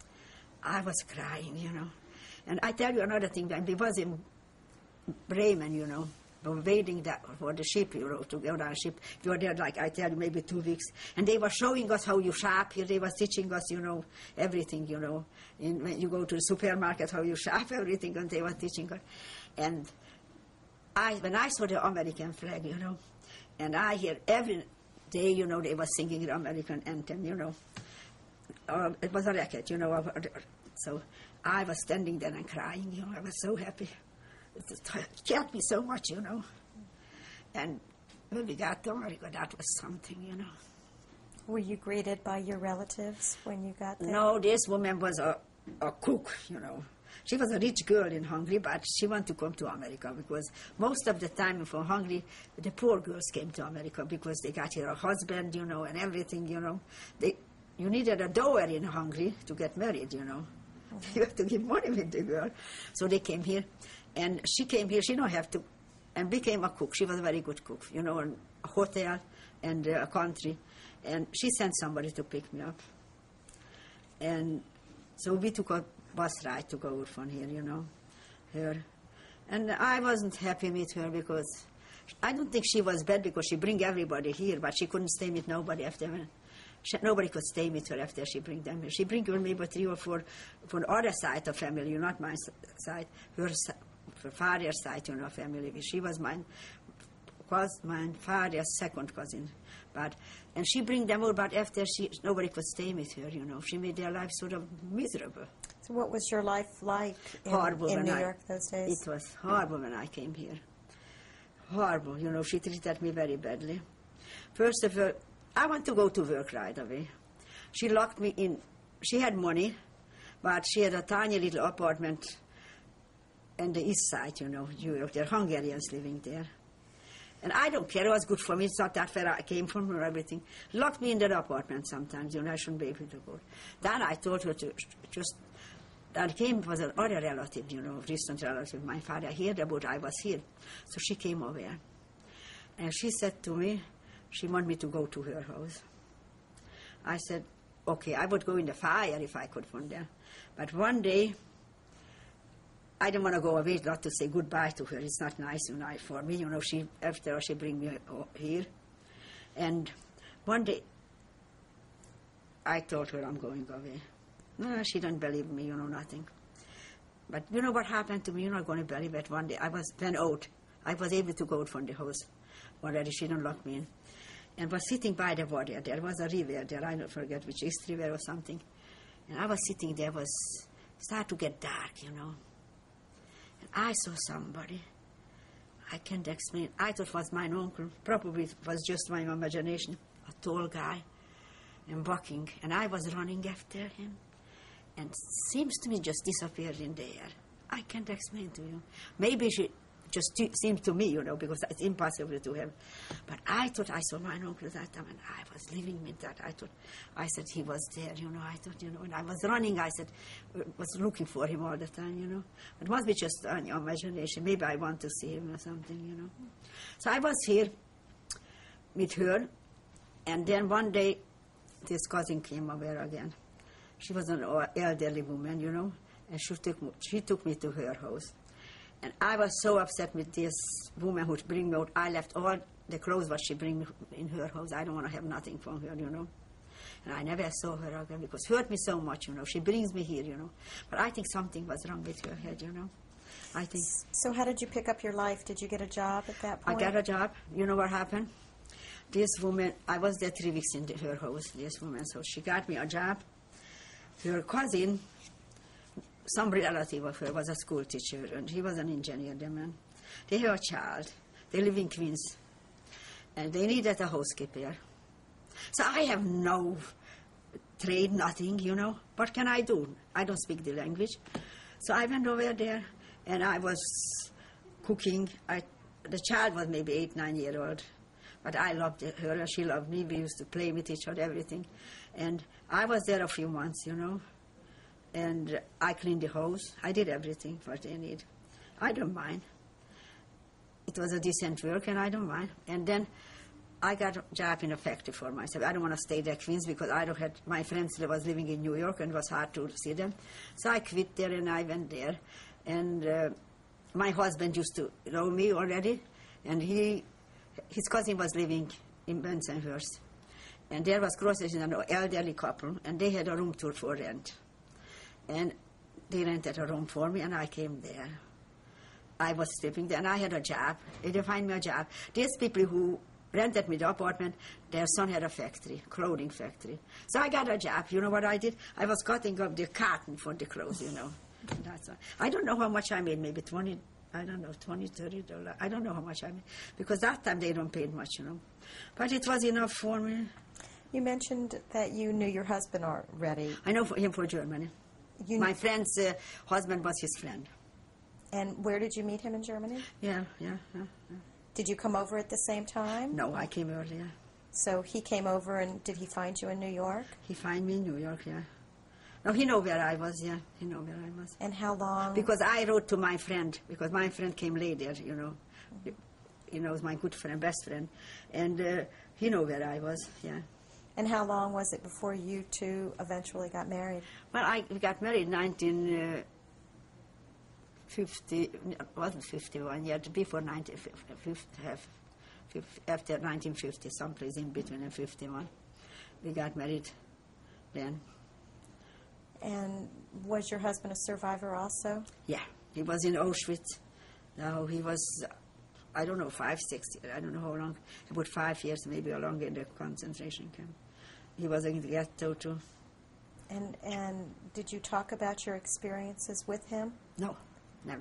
I was crying, you know. And I tell you another thing, when we was in Bremen, you know, we were waiting that for the ship, you know, to go down the ship. We were there, like I tell you, maybe two weeks. And they were showing us how you shop here. They were teaching us, you know, everything, you know. In, when you go to the supermarket, how you shop, everything, and they were teaching us. And I, when I saw the American flag, you know, and I hear every day, you know, they were singing the American anthem, you know. Uh, it was a record, you know. So I was standing there and crying, you know. I was so happy. It helped me so much, you know. And when we got to America, that was something, you know. Were you greeted by your relatives when you got there? No, this woman was a, a cook, you know. She was a rich girl in Hungary, but she wanted to come to America because most of the time from Hungary, the poor girls came to America because they got here a husband, you know, and everything, you know. They, you needed a dowry in Hungary to get married, you know. Mm-hmm. You have to give money with the girl. So they came here. And she came here, she don't have to, and became a cook. She was a very good cook, you know, in a hotel and uh, a country. And she sent somebody to pick me up. And so we took a bus ride to go from here, you know, her. And I wasn't happy with her because I don't think she was bad because she bring everybody here, but she couldn't stay with nobody after. She, nobody could stay with her after she bring them here. She bring her maybe three or four from the other side of family, not my side, her side. For father's side, you know, family. She was my, was my father's second cousin. But, and she bring them all, but after she, nobody could stay with her, you know. She made their life sort of miserable. So what was your life like in, horrible in New I, York those days? It was horrible when I came here. Horrible, you know, she treated me very badly. First of all, I want to go to work right away. She locked me in. She had money, but she had a tiny little apartment and the east side, you know, New York. There are Hungarians living there. And I don't care. It was good for me. It's not that far I came from or everything. Locked me in that apartment sometimes, you know, I shouldn't be able to go. Then I told her to just, that came was another relative, you know, distant relative. My father heard about I was here. So she came over. And she said to me, she wanted me to go to her house. I said, okay, I would go in the fire if I could from there. But one day, I didn't want to go away, not to say goodbye to her. It's not nice, you know, for me. You know, she, after all, she bring me here. And one day, I told her I'm going away. No, she didn't believe me, you know, nothing. But you know what happened to me? You're not going to believe it. One day, I was went out. I was able to go out from the house already. She didn't lock me in. And was sitting by the water. There was a river there. I don't forget which East River or something. And I was sitting there. Was started to get dark, you know. And I saw somebody. I can't explain. I thought it was my uncle. Probably it was just my imagination. A tall guy. And walking. And I was running after him. And seems to me just disappeared in the air. I can't explain to you. Maybe she just t- seemed to me, you know, because it's impossible to have. But I thought I saw my uncle that time, and I was living with that. I thought, I said he was there, you know. I thought, you know, and I was running. I said, was looking for him all the time, you know. It must be just an imagination. Maybe I want to see him or something, you know. So I was here with her, and then one day, this cousin came over again. She was an elderly woman, you know, and she took, she took me to her house. And I was so upset with this woman who bring me out. I left all the clothes what she bring me in her house. I don't want to have nothing from her, you know. And I never saw her again because it hurt me so much, you know. She brings me here, you know. But I think something was wrong with her head, you know. I think. So how did you pick up your life? Did you get a job at that point? I got a job. You know what happened? This woman, I was there three weeks in the, her house, this woman. So she got me a job. Her cousin, some relative of her, was a school teacher, and he was an engineer, the man. They have a child. They live in Queens. And they needed a housekeeper. So I have no trade, nothing, you know. What can I do? I don't speak the language. So I went over there, and I was cooking. I, the child was maybe eight, nine years old. But I loved her, and she loved me. We used to play with each other, everything. And I was there a few months, you know. And I cleaned the house. I did everything what they need. I don't mind. It was a decent work, and I don't mind. And then I got a job in a factory for myself. I don't want to stay there, Queens, because I don't had my friends that was living in New York, and it was hard to see them. So I quit there, and I went there. And uh, my husband used to know me already, and he, his cousin was living in Bensonhurst. And there was crosses in an elderly couple, and they had a room tour for rent. And they rented a room for me, and I came there. I was sleeping there, and I had a job. They didn't find me a job. These people who rented me the apartment, their son had a factory, clothing factory. So I got a job. You know what I did? I was cutting up the cotton for the clothes, you know. That's what, I don't know how much I made, maybe twenty, I don't know, twenty, thirty dollars. I don't know how much I made, because that time they don't pay much, you know. But it was enough for me. You mentioned that you knew your husband already. I know him for Germany. You My friend's uh, husband was his friend. And where did you meet him in Germany? Yeah, yeah, yeah, yeah. Did you come over at the same time? No, I came earlier. So he came over, and did he find you in New York? He found me in New York, yeah. No, he know where I was, yeah. He know where I was. And how long? Because I wrote to my friend, because my friend came later, you know. He knows my good friend, best friend. And uh, he know where I was, yeah. And how long was it before you two eventually got married? Well, I we got married in nineteen fifty, wasn't fifty-one yet, before nineteen fifty, after nineteen fifty, someplace in between and fifty-one. We got married then. And was your husband a survivor also? Yeah, he was in Auschwitz. No, he was, I don't know, five, six, I don't know how long, about five years maybe or longer in the concentration camp. He was in the ghetto too. And and did you talk about your experiences with him? No, never.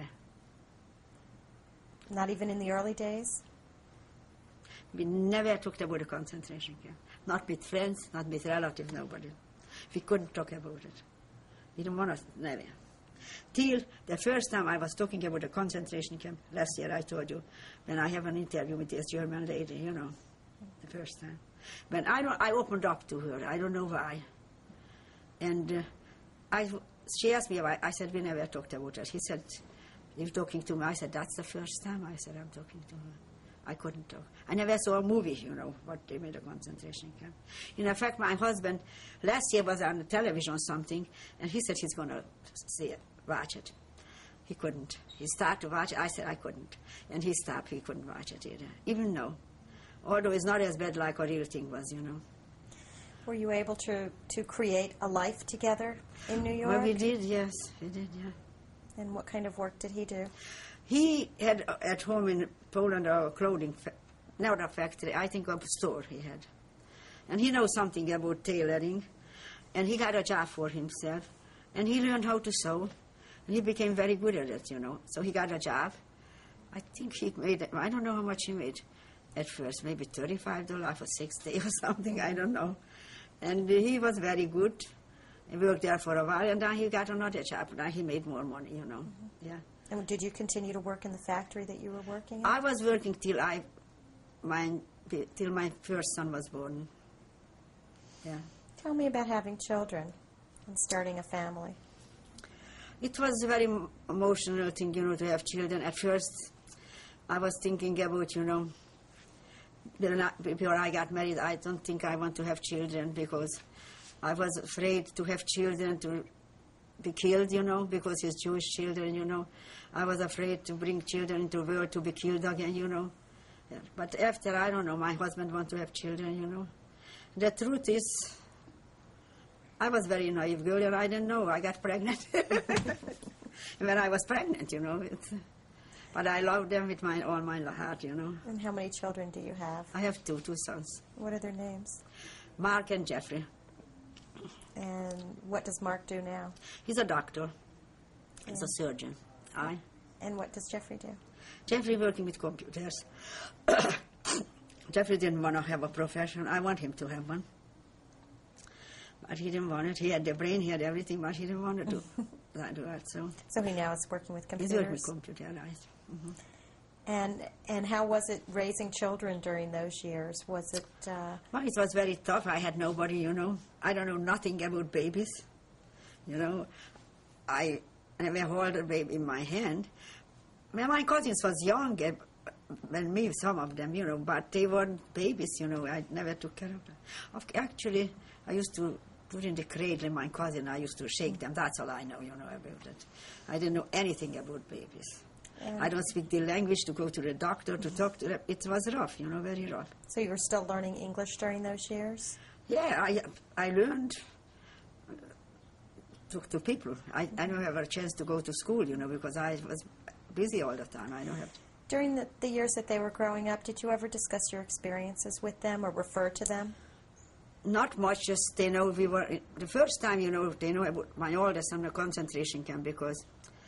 Not even in the early days? We never talked about the concentration camp. Not with friends, not with relatives, nobody. We couldn't talk about it. We didn't want to, never. Till the first time I was talking about the concentration camp, last year I told you, when I have an interview with this German lady, you know, the first time. When I, don't, I opened up to her, I don't know why. And uh, I, she asked me why. I said, we never talked about it. He said, you're talking to me. I said, that's the first time. I said, I'm talking to her. I couldn't talk. I never saw a movie, you know, what they made a concentration camp. In fact, my husband last year was on the television or something, and he said he's going to see it, watch it. He couldn't. He started to watch it. I said I couldn't. And he stopped. He couldn't watch it either. Even though. Although it's not as bad like a real thing was, you know. Were you able to, to create a life together in New York? Well, we did, yes. We did, yeah. And what kind of work did he do? He had uh, at home in Poland a clothing, fa not a factory, I think a store he had. And he knows something about tailoring. And he got a job for himself. And he learned how to sew. And he became very good at it, you know. So he got a job. I think he made, I don't know how much he made at first, maybe thirty-five dollars for six days or something, I don't know. And he was very good. He worked there for a while, and then he got another job. Now he made more money, you know. Mm-hmm. Yeah. And did you continue to work in the factory that you were working in? I was working till I, my, till my first son was born. Yeah. Tell me about having children and starting a family. It was a very emotional thing, you know, to have children. At first, I was thinking about, you know, before I got married, I don't think I want to have children because I was afraid to have children to be killed, you know, because it's Jewish children, you know. I was afraid to bring children into the world to be killed again, you know. Yeah. But after, I don't know, my husband wants to have children, you know. The truth is, I was a very naive girl, and I didn't know. I got pregnant when I was pregnant, you know. It's, but I love them with my, all my heart, you know. And how many children do you have? I have two, two sons. What are their names? Mark and Jeffrey. And what does Mark do now? He's a doctor. He's Yeah. a surgeon. I. And what does Jeffrey do? Jeffrey working with computers. Jeffrey didn't want to have a profession. I want him to have one. But he didn't want it. He had the brain, he had everything, but he didn't want to do that. Do that so. So he now is working with computers? He's working with computers. Mm-hmm. And and how was it raising children during those years? Was it... Uh, Well, it was very tough. I had nobody, you know. I don't know nothing about babies. You know, I never held a baby in my hand. Well, my cousins was younger than me, some of them, you know, but they weren't babies, you know. I never took care of them. Of, actually, I used to put in the cradle my cousin. I used to shake them. That's all I know, you know, about it. I didn't know anything about babies. Yeah. I don't speak the language to go to the doctor, to talk to them. It was rough, you know, very rough. So you were still learning English during those years? Yeah, I I learned to, to people. I, I don't have a chance to go to school, you know, because I was busy all the time. I don't have to. During the, the years that they were growing up, did you ever discuss your experiences with them or refer to them? Not much, just they know we were, the first time, you know, they know about my oldest on the concentration camp because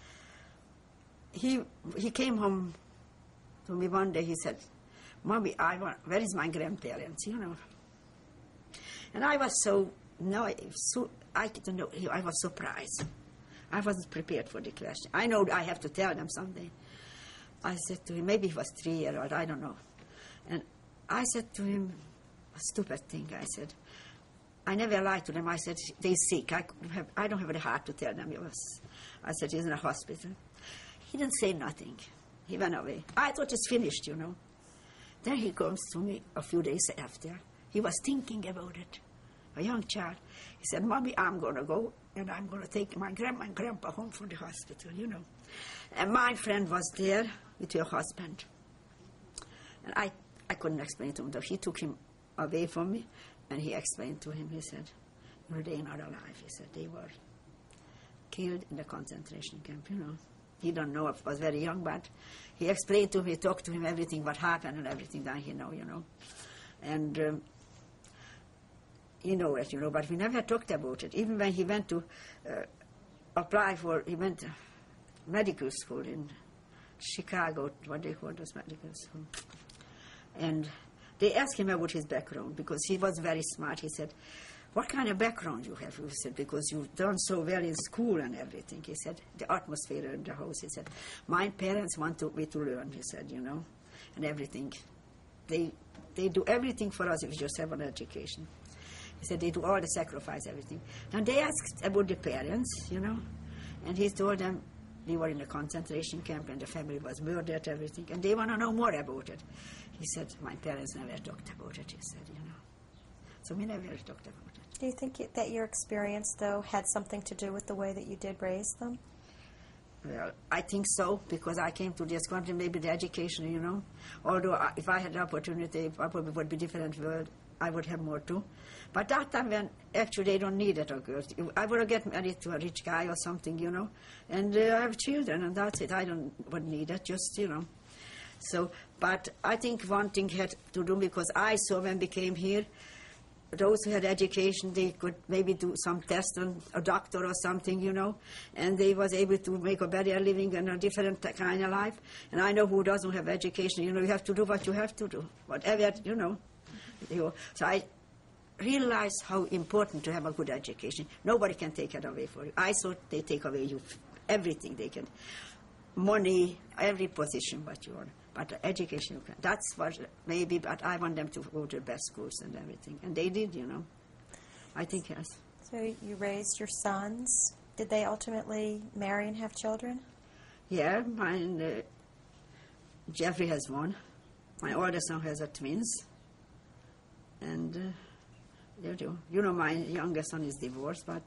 he he came home to me one day, he said, Mommy, I want, where is my grandparents, you know? And I was so, no, so, I don't know, I was surprised. I wasn't prepared for the question. I know I have to tell them someday. I said to him, maybe he was three years old, I don't know. And I said to him, a stupid thing, I said. I never lied to them. I said, they're sick. I, have, I don't have the heart to tell them. It was, I said, he's in a hospital. He didn't say nothing. He went away. I thought it's finished, you know. Then he comes to me a few days after. He was thinking about it, a young child. He said, Mommy, I'm going to go, and I'm going to take my grandma and grandpa home from the hospital, you know. And my friend was there with her husband. And I, I couldn't explain to him, though. He took him away from me, and he explained to him, he said, no, they're not alive. He said, they were killed in the concentration camp, you know. He don't know, I was very young, but he explained to me, talked to him everything, what happened and everything that he know, you know. And um, he know it, you know, but we never talked about it. Even when he went to uh, apply for, he went to medical school in Chicago, what they call those medical school. And they asked him about his background, because he was very smart. He said, what kind of background you have? He said, because you've done so well in school and everything. He said, the atmosphere in the house. He said, my parents want to, me to learn, he said, you know, and everything. They, they do everything for us if you just have an education. He said, they do all the sacrifice, everything. And they asked about the parents, you know, and he told them, we were in a concentration camp and the family was murdered, everything, and they want to know more about it. He said, my parents never talked about it, he said, you know. So we never talked about it. Do you think it, that your experience, though, had something to do with the way that you did raise them? Well, I think so, because I came to this country, maybe the education, you know. Although I, if I had the opportunity, probably would be a different world. I would have more too. But that time when actually they don't need it, a girl. I would get married to a rich guy or something, you know. And uh, I have children, and that's it. I don't would need it, just, you know. So, but I think one thing had to do, because I saw when we came here, those who had education, they could maybe do some test on a doctor or something, you know, and they was able to make a better living and a different kind of life. And I know who doesn't have education, you know, you have to do what you have to do, whatever, you know. You, so I realized how important to have a good education. Nobody can take it away for you. I thought they take away you everything they can. Money, every position what you want. But education, you can. That's what maybe, but I want them to go to the best schools and everything. And they did, you know. I think, yes. So you raised your sons. Did they ultimately marry and have children? Yeah, mine, uh, Jeffrey has one. My oldest son has a twins. And uh, they do. You know, my youngest son is divorced, but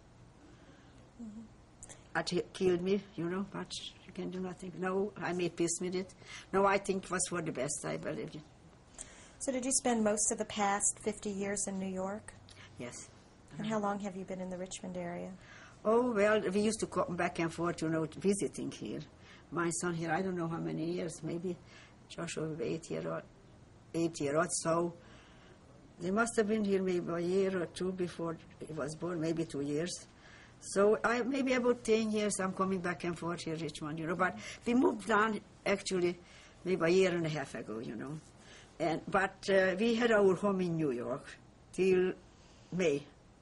mm-hmm. It killed me, you know, but you can do nothing. No, I made peace with it. No, I think it was for the best, I believe it. So did you spend most of the past fifty years in New York? Yes. And how long have you been in the Richmond area? Oh, well, we used to come back and forth, you know, visiting here. My son here, I don't know how many years, maybe Joshua was eight year old, eight year old, so they must have been here maybe a year or two before he was born, maybe two years. So I maybe about ten years I'm coming back and forth here, Richmond, you know. But we moved down actually maybe a year and a half ago, you know. And but uh, we had our home in New York till May,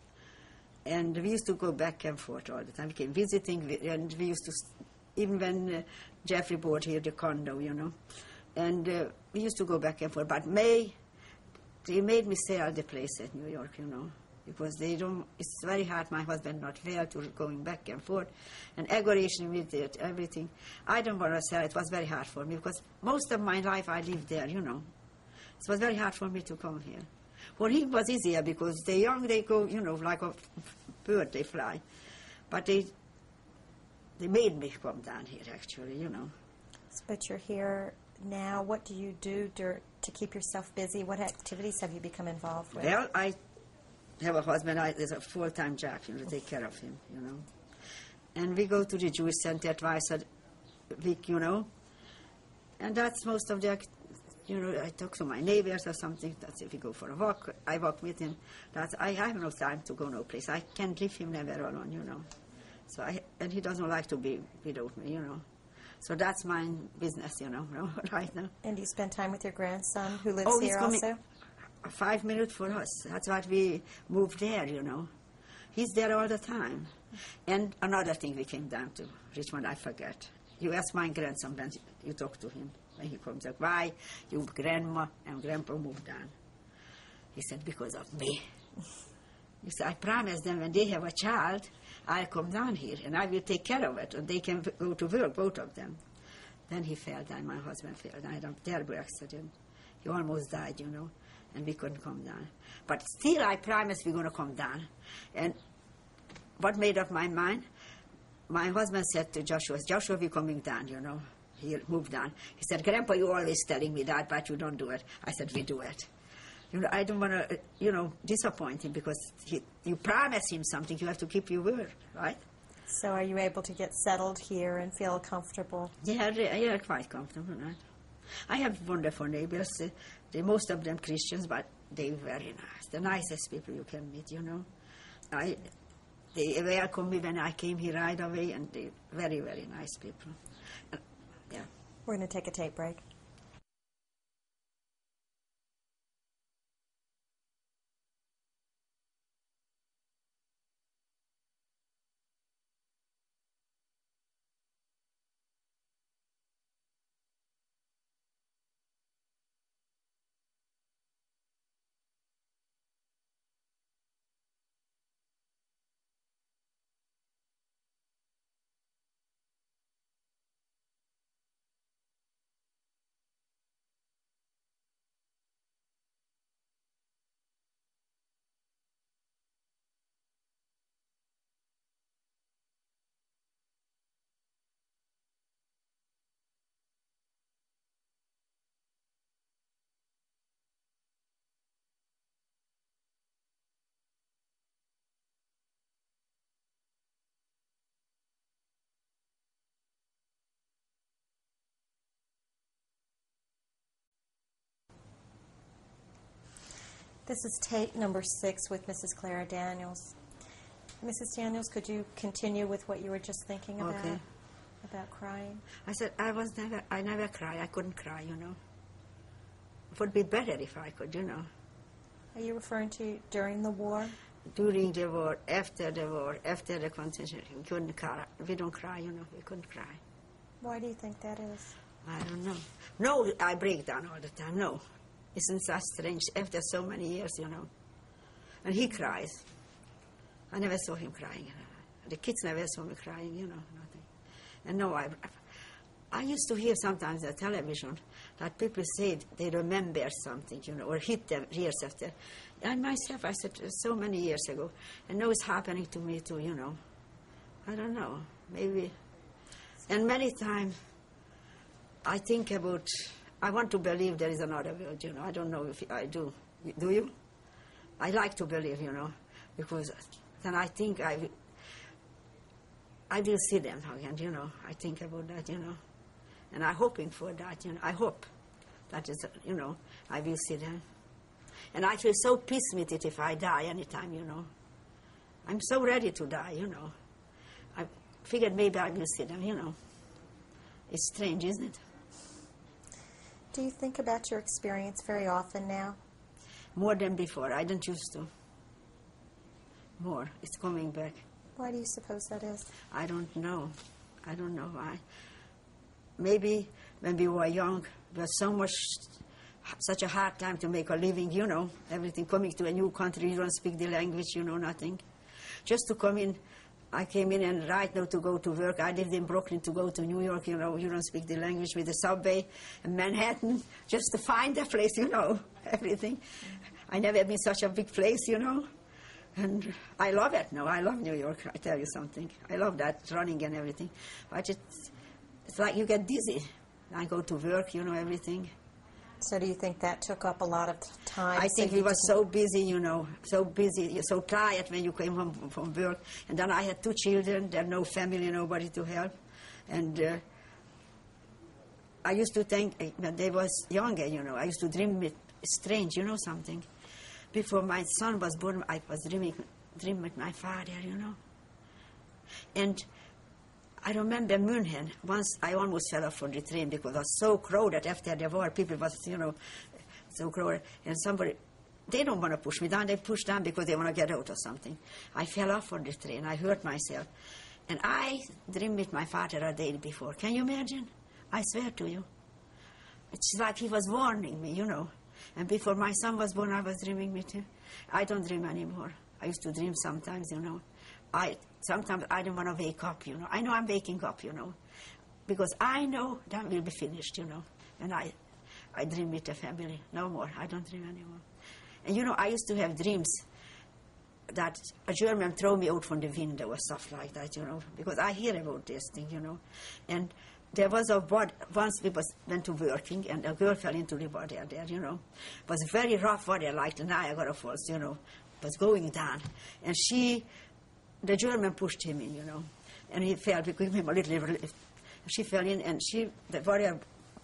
and we used to go back and forth all the time. We came visiting, and we used to even when uh, Jeffrey bought here the condo, you know, and uh, we used to go back and forth. But May, they made me sell the place at New York, you know. Because they don't, it's very hard, my husband not well to going back and forth, and aggravation with it, everything. I don't want to sell, it was very hard for me, because most of my life I lived there, you know. It was very hard for me to come here. For him it was easier, because the young, they go, you know, like a bird, they fly. But they, they made me come down here, actually, you know. But you're here now. What do you do to, to keep yourself busy? What activities have you become involved with? Well, I have a husband, I, there's a full-time job, you know, to take care of him, you know. And we go to the Jewish Center twice a week, you know. And that's most of the, you know, I talk to my neighbors or something. That's if we go for a walk, I walk with him. That's, I have no time to go no place. I can't leave him never alone, you know. So I, and he doesn't like to be without me, you know. So that's my business, you know, right now. And do you spend time with your grandson who lives oh, here he's also? Five minutes for us. That's what we moved there, you know. He's there all the time. And another thing we came down to, Richmond, I forget. You ask my grandson when you talk to him, when he comes up, why your grandma and grandpa moved down? He said, because of me. He said, I promised them when they have a child, I'll come down here and I will take care of it, and they can go to work, both of them. Then he fell down, my husband fell down, a terrible accident. He almost died, you know. And we couldn't come down. But still, I promised we're going to come down. And what made up my mind? My husband said to Joshua, Joshua, we're coming down, you know. He moved down. He said, Grandpa, you're always telling me that, but you don't do it. I said, we do it. You know, I don't want to, you know, disappoint him, because he, you promise him something, you have to keep your word, right? So are you able to get settled here and feel comfortable? Yeah, yeah, quite comfortable, right? I have wonderful neighbors. Uh, they, most of them Christians, but they're very nice. The nicest people you can meet, you know. I, they welcomed me when I came here right away, and they're very, very nice people. Uh, yeah. We're going to take a tape break. This is tape number six with Missus Clara Daniels. Missus Daniels, could you continue with what you were just thinking about? Okay. About crying? I said, I was never, I never cry. I couldn't cry, you know. It would be better if I could, you know. Are you referring to during the war? During the war, after the war, after the concentration, we couldn't cry. We don't cry, you know. We couldn't cry. Why do you think that is? I don't know. No, I break down all the time. No. Isn't that strange? After so many years, you know. And he cries. I never saw him crying. The kids never saw me crying, you know, nothing. And no, I, I used to hear sometimes on television that people said they remember something, you know, or hit them years after. And myself, I said so many years ago. And now it's happening to me too, you know. I don't know, maybe. And many times I think about, I want to believe there is another world, you know. I don't know if I do. Do you? I like to believe, you know, because then I think I, I will see them again, you know. I think about that, you know. And I'm hoping for that, you know. I hope that is, you know, I will see them. And I feel so peace with it if I die anytime, you know. I'm so ready to die, you know. I figured maybe I will see them, you know. It's strange, isn't it? Do you think about your experience very often now? More than before. I didn't used to. More. It's coming back. Why do you suppose that is? I don't know. I don't know why. Maybe when we were young, there was so much, such a hard time to make a living, you know. Everything, coming to a new country, you don't speak the language, you know, nothing. Just to come in, I came in and right now to go to work. I lived in Brooklyn to go to New York, you know, you don't speak the language, with the subway, and Manhattan, just to find a place, you know, everything. I never been such a big place, you know. And I love it now. I love New York, I tell you something. I love that, running and everything. But it's, it's like you get dizzy. I go to work, you know, everything. So do you think that took up a lot of time? I think we were so busy, you know, so busy, so tired when you came home from work. And then I had two children, there no family, nobody to help. And uh, I used to think, when they was younger, you know, I used to dream it strange, you know, something. Before my son was born, I was dreaming, dreaming with my father, you know. And I remember München. Once I almost fell off from the train because it was so crowded after the war. People was, you know, so crowded. And somebody, they don't want to push me down. They push down because they want to get out or something. I fell off from the train. I hurt myself. And I dreamed with my father a day before. Can you imagine? I swear to you. It's like he was warning me, you know. And before my son was born, I was dreaming with him. I don't dream anymore. I used to dream sometimes, you know. I sometimes I don't want to wake up, you know. I know I'm waking up, you know, because I know that will be finished, you know. And I, I dream with the family. No more. I don't dream anymore. And you know, I used to have dreams that a German throw me out from the window or stuff like that, you know, because I hear about this thing, you know. And there was a body, once we was, went to working, and a girl fell into the water there, you know. It was very rough water, like the Niagara Falls, you know. It was going down. And she, the German pushed him in, you know. And he fell, we gave him a little relief. She fell in, and she, the warrior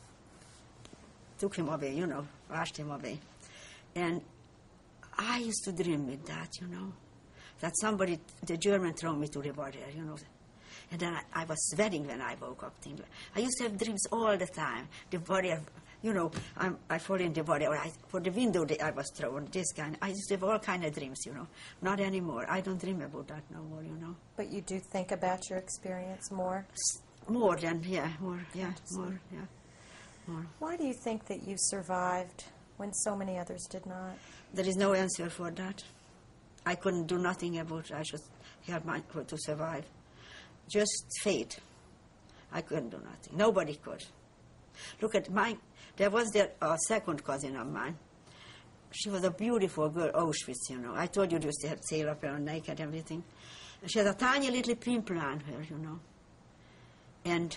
took him away, you know, washed him away. And I used to dream with that, you know, that somebody, the German, threw me to the water, you know. And then I, I was sweating when I woke up. Things. I used to have dreams all the time. The warrior, you know, I'm, I fall in the water, or I, for the window I was thrown, this kind. I used to have all kind of dreams, you know. Not anymore. I don't dream about that no more, you know. But you do think about your experience more? S more than, yeah, more, yeah, more, yeah, more. Why do you think that you survived when so many others did not? There is no answer for that. I couldn't do nothing about it. I just help my, to survive. Just fate. I couldn't do nothing. Nobody could. Look at my, there was that uh, second cousin of mine. She was a beautiful girl, Auschwitz, you know. I told you used to have sail up her naked and everything. And she had a tiny little pimple on her, you know. And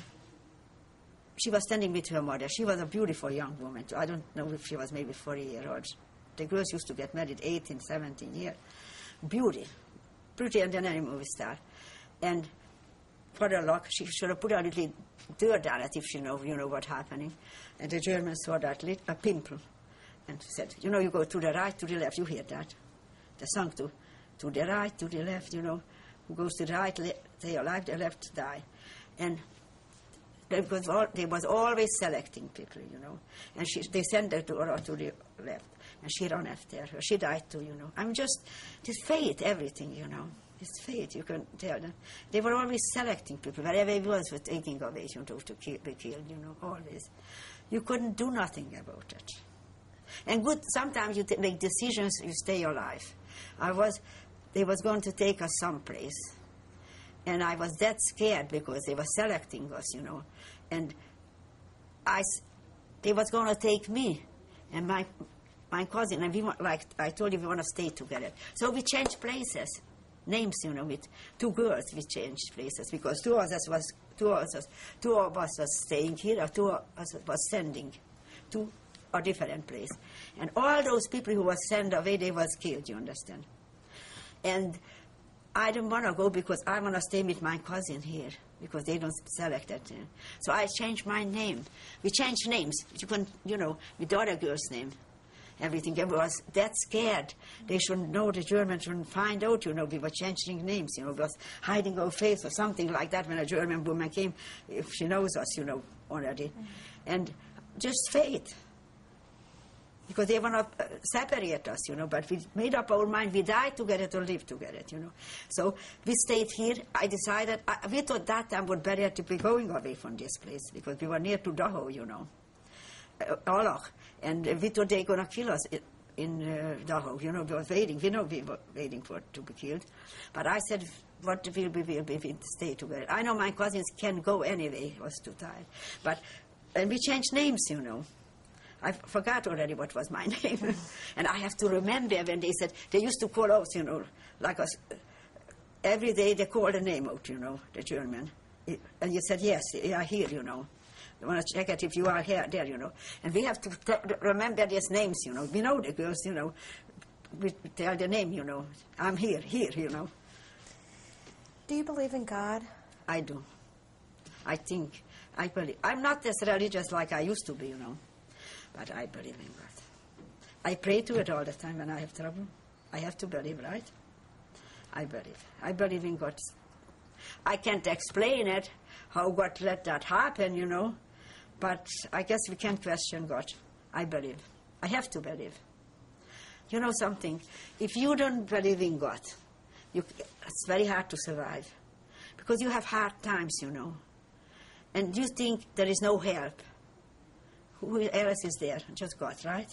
she was standing with her mother. She was a beautiful young woman. I don't know if she was maybe forty years old. The girls used to get married eighteen, seventeen years. Beauty. Prettier than any movie star. And for the luck, she should have put a little dirt on it if she know, you know what's happening. And the Germans saw that little a pimple. And she said, you know, you go to the right, to the left, you hear that. The song to, to the right, to the left, you know. Who goes to the right, le they alive, the left die. And they was, all, they was always selecting people, you know. And she, they sent her to, her to the left. And she ran after her. She died too, you know. I'm just, this fate, everything, you know. It's fate, you can tell them. They were always selecting people. Wherever it was, for taking away, you know, to kill, be killed, you know, always. You couldn't do nothing about it. And good, sometimes you make decisions, you stay alive. I was, they was going to take us someplace. And I was that scared because they were selecting us, you know. And I, they was going to take me and my, my cousin, and we want, like I told you, we want to stay together. So we changed places. Names, you know, with two girls, we changed places because two of us was two of us, two of us was staying here, or two of us was sending to a different place, and all those people who were sent away, they was killed. You understand? And I didn't want to go because I want to stay with my cousin here because they don't select that. So I changed my name. We changed names. You can, you know, with the other girl's name. Everything. I was that scared. They shouldn't know, the Germans shouldn't find out, you know, we were changing names, you know, we was hiding our face or something like that when a German woman came, if she knows us, you know, already. Mm-hmm. And just fate. Because they want to uh, separate us, you know, but we made up our mind, we died together to live together, you know. So we stayed here. I decided, I, we thought that time would better to be going away from this place because we were near to Dachau, you know. Uh, Olach. And we thought they were going to kill us in, in uh, Dachau. You know, we were waiting. We know we were waiting for to be killed. But I said, what will be, will be, if we stay together. I know my cousins can go anyway. I was too tired. But, and we changed names, you know. I forgot already what was my name. And I have to remember when they said, they used to call out, you know, like us, every day they called a name out, you know, the German. And you said, yes, you are here, you know. You want to check it if you are here, there, you know. And we have to t remember these names, you know. We know the girls, you know. We tell the name, you know. I'm here, here, you know. Do you believe in God? I do. I think, I believe. I'm not as religious like I used to be, you know. But I believe in God. I pray to it all the time when I have trouble. I have to believe, right? I believe. I believe in God. I can't explain it, how God let that happen, you know. But I guess we can't question God. I believe. I have to believe. You know something? If you don't believe in God, you, it's very hard to survive. Because you have hard times, you know. And you think there is no help. Who else is there? Just God, right?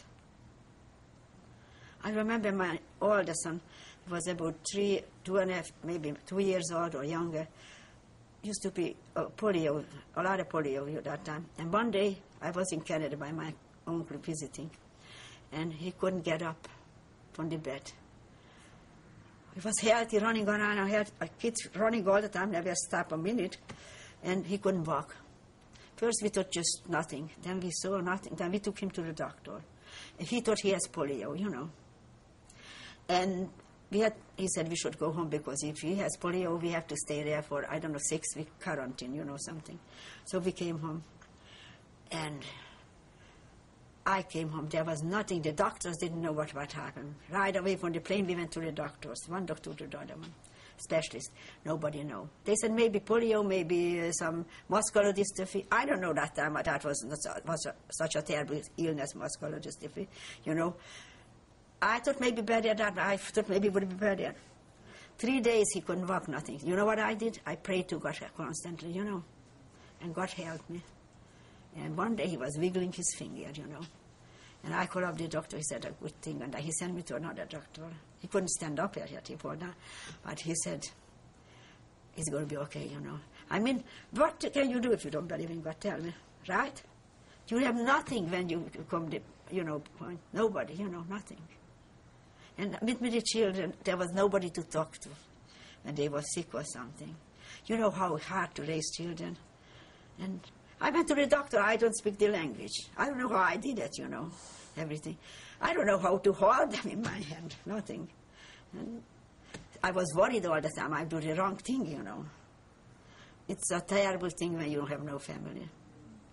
I remember my oldest son was about three, two and a half, maybe two years old or younger. Used to be uh, polio, a lot of polio at that time. And one day, I was in Canada by my uncle visiting, and he couldn't get up from the bed. He was healthy, running around, I had kids running all the time, never stop a minute, and he couldn't walk. First we thought just nothing, then we saw nothing, then we took him to the doctor. And he thought he has polio, you know. And we had, he said we should go home because if he has polio, we have to stay there for, I don't know, six week quarantine, you know, something. So we came home. And I came home. There was nothing. The doctors didn't know what, what happened. Right away from the plane, we went to the doctors. One doctor to the other one. Specialist. Nobody know. They said maybe polio, maybe uh, some muscular dystrophy. I don't know that time. That was, was a, such a terrible illness, muscular dystrophy, you know. I thought maybe better that. I thought maybe it would be better. Three days he couldn't walk, nothing. You know what I did? I prayed to God constantly, you know. And God helped me. And one day he was wiggling his finger, you know. And I called up the doctor. He said, a good thing. And he sent me to another doctor. He couldn't stand up yet before that. But he said, it's going to be okay, you know. I mean, what can you do if you don't believe in God? Tell me, right? You have nothing when you come to, you know, point. Nobody, you know, nothing. And with me, the children, there was nobody to talk to when they were sick or something. You know how hard to raise children. And I went to the doctor. I don't speak the language. I don't know how I did it, you know, everything. I don't know how to hold them in my hand, nothing. And I was worried all the time. I do the wrong thing, you know. It's a terrible thing when you have no family.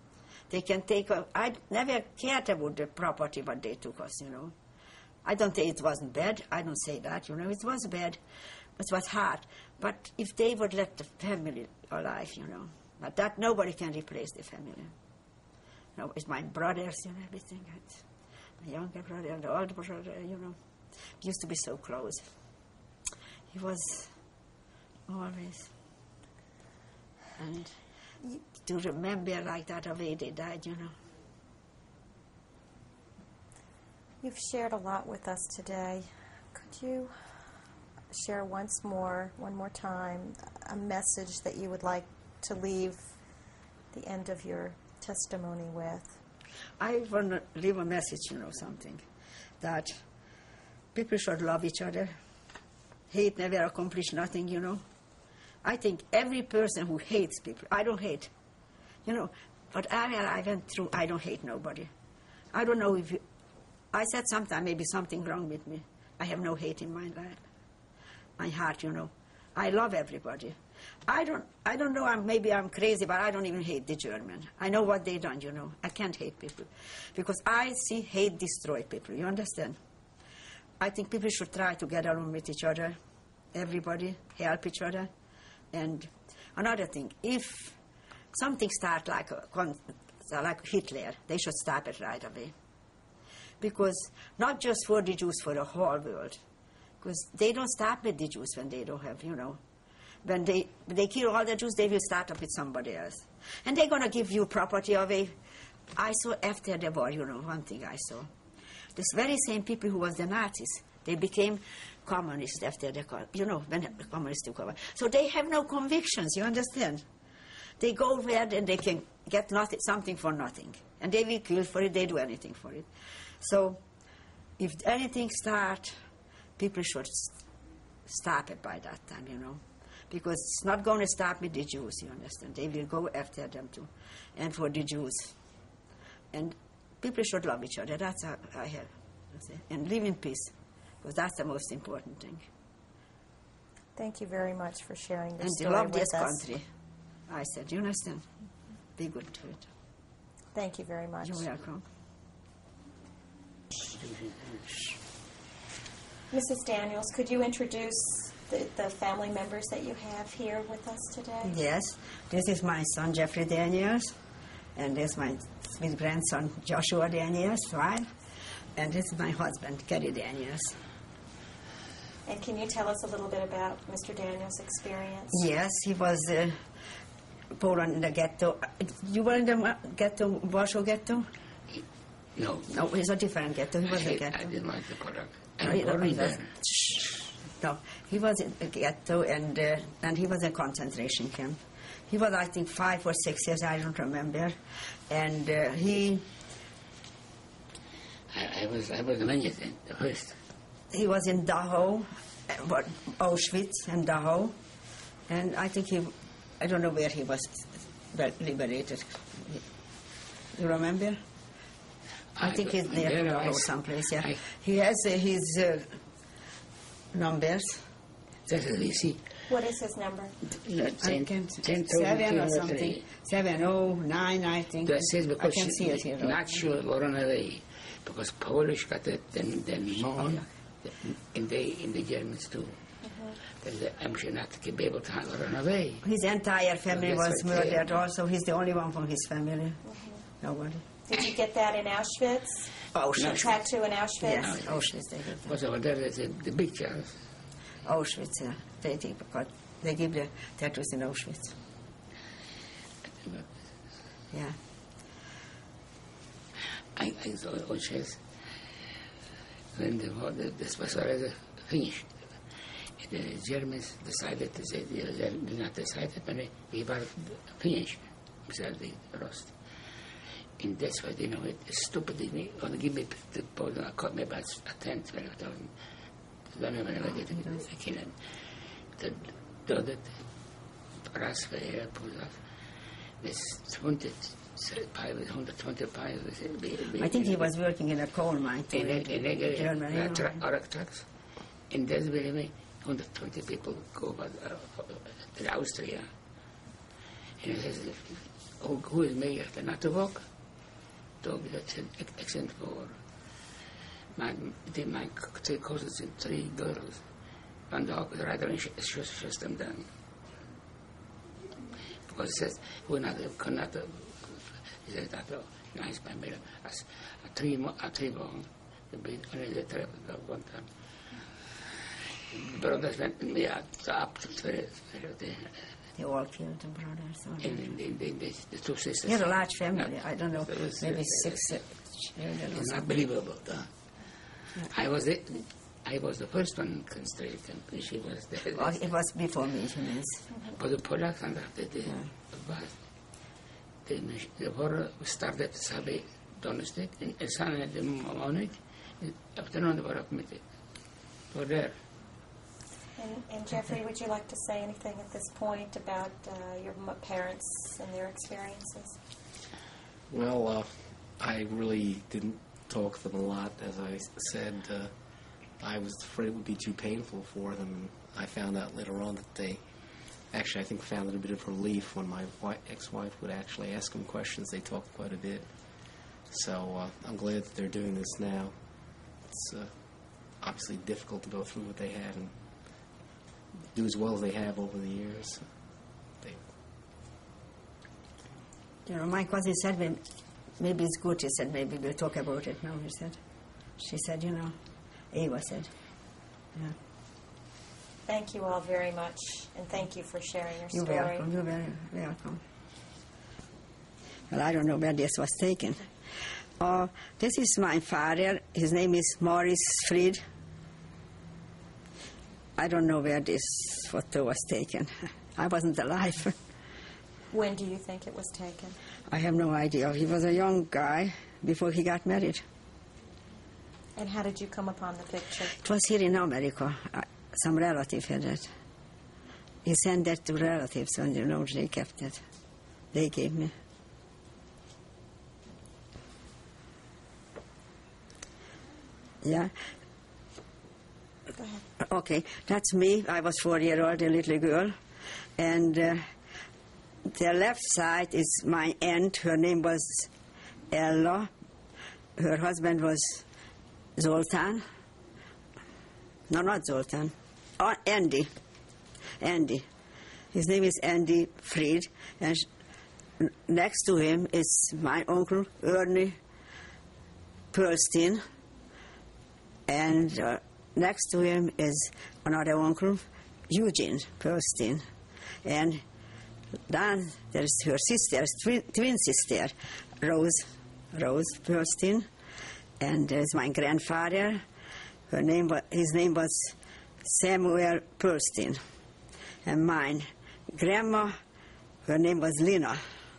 They can take, a, I never cared about the property what they took us, you know. I don't say it wasn't bad. I don't say that, you know. It was bad. It was hard. But if they would let the family alive, you know. But that, nobody can replace the family. No, it's my brothers and everything. It's my younger brother and the older brother, you know. We used to be so close. He was always. And to remember like that, the way they died, you know. You've shared a lot with us today. Could you share once more, one more time, a message that you would like to leave the end of your testimony with? I want to leave a message, you know, something, that people should love each other. Hate never accomplishes nothing, you know. I think every person who hates people, I don't hate, you know, but area I went through, I don't hate nobody. I don't know if you, I said sometime maybe something wrong with me. I have no hate in my life, my heart, you know. I love everybody. I don't, I don't know, I'm, maybe I'm crazy, but I don't even hate the German. I know what they done, you know. I can't hate people. Because I see hate destroy people, you understand? I think people should try to get along with each other, everybody, help each other. And another thing, if something starts like, a, like Hitler, they should stop it right away. Because not just for the Jews, for the whole world. Because they don't start with the Jews when they don't have, you know. When they, they kill all the Jews, they will start up with somebody else. And they're going to give you property away. I saw after the war, you know, one thing I saw. This very same people who was the Nazis, they became communists after the, you know, when the communists took over. So they have no convictions, you understand? They go where and they can get nothing, something for nothing. And they will kill for it, they do anything for it. So if anything starts, people should stop it by that time, you know. Because it's not going to stop with the Jews, you understand? They will go after them too, and for the Jews. And people should love each other, that's how I have. And live in peace, because that's the most important thing. Thank you very much for sharing this and story to love with this us. country, I said, you understand? Be good to it. Thank you very much. You're welcome. Missus Daniels, could you introduce the, the family members that you have here with us today? Yes, this is my son Jeffrey Daniels, and this is my sweet grandson Joshua Daniels, right? And this is my husband, Gary Daniels. And can you tell us a little bit about Mister Daniels' experience? Yes, he was uh, born in the ghetto. You were in the ghetto, Warsaw ghetto? No. No, it's a different ghetto. He was I, in a ghetto. I didn't like the product. No, I he, no, born he was, there. no, he was in a ghetto, and uh, and he was in a concentration camp. He was, I think, five or six years, I don't remember. And uh, he... I, I was I was many then, the first. He was in Dachau, uh, what, Auschwitz and Dachau. And I think he, I don't know where he was liberated. You remember? I, I think he's near Dachau someplace, yeah. I, he has uh, his uh, numbers. That's what we see. What is his number? No, ten, can, ten, seven or something. Seven oh nine, I think. That says because I can see it here. Not sure run away, because Polish got it, then then more, Oh, yeah. in the in the Germans too. Mm-hmm. I'm sure not to be able to run away. His entire family Well, was right murdered there. also. He's the only one from his family. Mm-hmm. Nobody. Did you get that in Auschwitz? Auschwitz. Tattoo in Auschwitz? Yes, Auschwitz. They did that. Was over there the, the big chance. Auschwitz, yeah. They, they, they give the tattoos in Auschwitz. Yeah. I, I saw Auschwitz when the war, the, this was already finished. The Germans decided to say, they did not decide it, but they were finished. So they lost. And that's why they know it is stupid. They want to give me the post, I caught me about a tenth, twelve thousand. Then when I get it, I can't. The dödet ras för er på this twenty one hundred twenty pilots. I think he was working in a coal mine too, in in Germany. uh, tra- Arc trucks. And that's where one hundred twenty people go about, uh, to Austria. And he says, oh, who is mayor? They're not to walk. tog vi ett exempel för my, the, my three cousins and three girls. One dog rather than shush them down. Because he says, we're not, could not, he says that, nice by me, as a tree, a tree bone, the big, only the tree of one time. Brothers went me up to the, They all killed the brothers. Or and the, the, the, the two sisters. He had a large family. Not, I don't know, was, maybe uh, six uh, children. It's unbelievable. Uh, yeah. I was the, I was the first one constrained, and she was the. Well, it was before me, he means. But the Polacks and the the the the war started Saturday, Wednesday, and Sunday the morning, afternoon they were admitted. Were there. And, and Jeffrey, would you like to say anything at this point about uh, your m- parents and their experiences? Well, uh, I really didn't talk to them a lot. As I said, uh, I was afraid it would be too painful for them. I found out later on that they actually, I think, found it a bit of relief when my wi- ex-wife would actually ask them questions. They talked quite a bit. So uh, I'm glad that they're doing this now. It's uh, obviously difficult to go through what they had and do as well as they have over the years. They You know, my cousin said, maybe, maybe it's good. He said, maybe we'll talk about it now, he said. She said, you know, Ava said, yeah. Thank you all very much, and thank you for sharing your You're story. welcome. You're very welcome. Well, I don't know where this was taken. Uh, this is my father. His name is Morris Fried. I don't know where this photo was taken. I wasn't alive. When do you think it was taken? I have no idea. He was a young guy before he got married. And how did you come upon the picture? It was here in America. Uh, some relative had it. He sent that to relatives, and you know, they kept it. They gave me. Yeah. Go ahead. Okay, that's me. I was four year old, a little girl. And uh, the left side is my aunt. Her name was Ella. Her husband was Zoltan. No, not Zoltan. Oh, Andy. Andy. His name is Andy Fried. And sh- next to him is my uncle, Ernie Perlstein. And uh, next to him is another uncle, Eugene Perlstein. And then there's her sister, twin, twin sister, Rose, Rose Perlstein. And there's my grandfather. Her name was, his name was Samuel Perlstein. And mine grandma, her name was Lina.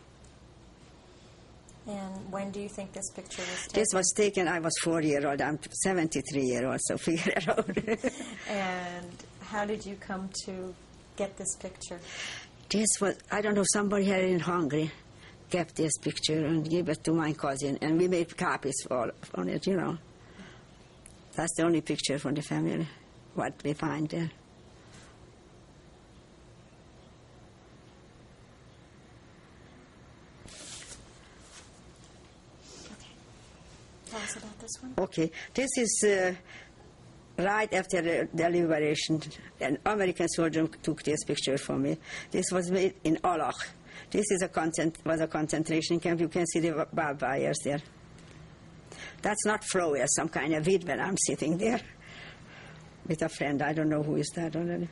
And when do you think this picture was taken? This was taken, I was four year old. I'm seventy-three year old, so figure it out. And how did you come to get this picture? This was, I don't know, somebody had it in Hungary, kept this picture and gave it to my cousin, and we made copies for, on it, you know. That's the only picture from the family, what we find there. Tell us about this one. Okay, this is uh, right after the, the liberation. An American soldier took this picture for me. This was made in Alach. This is a concent- was a concentration camp. You can see the barbed wires there. That's not flower, some kind of weed when I'm sitting there with a friend. I don't know who is that already.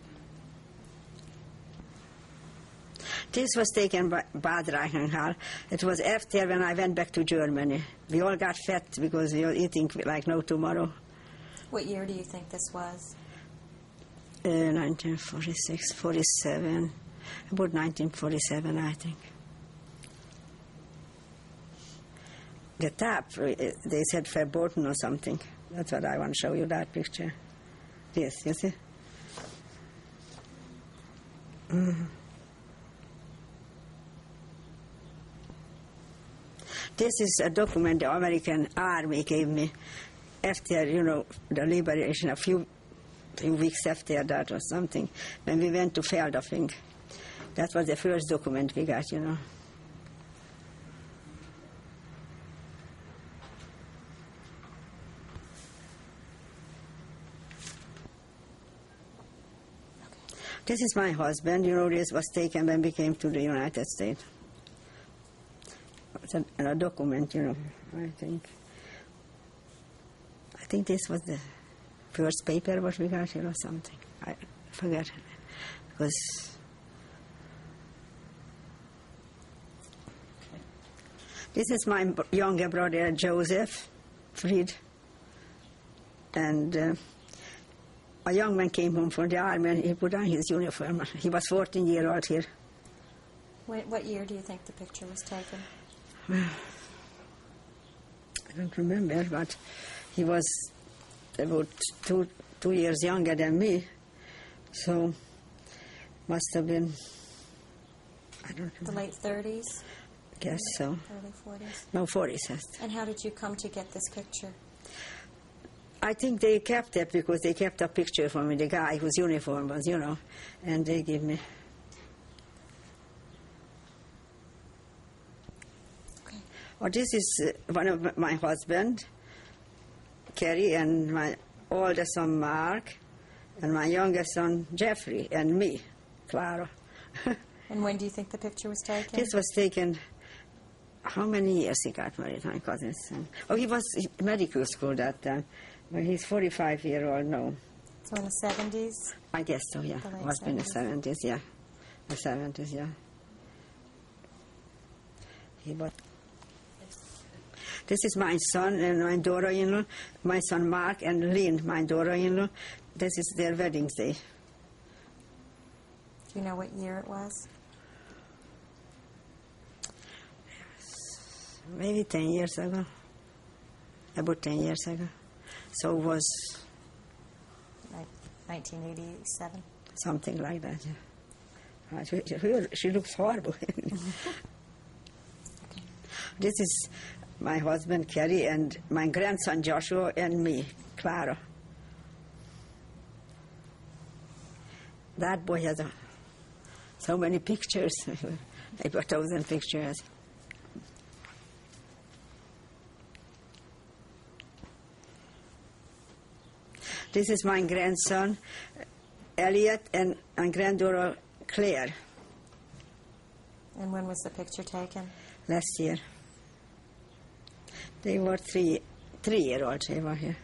This was taken by Bad Reichenhall. It was after when I went back to Germany. We all got fat because we were eating like no tomorrow. What year do you think this was? Uh, nineteen forty-six, forty-seven, about nineteen forty-seven, I think. The top, uh, they said verboten or something. That's what I want to show you, that picture. This, you see? Mm. This is a document the American Army gave me after, you know, the liberation, a few, few weeks after that or something, when we went to Feldafing. That was the first document we got, you know. This is my husband. You know, this was taken when we came to the United States. It's a, a document, you know, I think. I think this was the first paper what we got here or something. I forget. Because this is my younger brother, Joseph Fried. And uh, a young man came home from the army and he put on his uniform. He was fourteen years old here. What, what year do you think the picture was taken? I don't remember, but he was about two, two years younger than me. So must have been, I don't remember. The late thirties? Guess so. Early forties? No, forties. And how did you come to get this picture? I think they kept it because they kept a picture for me, the guy whose uniform was, you know, and they give me. Okay. Oh, this is uh, one of my husband, Kerry, and my oldest son, Mark, and my youngest son, Jeffrey, and me, Clara. And when do you think the picture was taken? This was taken, how many years he got married, my cousin's son? Oh, he was in medical school that time. Well, he's forty-five year old now. So in the seventies? I guess so, yeah. The late Must be in the seventies. seventies, yeah. The seventies, yeah. He was. This is my son and my daughter-in-law, my son Mark and Lynn, my daughter-in-law. This is their wedding day. Do you know what year it was? Maybe ten years ago. About ten years ago. So it was nineteen eighty-seven? something like that, yeah. Uh, She, she, she looks horrible. This is my husband, Kerry, and my grandson, Joshua, and me, Clara. That boy has a, so many pictures, maybe a thousand pictures. This is my grandson, Elliot, and my granddaughter, Clara, And when was the picture taken? last year. They were three, three-year-olds, they were here.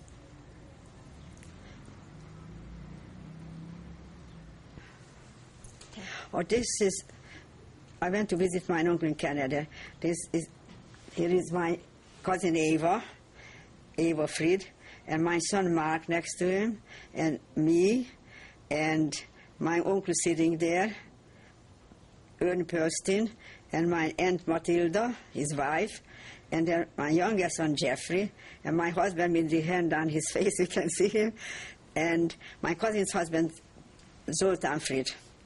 Oh, this is, I went to visit my uncle in Canada. This is, here is my cousin Ava, Ava Fried, and my son Mark next to him, and me, and my uncle sitting there, Ern Perstin, and my aunt Matilda, his wife, and then my youngest son Jeffrey, and my husband with the hand on his face, you can see him, and my cousin's husband, Zoltán Fried.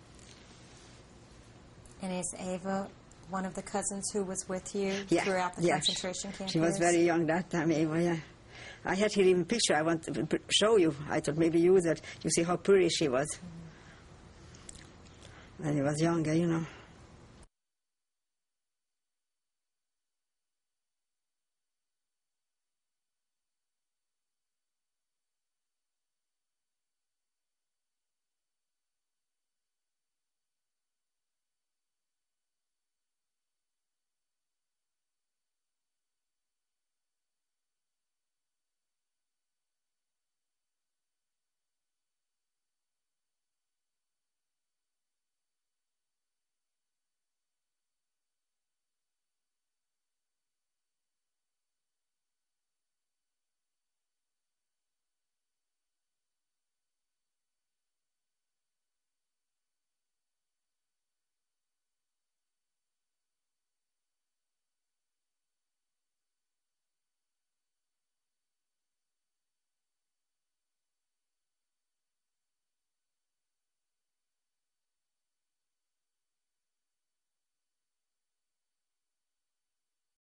And is Ava one of the cousins who was with you Yeah, throughout the yeah. concentration camp She was years? very young that time, Ava, yeah. I had here even a picture I want to p- show you. I thought maybe use it. You see how pretty she was. And she was younger, you know.